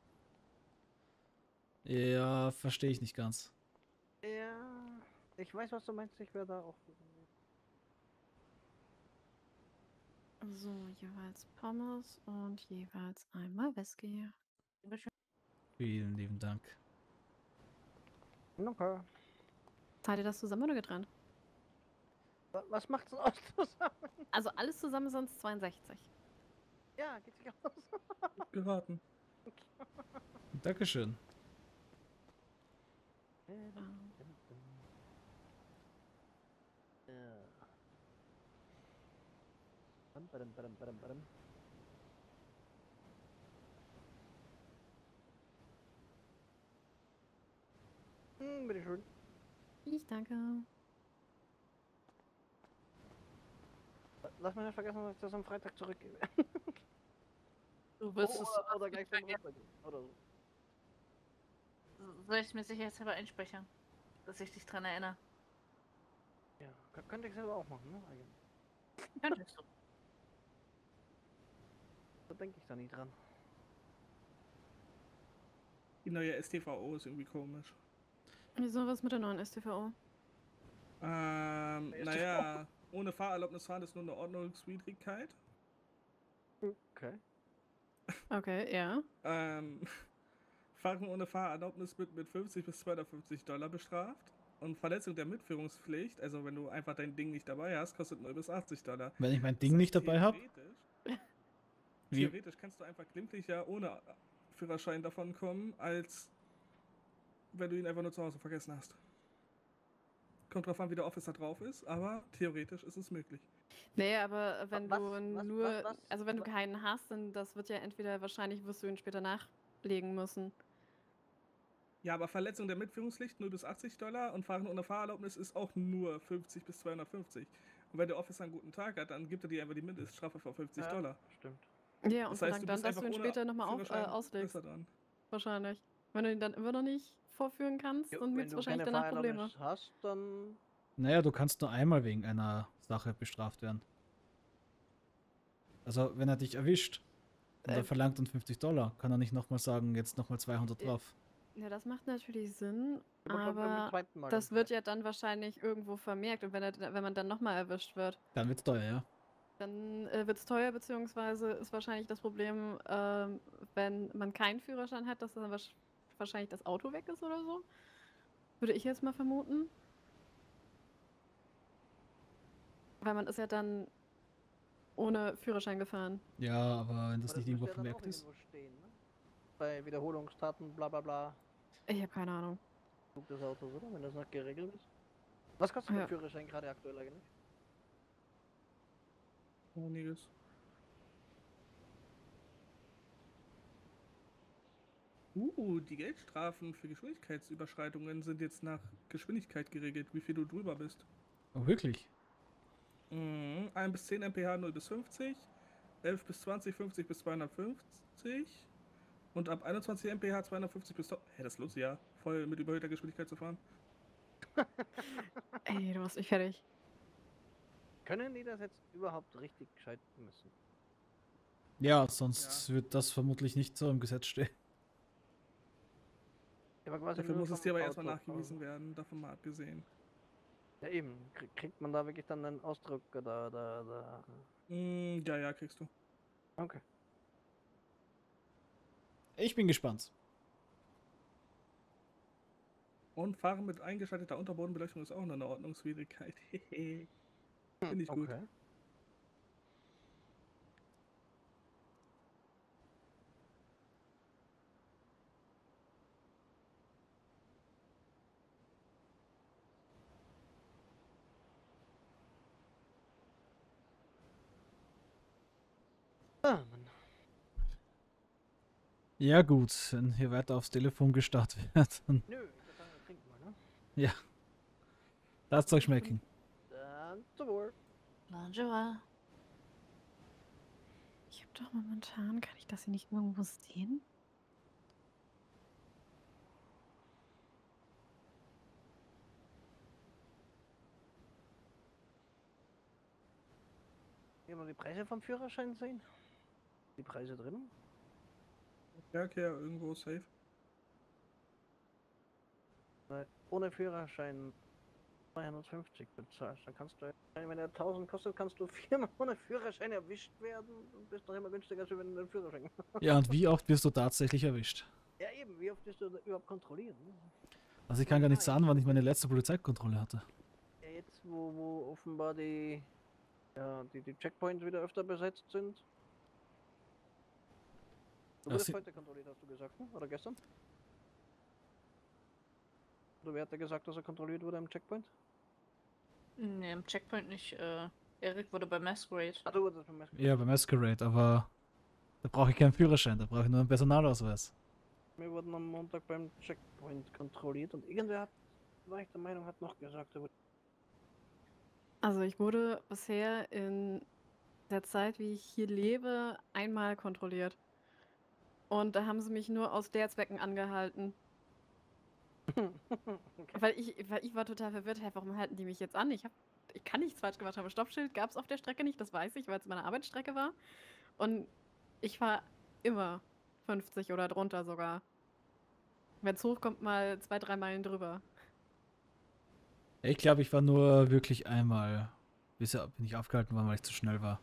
Ja, verstehe ich nicht ganz. Ja, ich weiß, was du meinst. Ich werde da auch. So, jeweils Pommes und jeweils einmal Whisky. Vielen lieben Dank. Okay. Zahlt ihr das zusammen oder getrennt? Wa- Was macht's denn aus zusammen? Also alles zusammen sind es zweiundsechzig. Ja, geht sich aus. Geraten. Dankeschön. Ja. Badum, badum, badum, badum, badum. Hm, bitteschön. Ich danke. Lass mich nicht vergessen, dass ich das am Freitag zurückgebe. Du wirst oh, es oder, oder gleich beim Rückbringen. Oder so. Soll ich mir sicherheitshalber einspeichern, dass ich dich dran erinnere? Ja, kö- könnte ich selber auch machen, ne? Eigentlich. Könntest du. Da denke ich da nie dran. Die neue S T V O ist irgendwie komisch. Wieso was mit der neuen S T V O? Ähm, naja, ohne Fahrerlaubnis fahren ist nur eine Ordnungswidrigkeit. Okay. Okay, ja. Ähm, Fahren ohne Fahrerlaubnis wird mit fünfzig bis zweihundertfünfzig Dollar bestraft. Und Verletzung der Mitführungspflicht, also wenn du einfach dein Ding nicht dabei hast, kostet null bis achtzig Dollar. Wenn ich mein Ding nicht dabei habe? Wie? Theoretisch kannst du einfach glimpflicher ohne Führerschein davon kommen, als wenn du ihn einfach nur zu Hause vergessen hast. Kommt drauf an, wie der Officer drauf ist, aber theoretisch ist es möglich. Nee, aber wenn Was- du was- nur, was- was- also wenn du was- keinen hast, dann das wird ja entweder, wahrscheinlich wirst du ihn später nachlegen müssen. Ja, aber Verletzung der Mitführungspflicht null bis achtzig Dollar und Fahren ohne Fahrerlaubnis ist auch nur fünfzig bis zweihundertfünfzig. Und wenn der Officer einen guten Tag hat, dann gibt er dir einfach die Mindeststrafe von fünfzig Ja, Dollar. Stimmt. Ja, und Das heißt, verlangt du dann, bist dass du einfach ihn ohne später nochmal auf, äh, Führerschein auslegst. besser dran. Wahrscheinlich. Wenn du ihn dann immer noch nicht vorführen kannst, Jo, dann wenn gibt es du wahrscheinlich keine danach Probleme. Fahrerlaubnis hast, dann Naja, du kannst nur einmal wegen einer Sache bestraft werden. Also, wenn er dich erwischt und er Äh, verlangt dann fünfzig Dollar, kann er nicht nochmal sagen, jetzt nochmal zweihundert Äh, drauf. Ja, das macht natürlich Sinn, Aber kommt dann beim aber zweiten Mal das dann wird ja dann wahrscheinlich irgendwo vermerkt und wenn, er, wenn man dann nochmal erwischt wird, Dann wird's teuer, ja. dann äh, wird es teuer, beziehungsweise ist wahrscheinlich das Problem, ähm, wenn man keinen Führerschein hat, dass dann wahrsch- wahrscheinlich das Auto weg ist oder so. Würde ich jetzt mal vermuten. Weil man ist ja dann ohne Führerschein gefahren. Ja, aber wenn das Aber nicht müsste irgendwo ja dann vermerkt auch ist. irgendwo stehen, ne? Bei Wiederholungstaten, bla bla bla. Ich habe keine Ahnung. Flug des Autos, oder? Wenn das noch geregelt ist. Was kostet Ja. der Führerschein gerade aktuell eigentlich? Einiges. Uh, die Geldstrafen für Geschwindigkeitsüberschreitungen sind jetzt nach Geschwindigkeit geregelt, wie viel du drüber bist. Oh, wirklich? Mhm. eins bis zehn Kilometer pro Stunde null bis fünfzig, elf bis zwanzig, fünfzig bis zweihundertfünfzig und ab einundzwanzig Kilometer pro Stunde zweihundertfünfzig bis... Hä, das lohnt sich ja, voll mit überhöhter Geschwindigkeit zu fahren. Ey, du machst mich fertig. Können die das jetzt überhaupt richtig gescheit messen? Ja, sonst wird das vermutlich nicht so im Gesetz stehen. Ja, aber quasi Dafür nur muss es vom dir aber erstmal Auto nachgewiesen fahren. werden, davon mal abgesehen. Ja eben, Krie- kriegt man da wirklich dann einen Ausdruck oder da, da. Mm, ja, ja, kriegst du. Okay. Ich bin gespannt. Und Fahren mit eingeschalteter Unterbodenbeleuchtung ist auch noch eine Ordnungswidrigkeit. Hehe. Finde ich gut. Okay. Ah, Mann. Ja gut, wenn hier weiter aufs Telefon gestarrt wird, dann Nö, ich würde sagen, wir trinken mal, ne? ja. Lasst euch schmecken. Dann zum Wohl. Bonjour. Ich habe doch momentan, kann ich das hier nicht irgendwo sehen? Hier mal die Preise vom Führerschein sehen. Die Preise drin. Ja, okay, irgendwo safe. Weil ohne Führerschein zweihundertfünfzig bezahlst, dann kannst du, wenn der tausend kostet, kannst du viermal ohne Führerschein erwischt werden und bist noch immer günstiger, als wenn du den Führerschein hast. Ja, und wie oft wirst du tatsächlich erwischt? Ja eben, wie oft wirst du da überhaupt kontrolliert? Ne? Also ich kann gar nicht sagen, wann ich meine letzte Polizeikontrolle hatte. Ja, jetzt, wo, wo offenbar die, ja, die, die Checkpoints wieder öfter besetzt sind. Du Ja, wurdest sie- heute kontrolliert, hast du gesagt, hm? Oder gestern? Oder wer hat dir gesagt, dass er kontrolliert wurde am Checkpoint? Nee, im Checkpoint nicht. Äh, Erik wurde bei Masquerade. Ah, du wurdest beim Masquerade. Ja, beim Masquerade, aber da brauche ich keinen Führerschein, da brauche ich nur einen Personalausweis. Wir wurden am Montag beim Checkpoint kontrolliert und irgendwer hat, war ich der Meinung, hat noch gesagt, er wurde. Also ich wurde bisher in der Zeit, wie ich hier lebe, einmal kontrolliert. Und da haben sie mich nur aus der Zwecken angehalten. Weil ich, weil ich war total verwirrt, hey, warum halten die mich jetzt an? Ich, hab, ich kann nichts falsch gemacht haben. Stoppschild gab es auf der Strecke nicht, das weiß ich, weil es meine Arbeitsstrecke war. Und ich war immer fünfzig oder drunter sogar. Wenn es hochkommt, mal zwei, drei Meilen drüber. Ich glaube, ich war nur wirklich einmal. Bisher bin ich aufgehalten worden, weil ich zu schnell war.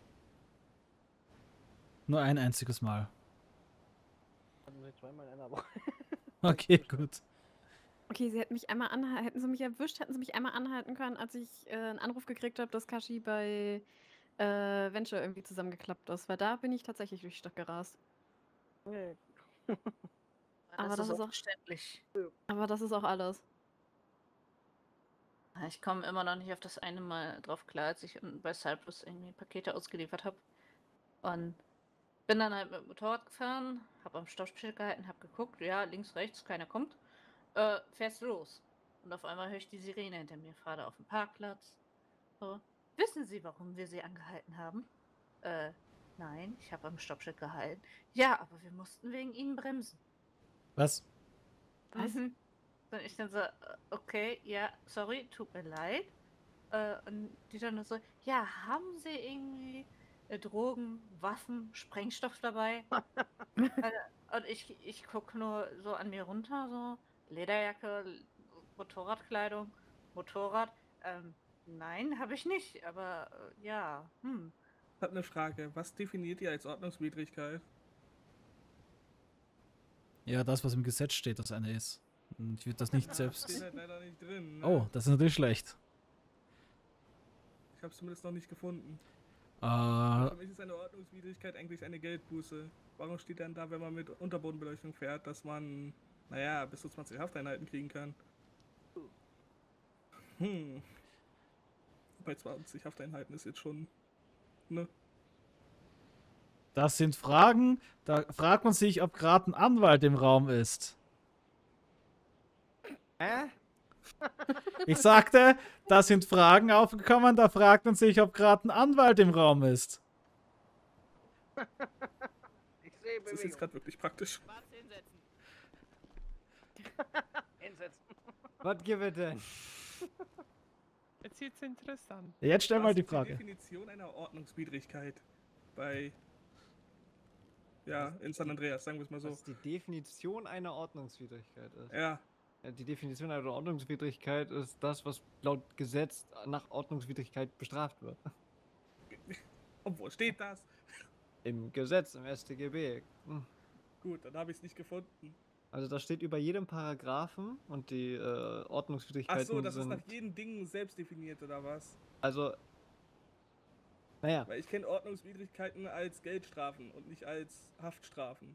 Nur ein einziges Mal. Hatten sie zweimal in einer Woche. Okay, gut. Okay, sie hätten mich einmal anhalten, hätten sie mich erwischt, hätten sie mich einmal anhalten können, als ich äh, einen Anruf gekriegt habe, dass Kashi bei äh, Venture irgendwie zusammengeklappt ist. Weil da bin ich tatsächlich durch die Stadt gerast. Nee. Aber das ist auch verständlich. Aber das ist auch alles. Ich komme immer noch nicht auf das eine Mal drauf klar, als ich bei Cyprus irgendwie Pakete ausgeliefert habe. Und bin dann halt mit dem Motorrad gefahren, habe am Stoppschild gehalten, habe geguckt, ja, links, rechts, keiner kommt. Äh, fährst los. Und auf einmal höre ich die Sirene hinter mir, fahre da auf dem Parkplatz. So, wissen Sie, warum wir Sie angehalten haben? Äh, nein, ich habe am Stoppschild gehalten. Ja, aber wir mussten wegen Ihnen bremsen. Was? Was? Mhm. Und ich dann so, äh, okay, ja, sorry, tut mir leid. Äh, und die dann nur so, ja, haben Sie irgendwie äh, Drogen, Waffen, Sprengstoff dabei? äh, und ich, ich gucke nur so an mir runter, so Lederjacke, Motorradkleidung, Motorrad. Ähm, nein, habe ich nicht, aber äh, ja, hm. Ich habe eine Frage. Was definiert ihr als Ordnungswidrigkeit? Ja, das, was im Gesetz steht, dass eine ist. Und ich würde das nicht selbst. Steht halt leider nicht drin. Ne? Oh, das ist natürlich schlecht. Ich habe es zumindest noch nicht gefunden. Äh, Für mich ist eine Ordnungswidrigkeit eigentlich eine Geldbuße. Warum steht dann da, wenn man mit Unterbodenbeleuchtung fährt, dass man, naja, bis zu zwanzig Hafteinheiten kriegen kann? Hm. Bei zwanzig Hafteinheiten ist jetzt schon, ne? das sind Fragen, da fragt man sich, ob gerade ein Anwalt im Raum ist. Hä? Ich sagte, da sind Fragen aufgekommen, da fragt man sich, ob gerade ein Anwalt im Raum ist. Ich sehe Das ist jetzt gerade wirklich praktisch. Hinsetzen. Was gibt es denn? Jetzt wird's interessant. Jetzt stell mal Was die ist Frage. Die Definition einer Ordnungswidrigkeit bei, ja, in San Andreas, sagen wir es mal so. Was die Definition einer Ordnungswidrigkeit ist. Ja. Ja, die Definition einer Ordnungswidrigkeit ist das, was laut Gesetz nach Ordnungswidrigkeit bestraft wird. Obwohl steht das? Im Gesetz, im S t G B. Hm. Gut, dann habe ich es nicht gefunden. Also da steht über jedem Paragraphen und die äh, Ach Ordnungswidrigkeiten so, das ist sind... nach jedem Ding selbst definiert, oder was? Also, naja. Weil ich kenne Ordnungswidrigkeiten als Geldstrafen und nicht als Haftstrafen.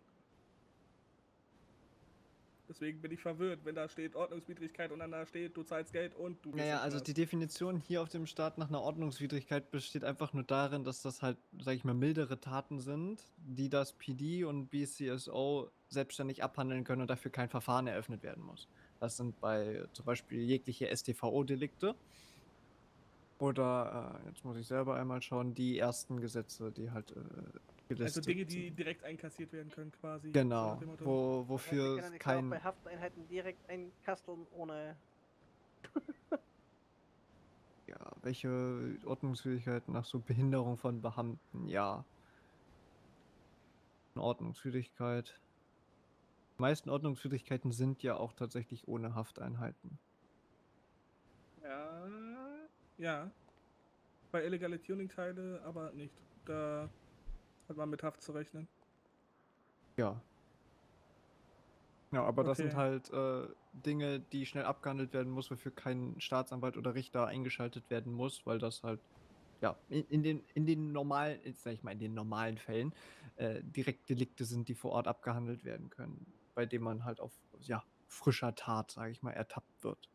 Deswegen bin ich verwirrt, wenn da steht Ordnungswidrigkeit und dann da steht, du zahlst Geld und du gehst Naja, in also Knast. die Definition hier auf dem Staat nach einer Ordnungswidrigkeit besteht einfach nur darin, dass das halt, sag ich mal, mildere Taten sind, die das P D und B C S O selbstständig abhandeln können und dafür kein Verfahren eröffnet werden muss. Das sind bei zum Beispiel jegliche S T V O-Delikte oder, äh, jetzt muss ich selber einmal schauen, die ersten Gesetze, die halt äh, Also gelistet Dinge, die sind. direkt einkassiert werden können quasi. so Genau, nach dem Motto. wo, Das wofür heißt, wir können es nicht auch kein... bei Hafteinheiten direkt einkasteln ohne. Ja, welche Ordnungswidrigkeiten nach so Behinderung von Beamten? Ja. Eine Ordnungswidrigkeit. Die meisten Ordnungswidrigkeiten sind ja auch tatsächlich ohne Hafteinheiten. Ja. Ja. Bei illegale Tuning-Teile aber nicht. Da hat man mit Haft zu rechnen. Ja. Ja, aber das sind Okay. halt äh, Dinge, die schnell abgehandelt werden muss, wofür kein Staatsanwalt oder Richter eingeschaltet werden muss, weil das halt, ja, in, in den, in den normalen, jetzt sag ich mal, in den normalen Fällen äh, direkt Delikte sind, die vor Ort abgehandelt werden können, bei denen man halt auf, ja, frischer Tat, sage ich mal, ertappt wird.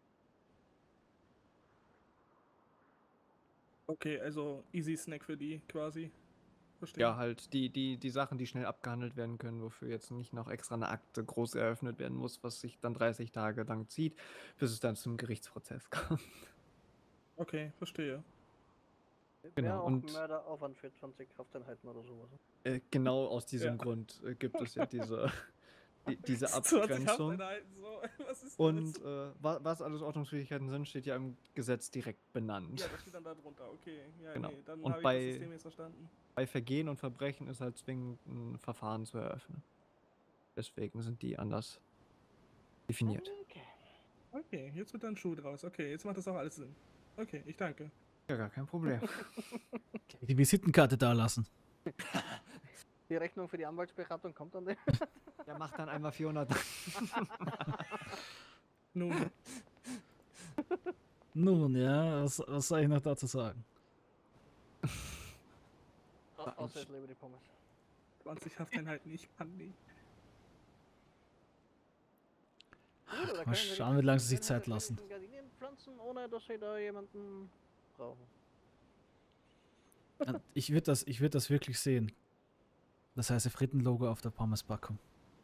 Okay, also easy Snack für die quasi. Verstehe. Ja, halt die, die, die Sachen, die schnell abgehandelt werden können, wofür jetzt nicht noch extra eine Akte groß eröffnet werden muss, was sich dann dreißig Tage lang zieht, bis es dann zum Gerichtsprozess kommt. Okay, verstehe. Genau, Wäre auch und- Mörderaufwand für zwanzig Hafteinheiten oder sowas. Äh, genau aus diesem Ja. Grund äh, gibt es ja diese, die, diese zwanzig Abgrenzung. Hafteinheiten, so. Was ist Und das? äh, wa- was alles Ordnungswidrigkeiten sind, steht ja im Gesetz direkt benannt. Ja, das steht dann da drunter. Okay, ja, Genau. nee, dann Und habe ich bei- das System jetzt verstanden. Bei Vergehen und Verbrechen ist halt zwingend ein Verfahren zu eröffnen. Deswegen sind die anders definiert. Okay, jetzt wird dann Schuh draus. Okay, jetzt macht das auch alles Sinn. Okay, ich danke. Ja, gar kein Problem. Die Visitenkarte da lassen. Die Rechnung für die Anwaltsberatung kommt dann. Der macht dann einmal vierhundert. Nun. Nun, ja, was, was soll ich noch dazu sagen? Au- Außer ich lebe die Pommes. zwanzig Hafteinheiten, ich kann nicht. Gut, oder Mal können wir schauen, die wie lange sie sich Gardinen- Zeit lassen. Gardinen pflanzen, ohne dass sie da jemanden brauchen. Ja, Ich würde das, ich würd das wirklich sehen. Das heißt, Frittenlogo auf der Pommespackung.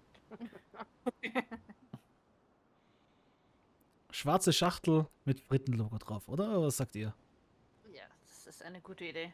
Schwarze Schachtel mit Frittenlogo drauf, oder? Was sagt ihr? Ja, das ist eine gute Idee.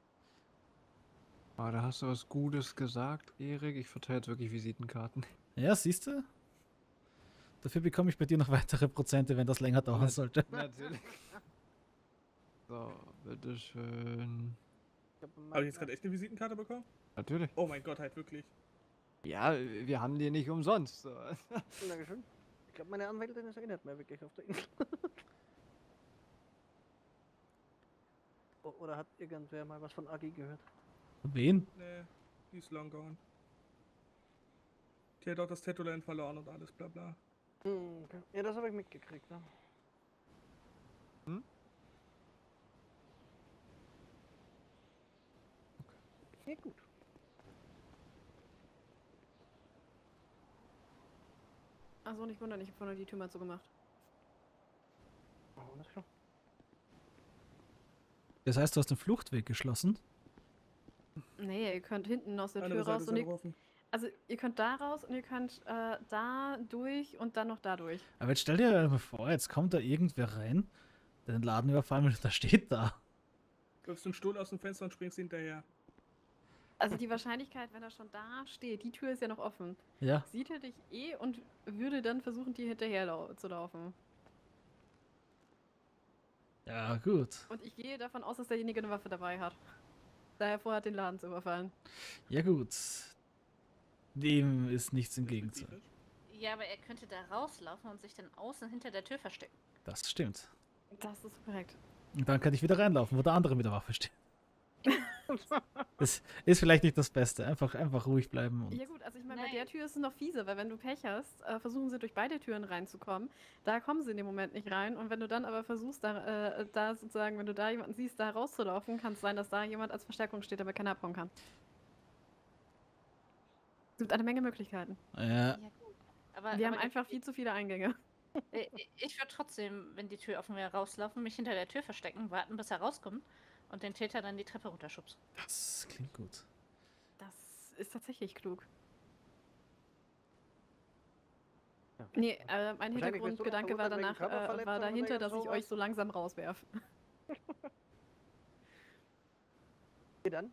Ah, da hast du was Gutes gesagt, Erik. Ich verteile jetzt wirklich Visitenkarten. Ja, siehst du? Dafür bekomme ich bei dir noch weitere Prozente, wenn das länger dauern Nat- sollte. Natürlich. So, bitteschön. Habe ich jetzt gerade echt eine Visitenkarte bekommen? Natürlich. Oh mein Gott, halt wirklich. Ja, wir haben die nicht umsonst. So. Dankeschön. Ich glaube, meine Anwältin ist eh nicht mehr wirklich auf der Insel. O- Oder hat irgendwer mal was von A G gehört? Wen? Nee, die ist long gone. Die hat auch das Tattoo-Land verloren und alles, bla bla. Hm, okay. Ja, das habe ich mitgekriegt. Ne? Hm? Ja, gut. Achso, nicht wundern, ich habe vorne die Tür mal zugemacht. Oh, das schon. Das heißt, du hast den Fluchtweg geschlossen? Nee, ihr könnt hinten aus der Andere Tür Seite raus ist und ihr, offen. also ihr könnt da raus und ihr könnt äh, da durch und dann noch da durch. Aber jetzt stell dir mal vor, jetzt kommt da irgendwer rein, der den Laden überfallen will und da steht da. Wirfst einen Stuhl aus dem Fenster und springst hinterher. Also die Wahrscheinlichkeit, wenn er schon da steht, die Tür ist ja noch offen. Ja. Sieht er dich eh und würde dann versuchen, dir hinterher lau zu laufen. Ja, gut. Und ich gehe davon aus, dass derjenige eine Waffe dabei hat. Da er vorhat, den Laden zu überfallen. Ja, gut. Dem ist nichts entgegenzusetzen. Ja, aber er könnte da rauslaufen und sich dann außen hinter der Tür verstecken. Das stimmt. Das ist korrekt. Und dann kann ich wieder reinlaufen, wo der andere mit der Waffe steht. Das ist vielleicht nicht das Beste. Einfach, einfach ruhig bleiben. Und Ja gut, also ich meine, bei der Tür ist es noch fieser, weil wenn du Pech hast, äh, versuchen sie durch beide Türen reinzukommen. Da kommen sie in dem Moment nicht rein. Und wenn du dann aber versuchst, da, äh, da sozusagen, wenn du da jemanden siehst, da rauszulaufen, kann es sein, dass da jemand als Verstärkung steht, aber keiner abhauen kann. Es gibt eine Menge Möglichkeiten. Ja. gut. Aber, Wir aber haben einfach viel zu viele Eingänge. Äh, Ich würde trotzdem, wenn die Tür offen wäre, rauslaufen, mich hinter der Tür verstecken, warten, bis er rauskommt und den Täter dann die Treppe runterschubsen. Das klingt gut. Das ist tatsächlich klug. Nee, äh, mein Wahrscheinlich wirst du doch Hintergrundgedanke war verurteilt wegen danach, äh, Körperverletzung war oder dahinter, irgend dass ich sowas. euch so langsam rauswerfe. Wie dann?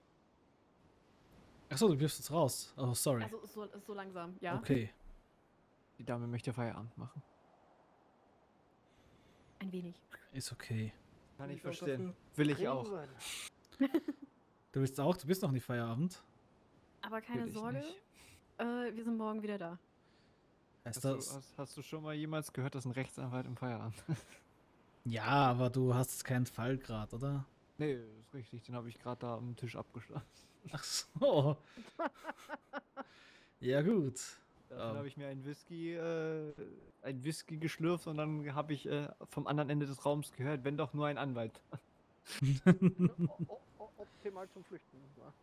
Achso, du wirfst jetzt raus. Oh, sorry. Also so, so langsam, ja. Okay. Die Dame möchte Feierabend machen. Ein wenig. Ist okay. Kann ich Ich auch verstehen. dafür. Will ich auch. Du willst auch, du bist noch nicht Feierabend. Aber keine Will ich Sorge, nicht. äh, wir sind morgen wieder da. Heißt Hast du, das, hast, hast du schon mal jemals gehört, dass ein Rechtsanwalt im Feierabend ist? Ja, aber du hast keinen Fall gerade, oder? Nee, ist richtig, den habe ich gerade da am Tisch abgeschlossen. Ach so. Ja, gut. Dann Ähm, habe ich mir einen Whisky, äh, ein Whisky geschlürft und dann habe ich äh, vom anderen Ende des Raums gehört, wenn doch nur ein Anwalt. O- o- Optimal zum Flüchten.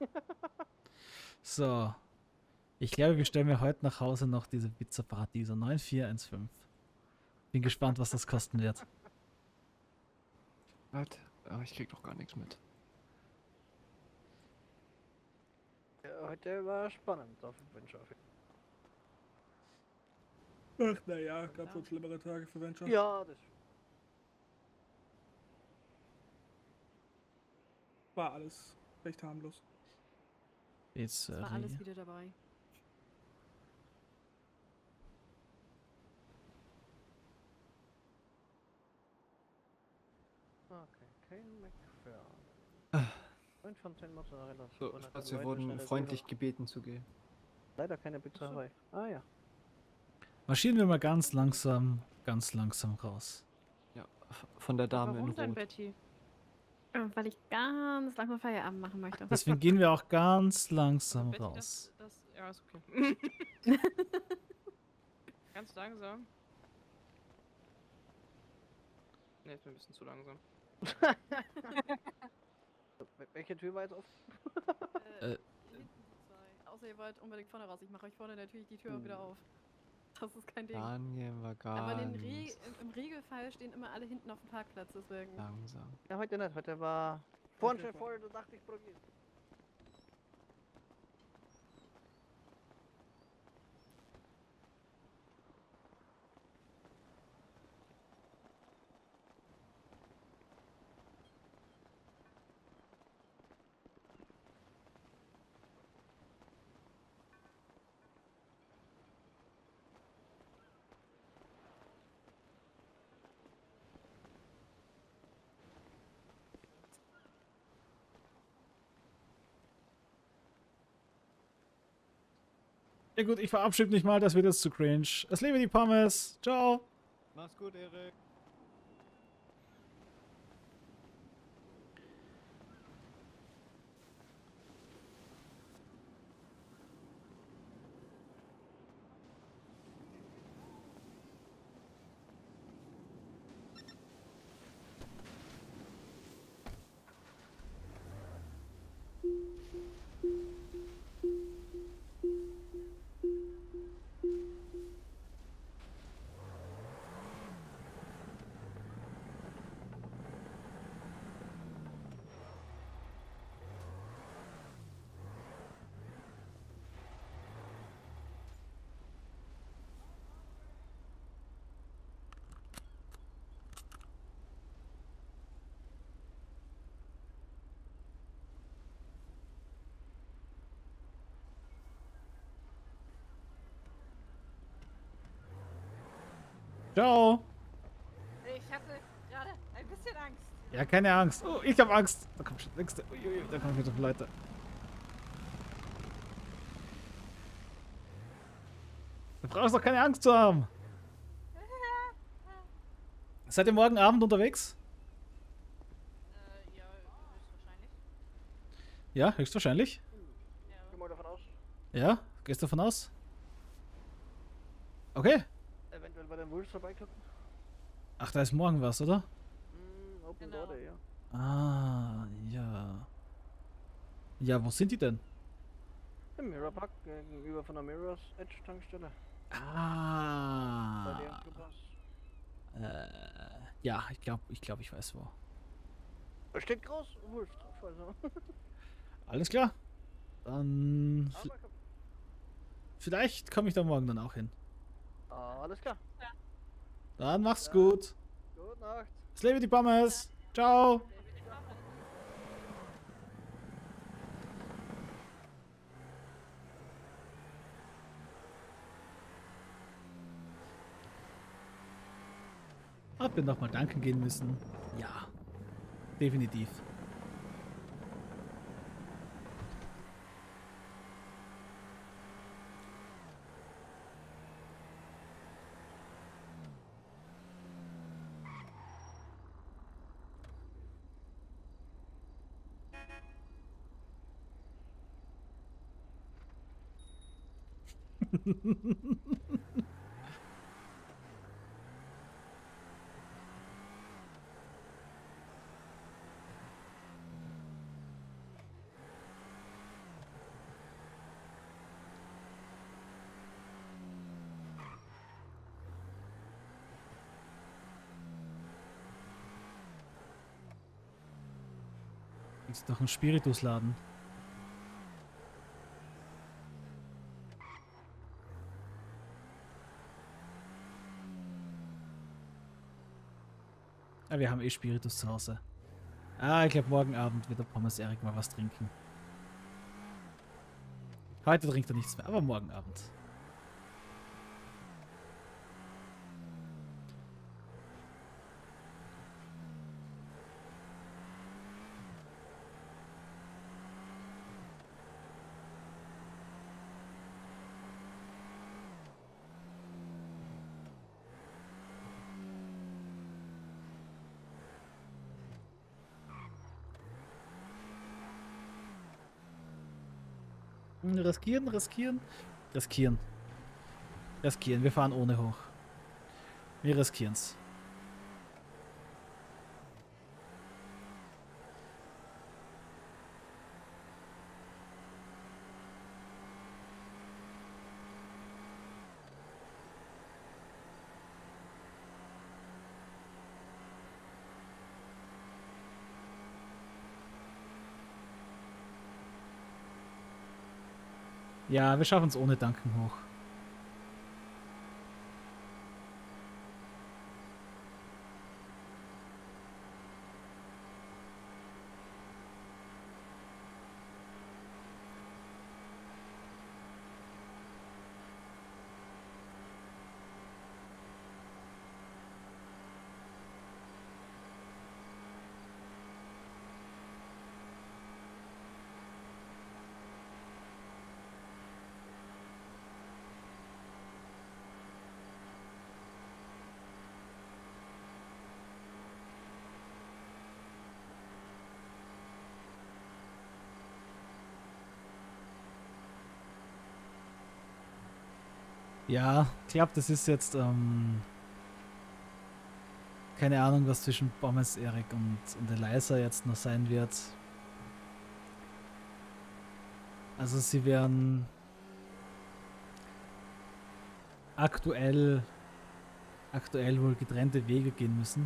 So. Ich glaube, wir stellen mir heute nach Hause noch diese Pizza Paradiso neun vier eins fünf. Bin gespannt, was das kosten wird. Was? Aber ich krieg doch gar nichts mit. Ja, heute war spannend auf dem Venture. Ach, naja, gab wohl schlimmere Tage für Venture. Ja, das war alles recht harmlos. Jetzt, Es war alles wieder dabei. Okay, kein McFerrin. neun von zehn Mozzarella. So, Schatz, wir wurden freundlich gebeten zu gehen. Leider keine Pizzerei. Ah ja. Marschieren wir mal ganz langsam, ganz langsam raus. Ja, von der Dame Warum in denn, Rot. Betty? Äh, Weil ich ganz langsam Feierabend machen möchte. Deswegen gehen wir auch ganz langsam Betty, raus. Das, das, ja, ist okay. Ganz langsam. Ne, ist mir ein bisschen zu langsam. Welche Tür war jetzt offen? Äh, Äh. hinten die zwei. Außer ihr wollt unbedingt vorne raus. Ich mache euch vorne natürlich die Tür wieder auf. Das ist kein Ding. Dann gehen wir Aber ganz den Re im, im Regelfall stehen immer alle hinten auf dem Parkplatz, deswegen. langsam. Ja, heute nicht. Heute war vorne schon voll, da dachte ich, probier. Ja gut, ich verabschiede mich mal, das wird jetzt zu cringe. Es lebe die Pommes. Ciao. Mach's gut, Erik. Ciao. Ich hatte gerade ein bisschen Angst. Ja, keine Angst. Oh, ich habe Angst. Da kommt schon der nächste. Uiuiui, da kommen wieder Leute. Du brauchst doch keine Angst zu haben. Seid ihr morgen Abend unterwegs? Äh, ja, höchstwahrscheinlich. Ja, höchstwahrscheinlich. Geh mal davon aus. Ja, gehst du davon aus? Okay. Eventuell bei den Wolves vorbeigucken. Ach, da ist morgen was, oder? Mm, Open Door Day, ja. Ah, ja. Ja, wo sind die denn? Im Mirror Park gegenüber von der Mirror's Edge Tankstelle. Bei Ah. dem Clubhaus. Äh, ja, ich glaube, ich glaube, ich weiß wo. Da steht groß Wolves drauf, also. Alles klar. Dann. Aber komm. Vielleicht komme ich da morgen dann auch hin. Alles klar. Dann mach's Ja. gut. Gute Nacht. Es lebe die Pommes. Ciao. Ob wir nochmal danken gehen müssen? Ja. Definitiv. Ist doch ein Spiritusladen. Ah, wir haben eh Spiritus zu Hause. Ah, ich glaube morgen Abend wird der Pommes Erik mal was trinken. Heute trinkt er nichts mehr, aber morgen Abend. Riskieren, riskieren, riskieren. Riskieren, wir fahren ohne hoch. Wir riskieren's. Ja, wir schaffen es ohne Danken hoch. Ja, ich glaube, das ist jetzt, ähm, keine Ahnung, was zwischen Pommes Erik und, und Eliza jetzt noch sein wird. Also sie werden aktuell, aktuell wohl getrennte Wege gehen müssen.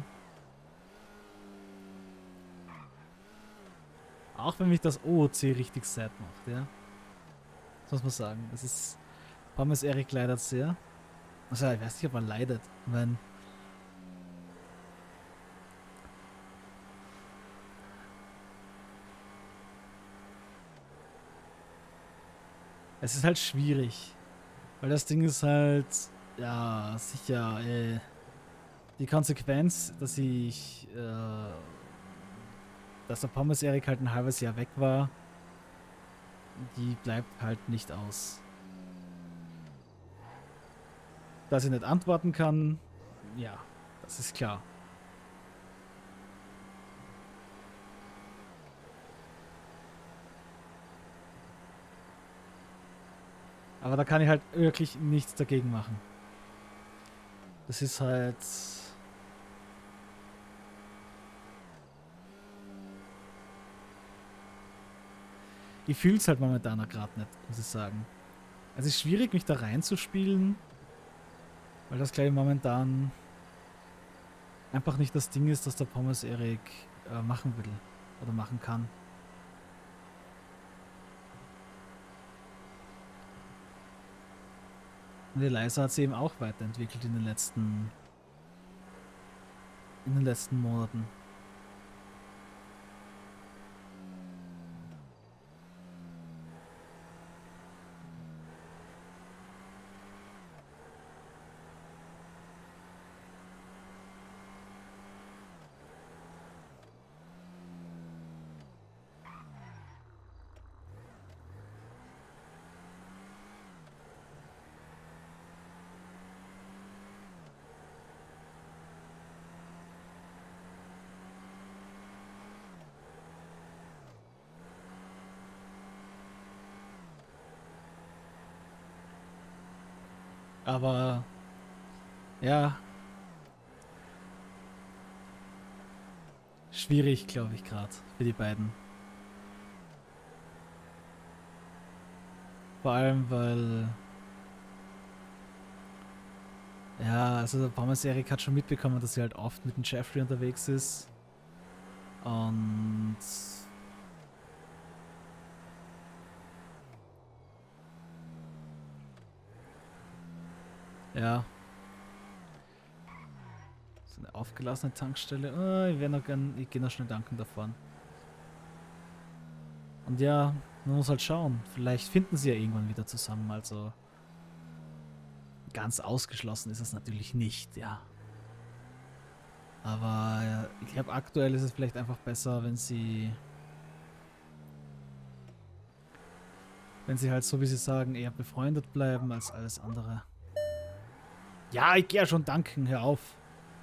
Auch wenn mich das O O C richtig sad macht, ja. Das muss man sagen. Es ist... Pommes Erik leidet sehr. Also ich weiß nicht, ob er leidet. Ich meine, es ist halt schwierig. Weil das Ding ist halt, ja, sicher, äh, die Konsequenz, dass ich, äh, dass der Pommes Erik halt ein halbes Jahr weg war, die bleibt halt nicht aus. Dass ich nicht antworten kann, ja, das ist klar. Aber da kann ich halt wirklich nichts dagegen machen. Das ist halt... Ich fühle es halt momentan gerade nicht, muss ich sagen. Es ist schwierig, mich da reinzuspielen. Weil das, glaube ich, momentan einfach nicht das Ding ist, das der Pommes Erik äh, machen will oder machen kann. Und Eliza hat sie eben auch weiterentwickelt in den letzten in den letzten Monaten. Aber ja. Schwierig, glaube ich, gerade für die beiden. Vor allem, weil ja, also der Pommes Erik hat schon mitbekommen, dass sie halt oft mit dem Jeffrey unterwegs ist. Und ja. So eine aufgelassene Tankstelle. Oh, ich wäre noch gern, ich gehe noch schnell danken davon. Und ja, man muss halt schauen. Vielleicht finden sie ja irgendwann wieder zusammen, also ganz ausgeschlossen ist es natürlich nicht, ja. Aber ja, ich glaube, aktuell ist es vielleicht einfach besser, wenn sie wenn sie halt so, wie sie sagen, eher befreundet bleiben als alles andere. Ja, ich gehe ja schon danken, hör auf.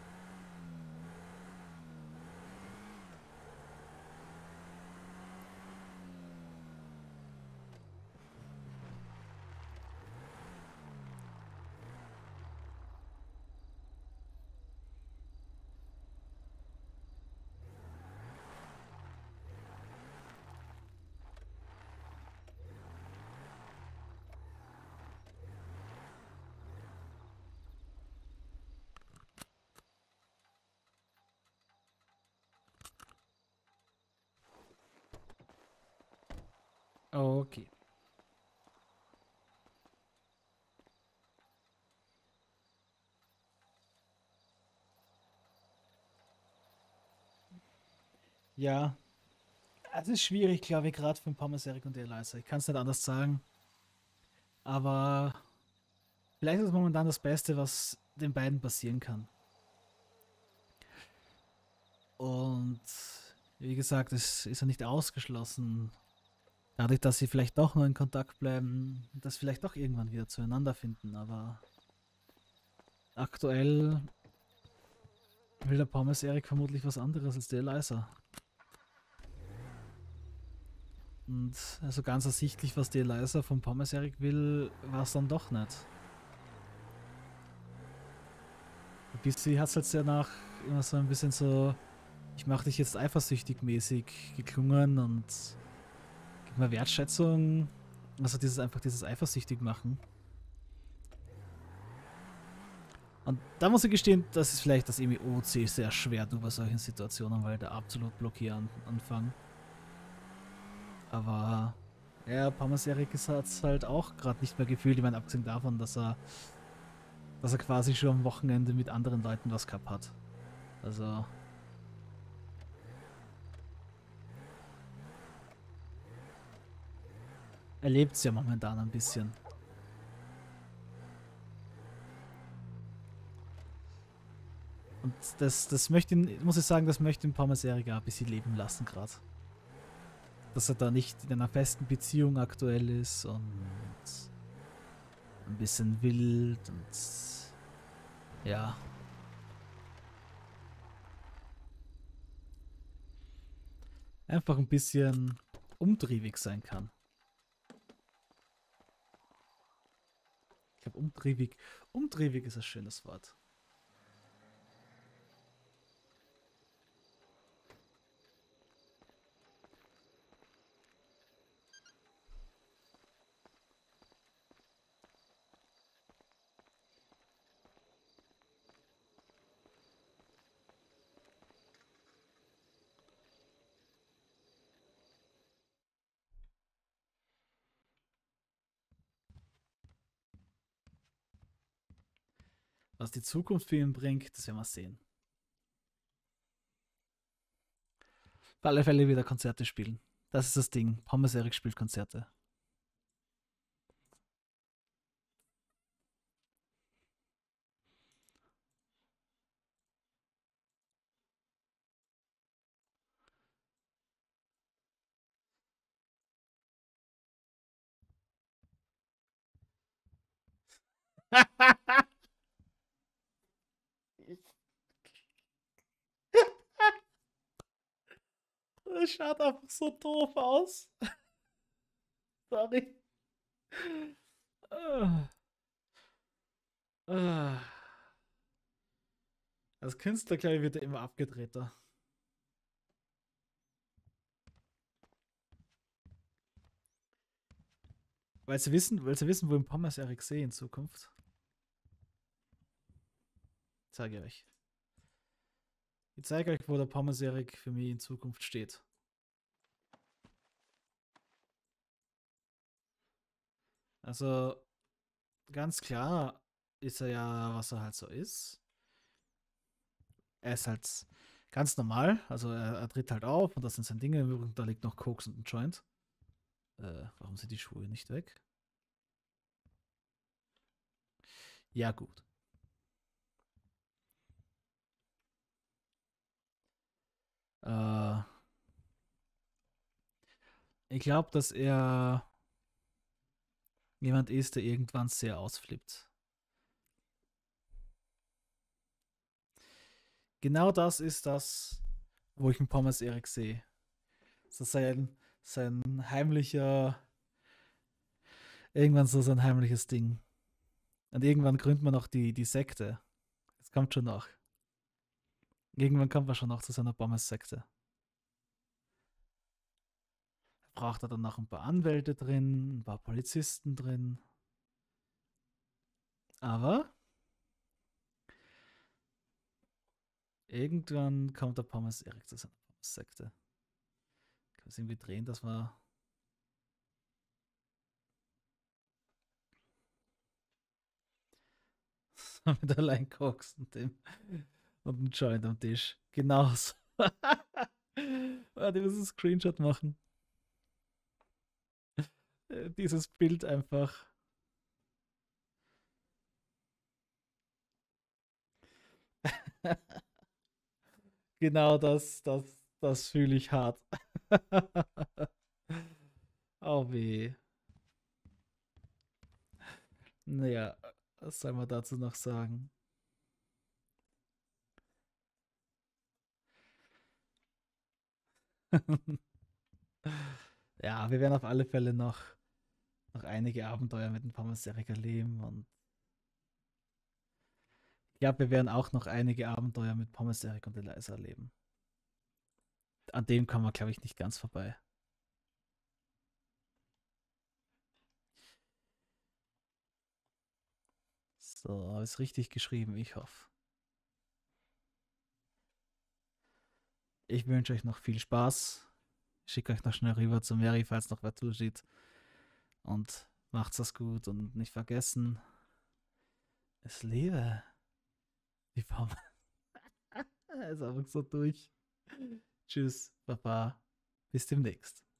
Okay. Ja. Es ist schwierig, glaube ich, gerade für Pommes Erik und Eliza. Ich kann es nicht anders sagen. Aber vielleicht ist es momentan das Beste, was den beiden passieren kann. Und wie gesagt, es ist ja nicht ausgeschlossen, dadurch, dass sie vielleicht doch noch in Kontakt bleiben, dass vielleicht doch irgendwann wieder zueinander finden. Aber aktuell will der Pommes Erik vermutlich was anderes als der Eliza. Und also ganz ersichtlich, was die Eliza vom Pommes Erik will, war es dann doch nicht. Bis sie hat es jetzt danach immer so ein bisschen so, ich mache dich jetzt eifersüchtig mäßig geklungen und gib mir Wertschätzung. Also dieses einfach dieses eifersüchtig machen. Und da muss ich gestehen, das ist vielleicht das E M O C sehr schwer tut bei solchen Situationen, weil der absolut blockieren anfangen. Aber ja, Pommes Erik hat es halt auch gerade nicht mehr gefühlt. Ich meine, abgesehen davon, dass er dass er quasi schon am Wochenende mit anderen Leuten was gehabt hat. Also er lebt es ja momentan ein bisschen. Und das, das möchte ihn, muss ich sagen, das möchte ihn Pommes Erik ein bisschen leben lassen gerade. Dass er da nicht in einer festen Beziehung aktuell ist und ein bisschen wild und ja. Einfach ein bisschen umtriebig sein kann. Ich glaube, umtriebig. Umtriebig ist ein schönes Wort. Was die Zukunft für ihn bringt, das werden wir sehen. Auf alle Fälle wieder Konzerte spielen. Das ist das Ding. Pommes Erik spielt Konzerte. Das schaut einfach so doof aus. Sorry. Ah. Ah. Als Künstler, glaube ich, wird er immer abgedrehter. Weil sie wissen, weil sie wissen, wo im Pommes Erik sehe in Zukunft. Zeige ich euch. Ich zeige euch, wo der Pommes Erik für mich in Zukunft steht. Also, ganz klar ist er ja, was er halt so ist. Er ist halt ganz normal, also er, er tritt halt auf und das sind seine Dinge. Übrigens, da liegt noch Koks und ein Joint. Äh, warum sind die Schuhe nicht weg? Ja, gut. Äh, ich glaube, dass er jemand ist, der irgendwann sehr ausflippt. Genau das ist das, wo ich einen Pommes Erik sehe. So sein, sein heimlicher, irgendwann so sein heimliches Ding. Und irgendwann gründet man noch die, die Sekte. Das kommt schon noch. Irgendwann kommt man schon noch zu seiner Pommes-Sekte. Braucht er dann noch ein paar Anwälte drin, ein paar Polizisten drin. Aber irgendwann kommt der Pommes Erik zu seiner Pommes-Sekte. Kann man es irgendwie drehen, dass man mit allein Koks und dem und einem Joint am Tisch. Genauso. Warte, ich muss einen Screenshot machen. Äh, Dieses Bild einfach. Genau das, das, das fühle ich hart. Oh weh. Naja, was soll man dazu noch sagen? Ja, wir werden auf alle Fälle noch, noch einige Abenteuer mit dem Pommes Erik erleben und ich glaube, wir werden auch noch einige Abenteuer mit Pommes Erik und Eliza erleben. An dem kommen wir, glaube ich, nicht ganz vorbei. So, ist richtig geschrieben, ich hoffe. Ich wünsche euch noch viel Spaß. Ich schicke euch noch schnell rüber zu Mary, falls noch wer zusieht. Und macht's das gut und nicht vergessen, es lebe die Pommes. Er ist einfach so durch. Tschüss, Baba. Bis demnächst.